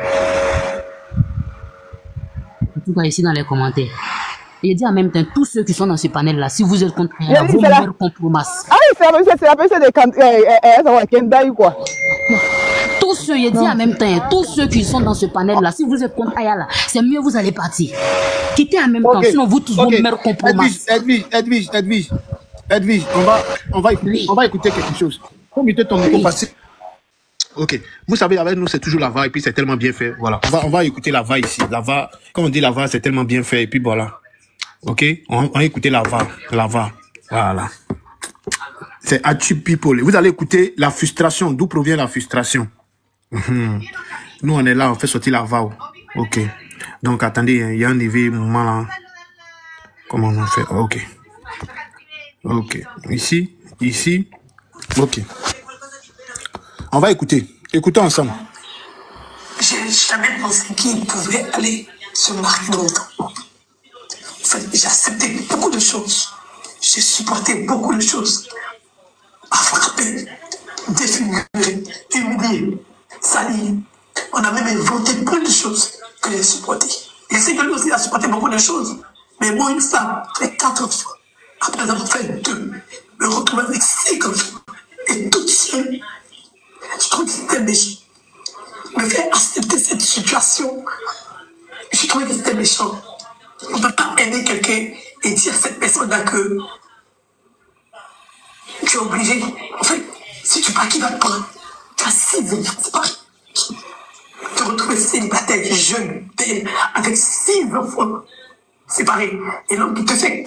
Speaker 10: En tout cas, ici dans les commentaires. Et dit en même temps, tous ceux qui sont dans ce panel-là, si vous êtes contre Aya, vous meurez compromasse.
Speaker 2: Ah oui, c'est la personne de Kendai, quoi.
Speaker 10: Tous ceux, il dit en même temps, tous ceux qui sont dans ce panel-là, si vous êtes contre Aya, là, c'est mieux, vous allez partir. Quittez en même okay. temps, sinon vous tous okay. vous meurez compromasse.
Speaker 3: Edwige, Edwige, Edwige, Edwige, on va, on va, oui. on va écouter quelque chose. Faut muter ton micro passé. Ok. Vous savez, avec nous, c'est toujours la va et puis c'est tellement bien fait. Voilà. On va, on va écouter la va ici. La va, quand on dit la va, c'est tellement bien fait et puis voilà. Ok. On, on va écouter la va. La va. Voilà. C'est Atu People. Vous allez écouter la frustration. D'où provient la frustration? Mmh. Nous, on est là, on fait sortir la va. Ok. Donc, attendez, il y a un éveil moment là. Comment on fait? Ok. Ok. Ici, ici. Ok. On va écouter. Écoutons ensemble.
Speaker 6: J'ai jamais pensé qu'il pouvait aller se marier dans le temps. En fait, j'ai accepté beaucoup de choses. J'ai supporté beaucoup de choses. À frapper, défigurer, humilier, salir. On a même inventé plein de choses que j'ai supportées. Je sais que lui aussi a supporté beaucoup de choses. Mais moi, une femme, fait quatre fois. Après avoir fait deux, me retrouver avec cinq enfants. Et toute seule. Je trouve que c'était méchant. Me faire accepter cette situation, je trouvais que c'était méchant. On ne peut pas aimer quelqu'un et dire à cette personne-là que tu es obligé. En fait, si tu pars, qui va te prendre? Tu as six ans, c'est pas. Te retrouver célibataire, jeune, belle, avec six enfants. C'est pareil. Et l'homme qui te fait.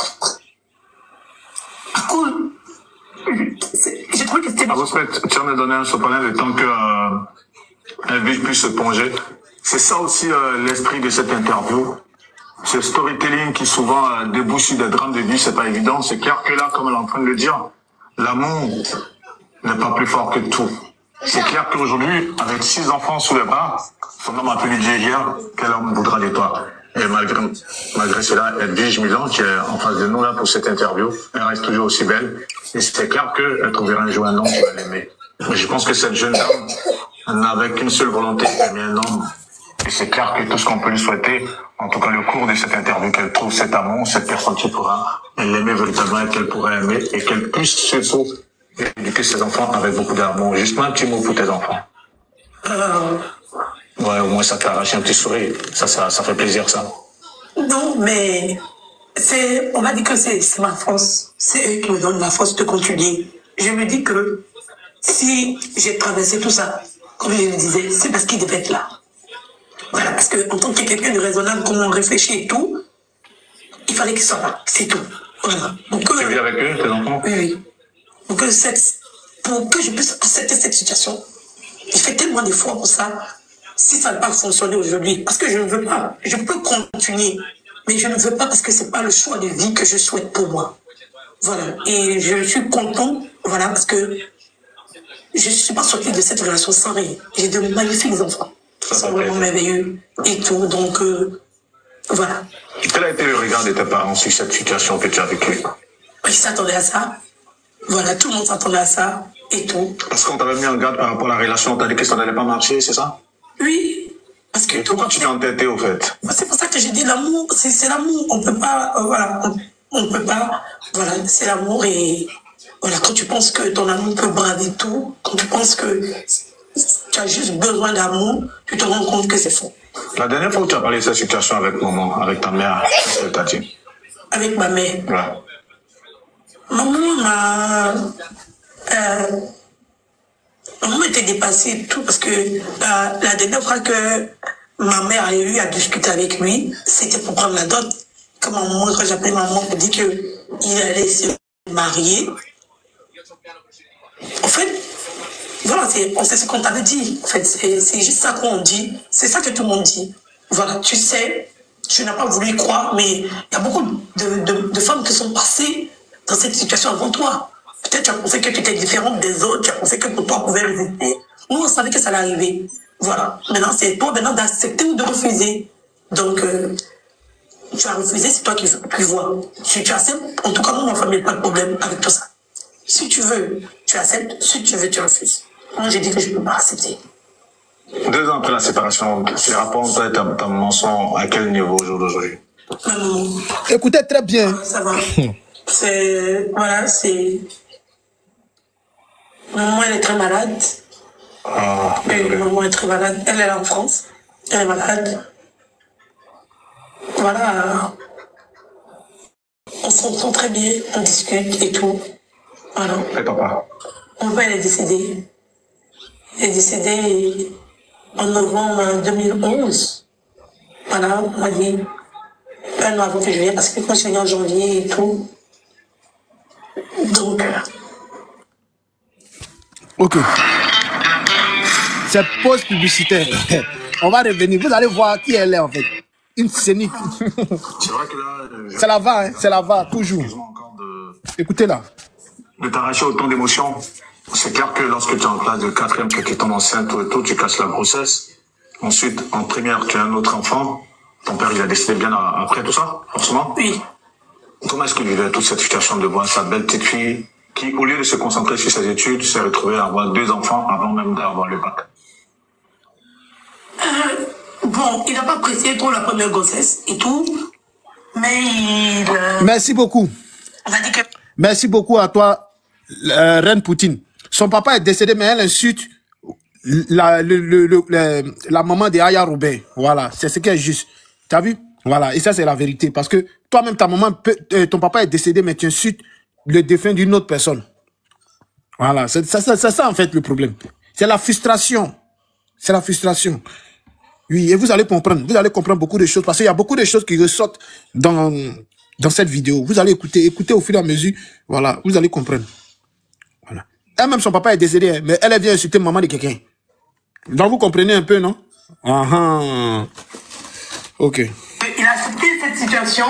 Speaker 6: À cause. J'ai trouvé que c'était.
Speaker 11: En fait, tu en as donné un soprano le temps que euh, un vie puisse se plonger. C'est ça aussi euh, l'esprit de cette interview. Ce storytelling qui souvent euh, débouche sur des drames de vie, c'est pas évident. C'est clair que là, comme elle est en train de le dire, l'amour n'est pas plus fort que tout. C'est clair qu'aujourd'hui, avec six enfants sous les bras, son homme a pu lui dire hier quel homme voudra de toi. Et malgré, malgré cela, Edwige Milan, qui est en face de nous là pour cette interview, elle reste toujours aussi belle. Et c'est clair qu'elle trouverait un jour un homme qui va l'aimer. Mais je pense que cette jeune dame n'avait qu'une seule volonté, d'aimer un homme. Et c'est clair que tout ce qu'on peut lui souhaiter, en tout cas le cours de cette interview, qu'elle trouve cet amour, cette personne qui pourra l'aimer véritablement et qu'elle pourra aimer et qu'elle puisse surtout éduquer ses enfants avec beaucoup d'amour. Juste un petit mot pour tes enfants.
Speaker 6: Euh...
Speaker 11: Ouais, au moins ça t'arrache un petit sourire. Ça, ça, ça fait plaisir, ça.
Speaker 6: Non, mais c'est, on m'a dit que c'est ma force. C'est eux qui me donnent la force de continuer. Je me dis que si j'ai traversé tout ça, comme je le disais, c'est parce qu'il devait être là. Voilà, parce qu'en tant que quelqu'un de raisonnable, comment on réfléchit et tout, il fallait qu'il soit là, c'est tout. Voilà. Donc,
Speaker 11: tu euh, vis avec eux, tes enfants?
Speaker 6: Oui, oui. Donc, cette, pour que je puisse accepter cette situation, il fait tellement d'efforts pour ça. Si ça ne va pas fonctionner aujourd'hui, parce que je ne veux pas, je peux continuer, mais je ne veux pas parce que c'est pas le choix de vie que je souhaite pour moi. Voilà. Et je suis content, voilà, parce que je ne suis pas sortie de cette relation sans rien. J'ai de magnifiques enfants. Ils sont vraiment merveilleux et tout, donc euh, voilà.
Speaker 11: Quel a été le regard de tes parents sur cette situation que tu as vécue?
Speaker 6: Ils s'attendaient à ça. Voilà, tout le monde s'attendait à ça et tout.
Speaker 11: Parce qu'on t'avait mis en garde par rapport à la relation, on t'a dit que ça n'allait pas marcher, c'est ça?
Speaker 6: Oui, parce que...
Speaker 11: Pourquoi tu t'es entêté, au fait?
Speaker 6: C'est pour ça que j'ai dit l'amour, c'est l'amour. On peut pas, euh, voilà, on, on peut pas, voilà, c'est l'amour et... Voilà, quand tu penses que ton amour peut braver tout, quand tu penses que tu as juste besoin d'amour, tu te rends compte que c'est faux.
Speaker 11: La dernière fois où tu as parlé de cette situation avec maman, avec ta mère, qu'est-ce qu'elle t'a dit?
Speaker 6: Avec ma mère?
Speaker 11: Ouais.
Speaker 6: Maman m'a... Euh, maman était dépassée et tout, parce que la, la dernière fois que ma mère a eu à discuter avec lui, c'était pour prendre la dot. Comme maman, quand j'appelais maman, elle dit qu'il allait se marier. En fait, voilà, c'est ce qu'on t'avait dit. En fait, c'est juste ça qu'on dit. C'est ça que tout le monde dit. Voilà, tu sais, tu n'as pas voulu y croire, mais il y a beaucoup de, de, de femmes qui sont passées dans cette situation avant toi.
Speaker 4: Peut-être tu as pensé que tu étais différente des autres, tu as pensé que pour toi, on pouvait résister. Nous, on savait que ça allait arriver. Voilà. Maintenant, c'est toi maintenant d'accepter ou de refuser. Donc, euh, tu as refusé, c'est toi qui, qui vois. Si tu acceptes, en tout cas, moi, ma famille n'a pas de problème avec tout ça. Si tu veux, tu acceptes. Si tu veux, tu refuses. Moi, j'ai dit que je ne peux pas accepter.
Speaker 11: Deux ans après la séparation, les rapports entre toi et ta, ta maman sont à quel niveau au jour d'aujourd'hui?
Speaker 4: Euh,
Speaker 3: Écoutez très bien.
Speaker 4: Ça va. C'est... Voilà, c'est... Maman, elle est très malade.
Speaker 11: Ah,
Speaker 4: Et maman est très malade. Elle est là en France. Elle est malade. Voilà. On s'entend très bien, on discute et tout. Voilà.
Speaker 11: Et papa?
Speaker 4: Mon père est décédé. Il est décédé en novembre deux mille onze. Voilà, on m'a dit un an avant que je vienne, parce que quand je suis venue en janvier et tout. Donc.
Speaker 3: Ok. Cette pause publicitaire, on va revenir. Vous allez voir qui elle est en fait. Une scénique.
Speaker 11: C'est vrai que là...
Speaker 3: C'est la va, hein. C'est la va, toujours. Écoutez-la.
Speaker 11: De t'arracher autant d'émotions. C'est clair que lorsque tu es en classe de quatrième, que tu tombes enceinte, tout et tout, tu casses la grossesse. Ensuite, en première, tu as un autre enfant. Ton père, il a décédé bien après tout ça, forcément.
Speaker 4: Oui.
Speaker 11: Comment est-ce qu'il vivait toute cette situation de voir sa belle petite fille qui, au lieu de se concentrer sur ses études, s'est retrouvée à avoir deux enfants avant même d'avoir le bac?
Speaker 4: Euh, bon, il n'a pas apprécié trop la première grossesse et tout, mais il... Euh,
Speaker 3: Merci beaucoup.
Speaker 4: On a dit que...
Speaker 3: Merci beaucoup à toi, euh, Reine Poutine. Son papa est décédé, mais elle insulte la, le, le, le, le, la maman de Aya Robert. Voilà, c'est ce qui est juste. T'as vu? Voilà, et ça c'est la vérité. Parce que toi-même, ta maman, peut, euh, ton papa est décédé, mais tu insultes le défunt d'une autre personne. Voilà, c'est ça, ça, ça, ça en fait le problème. C'est la frustration. C'est la frustration. Oui, et vous allez comprendre. Vous allez comprendre beaucoup de choses. Parce qu'il y a beaucoup de choses qui ressortent dans, dans cette vidéo. Vous allez écouter, écouter au fur et à mesure. Voilà, vous allez comprendre. Voilà. Elle-même, son papa est décédé, hein, mais elle vient insulter maman de quelqu'un. Donc vous comprenez un peu, non? Ah ah. Ok.
Speaker 4: Il a accepté cette situation.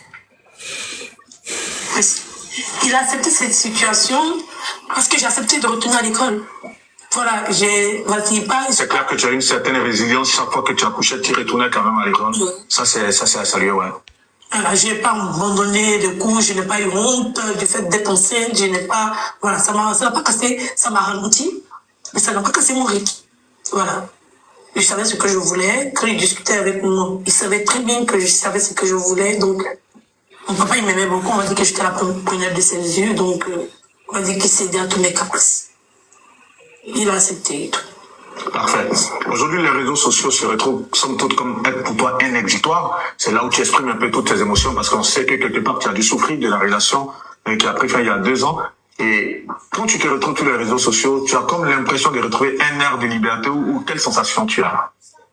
Speaker 4: Il a accepté cette situation parce que j'ai accepté de retourner à l'école. Voilà, j'ai...
Speaker 11: C'est clair que tu as une certaine résilience. Chaque fois que tu accouchais, tu retournais quand même à l'école. Oui. Ça, c'est ça, c'est à saluer, ouais.
Speaker 4: Voilà, je n'ai pas abandonné de cours, je n'ai pas eu honte du fait d'être enceinte, je n'ai pas... Voilà, ça m'a, ça n'a pas cassé, ça m'a ralenti, mais ça n'a pas cassé mon rythme. Voilà. Je savais ce que je voulais. Quand il discutait avec moi, il savait très bien que je savais ce que je voulais. Donc, mon papa, il m'aimait beaucoup. On m'a dit que j'étais la première de ses yeux. Donc, euh, on m'a dit qu'il cédait à tous mes caprices. Il a accepté et tout.
Speaker 11: Parfait. Aujourd'hui, les réseaux sociaux se retrouvent, somme toute, comme être pour toi un exutoire. C'est là où tu exprimes un peu toutes tes émotions parce qu'on sait que quelque part, tu as dû souffrir de la relation qui a pris fin il y a deux ans. Et quand tu te retrouves sur les réseaux sociaux, tu as comme l'impression de retrouver un air de liberté ou, ou quelle sensation tu as?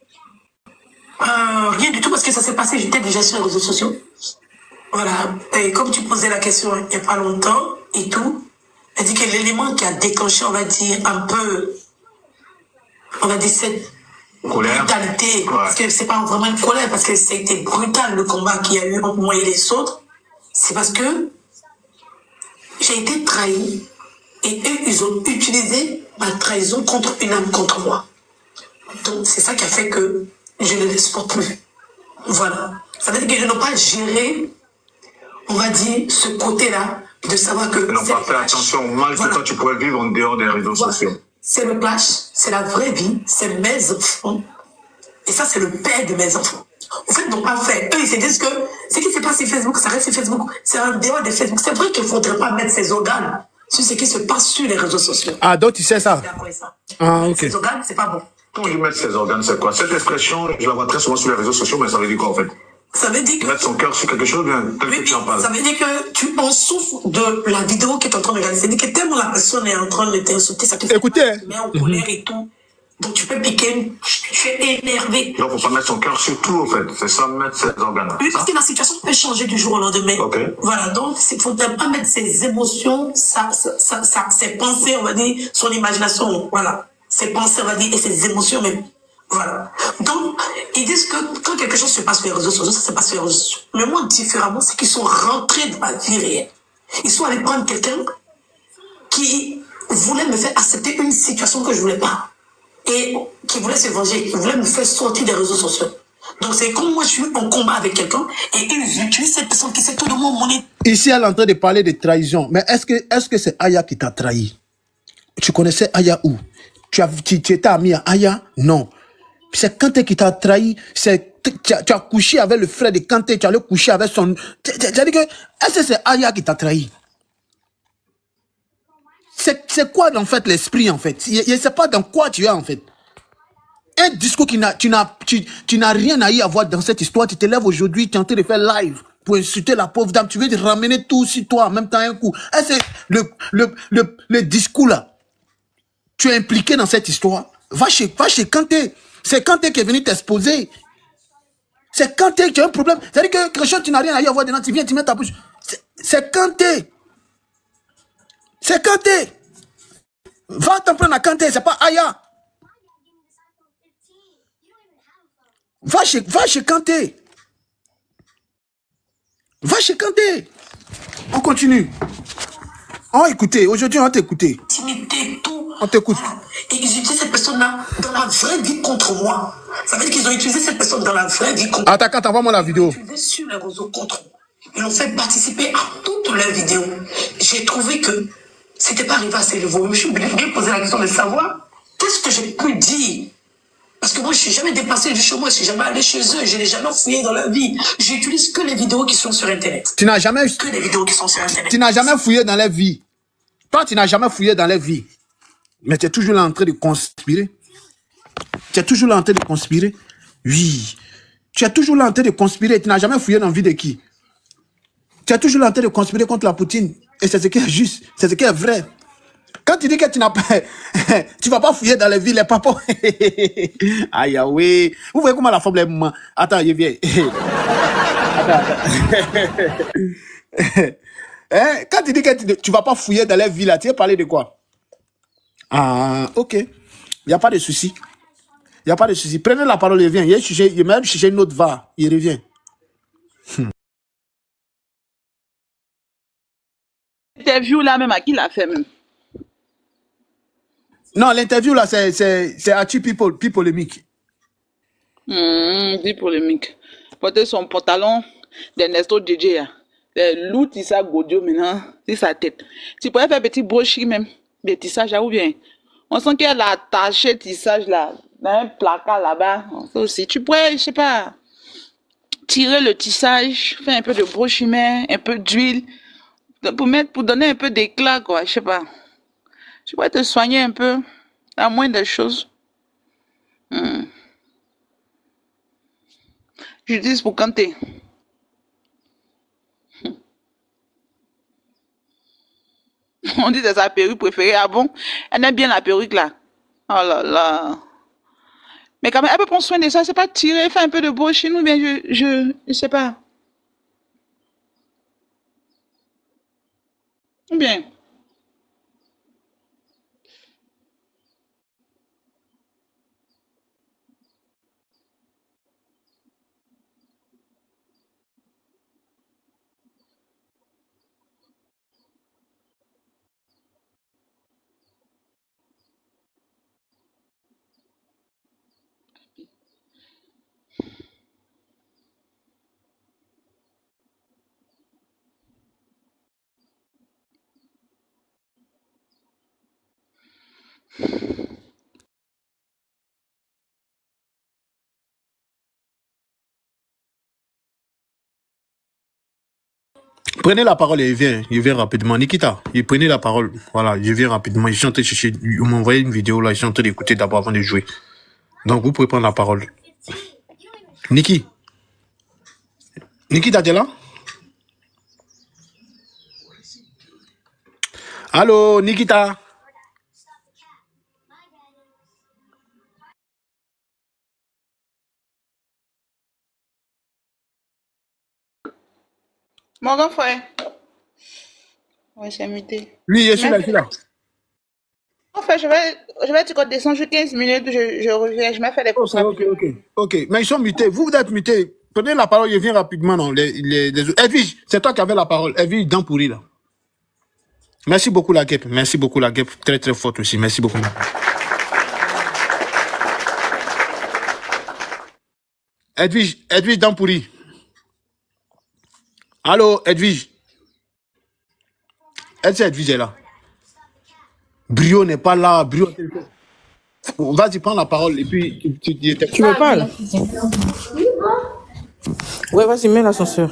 Speaker 4: euh, Rien du tout parce que ça s'est passé, j'étais déjà sur les réseaux sociaux. Voilà. Et comme tu posais la question il n'y a pas longtemps et tout, elle dit que l'élément qui a déclenché, on va dire, un peu, on va dire, cette colère, brutalité, ouais. Parce que c'est pas vraiment une colère, parce que c'était brutal le combat qu'il y a eu entre moi et les autres, c'est parce que j'ai été trahi et eux, ils ont utilisé ma trahison contre une âme contre moi. Donc, c'est ça qui a fait que je ne les supporte plus. Voilà. Ça veut dire que je n'ai pas géré, on va dire, ce côté-là, de savoir que...
Speaker 11: Ils n'ont pas fait attention au mal voilà. que toi, tu pourrais vivre en dehors des réseaux voilà. sociaux.
Speaker 4: C'est le clash, c'est la vraie vie, c'est mes enfants. Et ça, c'est le père de mes enfants. En fait, ils n'ont pas fait. Eux, ils se disent que ce qui se passe sur Facebook, ça reste sur Facebook. C'est en dehors de Facebook. C'est vrai qu'il ne faudrait pas mettre ses organes sur ce qui se passe sur les réseaux sociaux.
Speaker 3: Ah, donc tu sais ça?
Speaker 4: ça.
Speaker 3: Ah, ok.
Speaker 4: Ses organes, c'est pas bon.
Speaker 11: Quand on dit mettre ses organes, c'est quoi? Cette expression, je la vois très souvent sur les réseaux sociaux, mais ça veut dire quoi en fait?
Speaker 4: Ça veut dire que...
Speaker 11: Mettre son cœur sur quelque chose, bien, tel oui, que tu en parles.
Speaker 4: Ça veut dire que tu en souffres de la vidéo que tu es en train de regarder. C'est-à-dire que tellement la personne est en train de t'insulter, ça te fait...
Speaker 3: Écoutez.
Speaker 4: Tu mets en colère et tout. Donc tu peux piquer, tu es énervé.
Speaker 11: Donc il ne faut pas mettre son cœur sur tout, en fait. C'est ça, mettre ses organes.
Speaker 4: Oui, parce que la situation peut changer du jour au lendemain.
Speaker 11: Okay.
Speaker 4: Voilà, donc il ne faut pas mettre ses émotions, sa, sa, sa, sa, ses pensées, on va dire, son imagination. Voilà. Ses pensées, on va dire, et ses émotions même. Voilà. Donc, ils disent que quand quelque chose se passe sur les réseaux sociaux, ça se passe sur les réseaux sociaux. Mais moi, différemment, c'est qu'ils sont rentrés dans ma vie réelle. Ils sont allés prendre quelqu'un
Speaker 12: qui voulait me faire accepter une situation que je voulais pas. Et qui voulait se venger, qui voulait me faire sortir des réseaux sociaux. Donc c'est comme moi je suis en combat avec quelqu'un et ils utilisent cette personne qui sait tout de mon monnaie.
Speaker 3: Ici, elle est en train de parler de trahison. Mais est-ce que est-ce que c'est Aya qui t'a trahi? Tu connaissais Aya où? Tu, as, tu, tu étais ami à Aya? Non. C'est Kanté qui t'a trahi. C'est tu as, tu as couché avec le frère de Kanté. Tu as allé coucher avec son... C'est-à-dire que est-ce que c'est Aya qui t'a trahi? C'est quoi en fait l'esprit en fait? Je ne sais pas dans quoi tu es en fait. Un discours qui n'a, tu n'as tu, tu n'as rien à y avoir dans cette histoire. Tu te lèves aujourd'hui, tu es en train de faire live pour insulter la pauvre dame. Tu veux te ramener tout sur toi en même temps un coup. C'est le, le, le, le discours là. Tu es impliqué dans cette histoire. Va chez, va chez Kanté. C'est Kanté qui est venu t'exposer. C'est Kanté qui a un problème. C'est-à-dire que quelque chose tu n'as rien à y avoir dedans. Tu viens, tu mets ta bouche. C'est Kanté. C'est Kanté. Va t'en prendre à Kanté, c'est pas Aya. Va chez, va chez Kanté. Va chez Kanté. On continue. Oh, écoutez, aujourd'hui, on va t'écouter.
Speaker 12: Intimité, tout.
Speaker 3: On t'écoute.
Speaker 12: Et ils utilisent cette personne-là dans la vraie vie contre moi. Ça veut dire qu'ils ont utilisé cette personne dans la vraie vie contre moi.
Speaker 3: Attends, attends, envoie-moi la vidéo.
Speaker 12: Ils l'ont utilisé sur les réseaux contre moi. Ils l'ont fait participer à toutes leurs vidéos. J'ai trouvé que c'était pas arrivé à ce niveau. Je me suis bien posé la question de savoir qu'est-ce que j'ai pu dire. Parce que moi, je ne suis jamais dépassé du chez moi, je ne suis jamais allé chez eux, je n'ai jamais fouillé dans leur vie. J'utilise que les vidéos qui sont sur Internet.
Speaker 3: Tu n'as jamais...
Speaker 12: Que les vidéos qui sont sur Internet.
Speaker 3: Tu n'as jamais fouillé dans leur vie. Toi, tu n'as jamais fouillé dans leur vie. Mais tu es toujours là en train de conspirer. Tu es toujours là en train de conspirer. Oui. Tu es toujours là en train de conspirer. Tu n'as jamais fouillé dans la vie de qui? Tu es toujours là en train de conspirer contre la Poutine. Et c'est ce qui est juste. C'est ce qui est vrai. Quand tu dis que tu n'as pas... tu vas pas fouiller dans les villes, les papas. Aïe, oui. Vous voyez comment la femme est... Attends, je viens. Hein? Quand tu dis que tu ne vas pas fouiller dans les villes, tu veux parler de quoi? Ah, ok. Il n'y a pas de souci. Il n'y a pas de souci. Prenez la parole, il revient. Il m'a même cherché une autre va. Il revient. Hmm.
Speaker 8: Interview là même, à qui l'a fait même?
Speaker 3: Non, l'interview là, c'est Archie People, People polémique.
Speaker 8: Mmh, dit polémique. Porter son pantalon d'Ernesto D J. L'out, il s'est godio maintenant, c'est sa tête. Tu pourrais faire petit brochis même, des tissages là, ou bien. On sent qu'elle a attaché tissage là, dans un placard là-bas. Aussi, tu pourrais, je sais pas, tirer le tissage, faire un peu de brochiment, un peu d'huile, pour mettre, pour donner un peu d'éclat, quoi, je sais pas. Tu pourrais te soigner un peu, à moins de choses. Hmm. J'utilise pour Kanté. On dit que c'est sa perruque préférée. Ah bon? Elle aime bien la perruque là. Oh là là. Mais quand même, elle peut prendre soin de ça. C'est pas tirer, faire un peu de brushing ou bien je, je, je sais pas. Ou bien.
Speaker 3: Prenez la parole et il vient, il vient rapidement. Nikita, il prenez la parole. Voilà, je viens rapidement. Je suis en train de chercher, vous m'envoyez une vidéo là, je suis en train d'écouter d'abord avant de jouer. Donc vous pouvez prendre la parole. Niki. Nikita, tu es là? Allô, Nikita.
Speaker 8: Mon grand frère. Ouais, c'est muté.
Speaker 3: Oui, je suis là, je suis là.
Speaker 8: En fait, je vais, je vais te descendre juste quinze minutes, je, je reviens, je vais faire des courses.
Speaker 3: Ok, ok, ok. Ok, mais ils sont mutés. Vous, vous êtes mutés. Prenez la parole, je viens rapidement, non. Les, les, les... Evige, c'est toi qui avais la parole. Evige, dents pourries, là. Merci beaucoup, la guêpe. Merci beaucoup, la guêpe. Très, très forte aussi. Merci beaucoup. Edwige, Edwige Dampouri. Allô, Edwige. Elle, c'est Edwige est là. Brio n'est pas là. Brio. Vas-y, prends la parole et puis tu, tu, tu,
Speaker 7: tu me parles. Ouais, vas-y, mets l'ascenseur.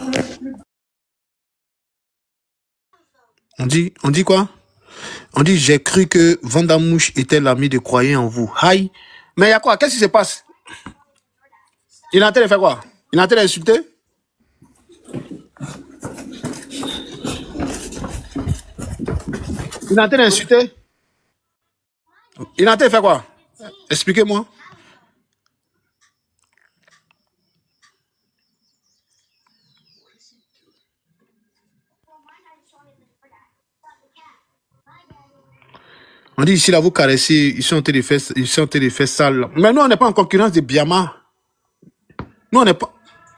Speaker 3: On dit, on dit quoi? On dit, j'ai cru que Vandamouche était l'ami de croyants en vous. Aïe. Mais il y a quoi? Qu'est-ce qui se passe? Il est en train de faire quoi? Il est en train d'insulter? Il est en train d'insulter? Il est en train de faire quoi? Expliquez-moi. On dit ici, là, vous caressez, ils sont en train de faire, ils sont en train de faire ça. Là. Mais nous, on n'est pas en concurrence de Biama. Nous, on n'est pas...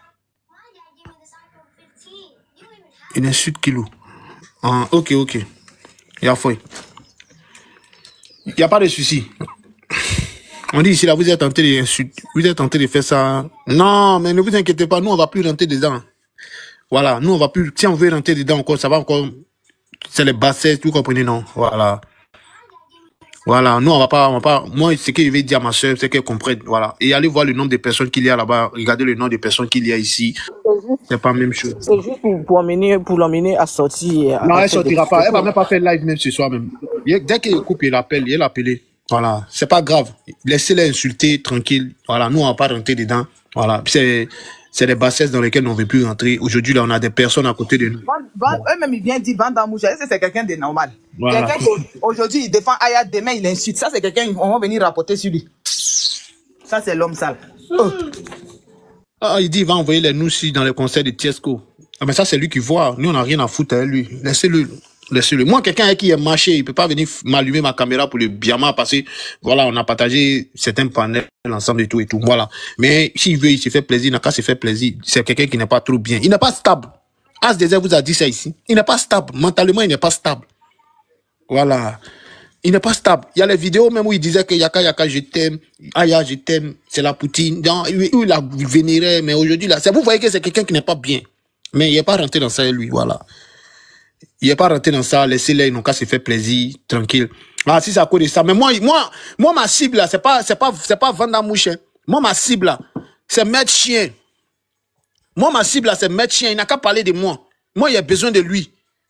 Speaker 3: Il insulte Kilo. Ah, ok, ok. Il y a foi. Il n'y a pas de souci. On dit ici, là, vous êtes en train de, vous êtes en train de faire ça. Non, mais ne vous inquiétez pas, nous, on ne va plus rentrer dedans. Voilà, nous, on va plus... Si on veut rentrer dedans encore, ça va encore... C'est les bassesses, vous comprenez, non? Voilà. Voilà, nous, on va pas, on va pas, moi, ce que je vais dire à ma soeur, c'est qu'elle comprenne, voilà. Et allez voir le nombre de personnes qu'il y a là-bas, regardez le nombre de personnes qu'il y a ici. C'est pas la même chose.
Speaker 7: C'est juste pour, pour l'emmener, pour l'emmener à sortir.
Speaker 3: Non, elle sortira pas, elle va même pas faire live même ce soir même. Dès qu'il coupe, il appelle, il l'appelle. Voilà, c'est pas grave. Laissez-les insulter, tranquille. Voilà, nous, on va pas rentrer dedans. Voilà, c'est, c'est des bassesses dans lesquelles on ne veut plus rentrer. Aujourd'hui, là, on a des personnes à côté de nous.
Speaker 2: Eux-mêmes, ils viennent dire Vandamouche, c'est quelqu'un de normal.
Speaker 3: Voilà.
Speaker 2: Quelqu'un aujourd'hui, il défend Aya, demain, il insulte. Ça, c'est quelqu'un, on va venir rapporter sur lui. Ça, c'est l'homme sale. Oh.
Speaker 3: Ah, il dit, il va envoyer les noussis dans le concert de Tiesco. Ah, mais ça, c'est lui qui voit. Nous, on n'a rien à foutre avec lui. Laissez-le. Laissez-le. Moi, quelqu'un qui est marché, il peut pas venir m'allumer ma caméra pour le Biama parce que, voilà, on a partagé certains panels ensemble et tout et tout. Voilà. Mais s'il veut, il se fait plaisir, il n'a qu'à se faire plaisir. C'est quelqu'un qui n'est pas trop bien. Il n'est pas stable. As Désert vous a dit ça ici. Il n'est pas stable. Mentalement, il n'est pas stable. Voilà. Il n'est pas stable. Il y a les vidéos même où il disait que Yaka Yaka, je t'aime. Aya, je t'aime. C'est la Poutine. Où il a vénéré. Mais aujourd'hui, là, vous voyez que c'est quelqu'un qui n'est pas bien. Mais il n'est pas rentré dans ça, lui. Voilà. Il n'est pas rentré dans ça. Laissez-les, ils n'ont qu'à se faire plaisir. Tranquille. Ah, si c'est à cause de ça. Mais moi, moi, moi ma cible, là, c'est pas, c'est pas, c'est pas Vandamouche. Hein. Moi, ma cible, là, c'est Maître Chien. Moi, ma cible, là, c'est Maître Chien. Il n'a qu'à parler de moi. Moi, il a besoin de lui.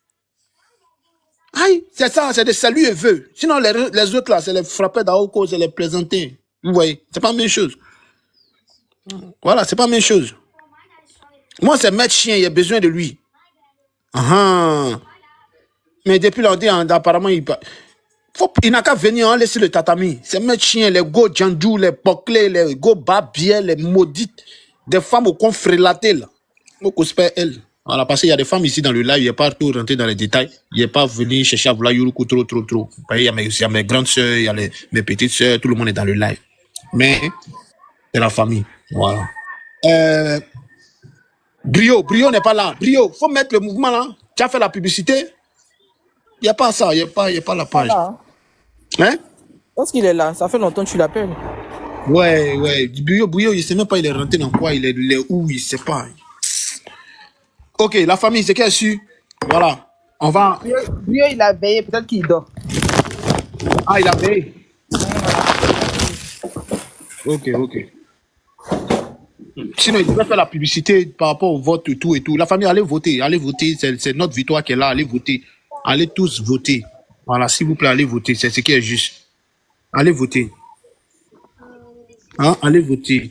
Speaker 3: Aïe, c'est ça, c'est de ça, lui, il veut. Sinon, les, les autres, là, c'est les frapper d'Aoko, c'est les présenter. Vous voyez, c'est pas la même chose. Voilà, c'est pas la même chose. Moi, c'est Maître Chien, il a besoin de lui. Ah, mais depuis l'on dit, apparemment, il, faut, il n'a qu'à venir hein, laisser le tatami. C'est Maître Chien, les go djandou, les boclés, les go babiers, les maudites, des femmes au confrélaté, là. Au cospect, elle. Voilà, parce qu'il y a des femmes ici dans le live, il n'y a pas tout rentré dans les détails. Il n'y a pas venu chercher à vouloir Yuruku trop, trop, trop. Il y a mes, il y a mes grandes soeurs, il y a les, mes petites soeurs, tout le monde est dans le live. Mais, c'est la famille. Voilà. Euh, Brio, Brio n'est pas là. Brio, faut mettre le mouvement là. Tu as fait la publicité? Il n'y a pas ça, il n'y a pas, il y a pas la page.
Speaker 7: Voilà.
Speaker 3: Hein?
Speaker 7: Est-ce qu'il est là? Ça fait longtemps que tu l'appelles.
Speaker 3: Ouais, ouais. Brio, Brio, il ne sait même pas, il est rentré dans quoi, il est, il est où, il ne sait pas. Ok, la famille, c'est qu'elle a su. Voilà. On va.
Speaker 2: Brio, il a veillé, peut-être qu'il dort.
Speaker 3: Ah, il a veillé. Ok, ok. Sinon, il devrait faire la publicité par rapport au vote et tout et tout. La famille, allez voter, allez voter. C'est notre victoire qui est là, allez voter. Allez tous voter. Voilà, s'il vous plaît, allez voter. C'est ce qui est juste. Allez voter. Hein? Allez voter.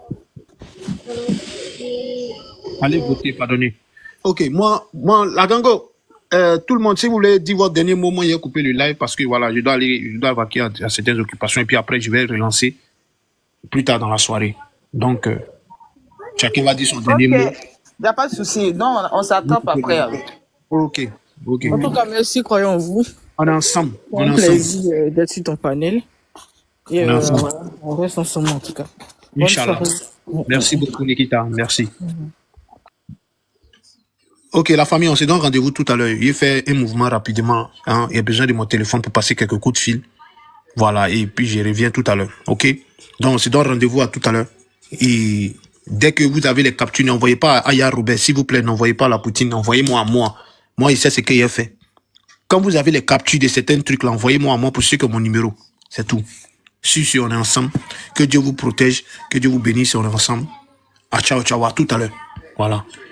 Speaker 3: Allez voter, pardonnez. Ok, moi, moi, la gango, euh, tout le monde, si vous voulez dire votre dernier moment, il a coupé le live parce que voilà, je dois aller, je dois vaquer à, à certaines occupations et puis après, je vais relancer plus tard dans la soirée. Donc, euh, chacun va dire son dernier
Speaker 2: okay.
Speaker 3: mot.
Speaker 2: Il n'y a pas de souci. Non, on, on s'attrape après.
Speaker 3: Ok, ok.
Speaker 7: En tout cas, merci, croyons en vous.
Speaker 3: On est ensemble.
Speaker 7: On
Speaker 3: est
Speaker 7: un
Speaker 3: ensemble.
Speaker 7: plaisir d'être sur ton panel. Et
Speaker 3: on,
Speaker 7: euh,
Speaker 3: voilà,
Speaker 7: on reste ensemble en tout cas.
Speaker 3: Inch'Allah. Merci beaucoup, Nikita. Merci.
Speaker 7: Mm-hmm.
Speaker 3: Ok, la famille, on se donne rendez-vous tout à l'heure. Il fait un mouvement rapidement. Hein. Il y a besoin de mon téléphone pour passer quelques coups de fil. Voilà, et puis je reviens tout à l'heure. Ok? Donc, on se donne rendez-vous à tout à l'heure. Et dès que vous avez les captures, n'envoyez pas à Aya Robert, s'il vous plaît, n'envoyez pas à la Poutine, envoyez-moi à moi. Moi, il sait ce qu'il a fait. Quand vous avez les captures de certains trucs, là, envoyez-moi à moi pour ceux qui ont mon numéro. C'est tout. Si, si, on est ensemble. Que Dieu vous protège, que Dieu vous bénisse, on est ensemble. Ah, ciao, ciao, à tout à l'heure. Voilà.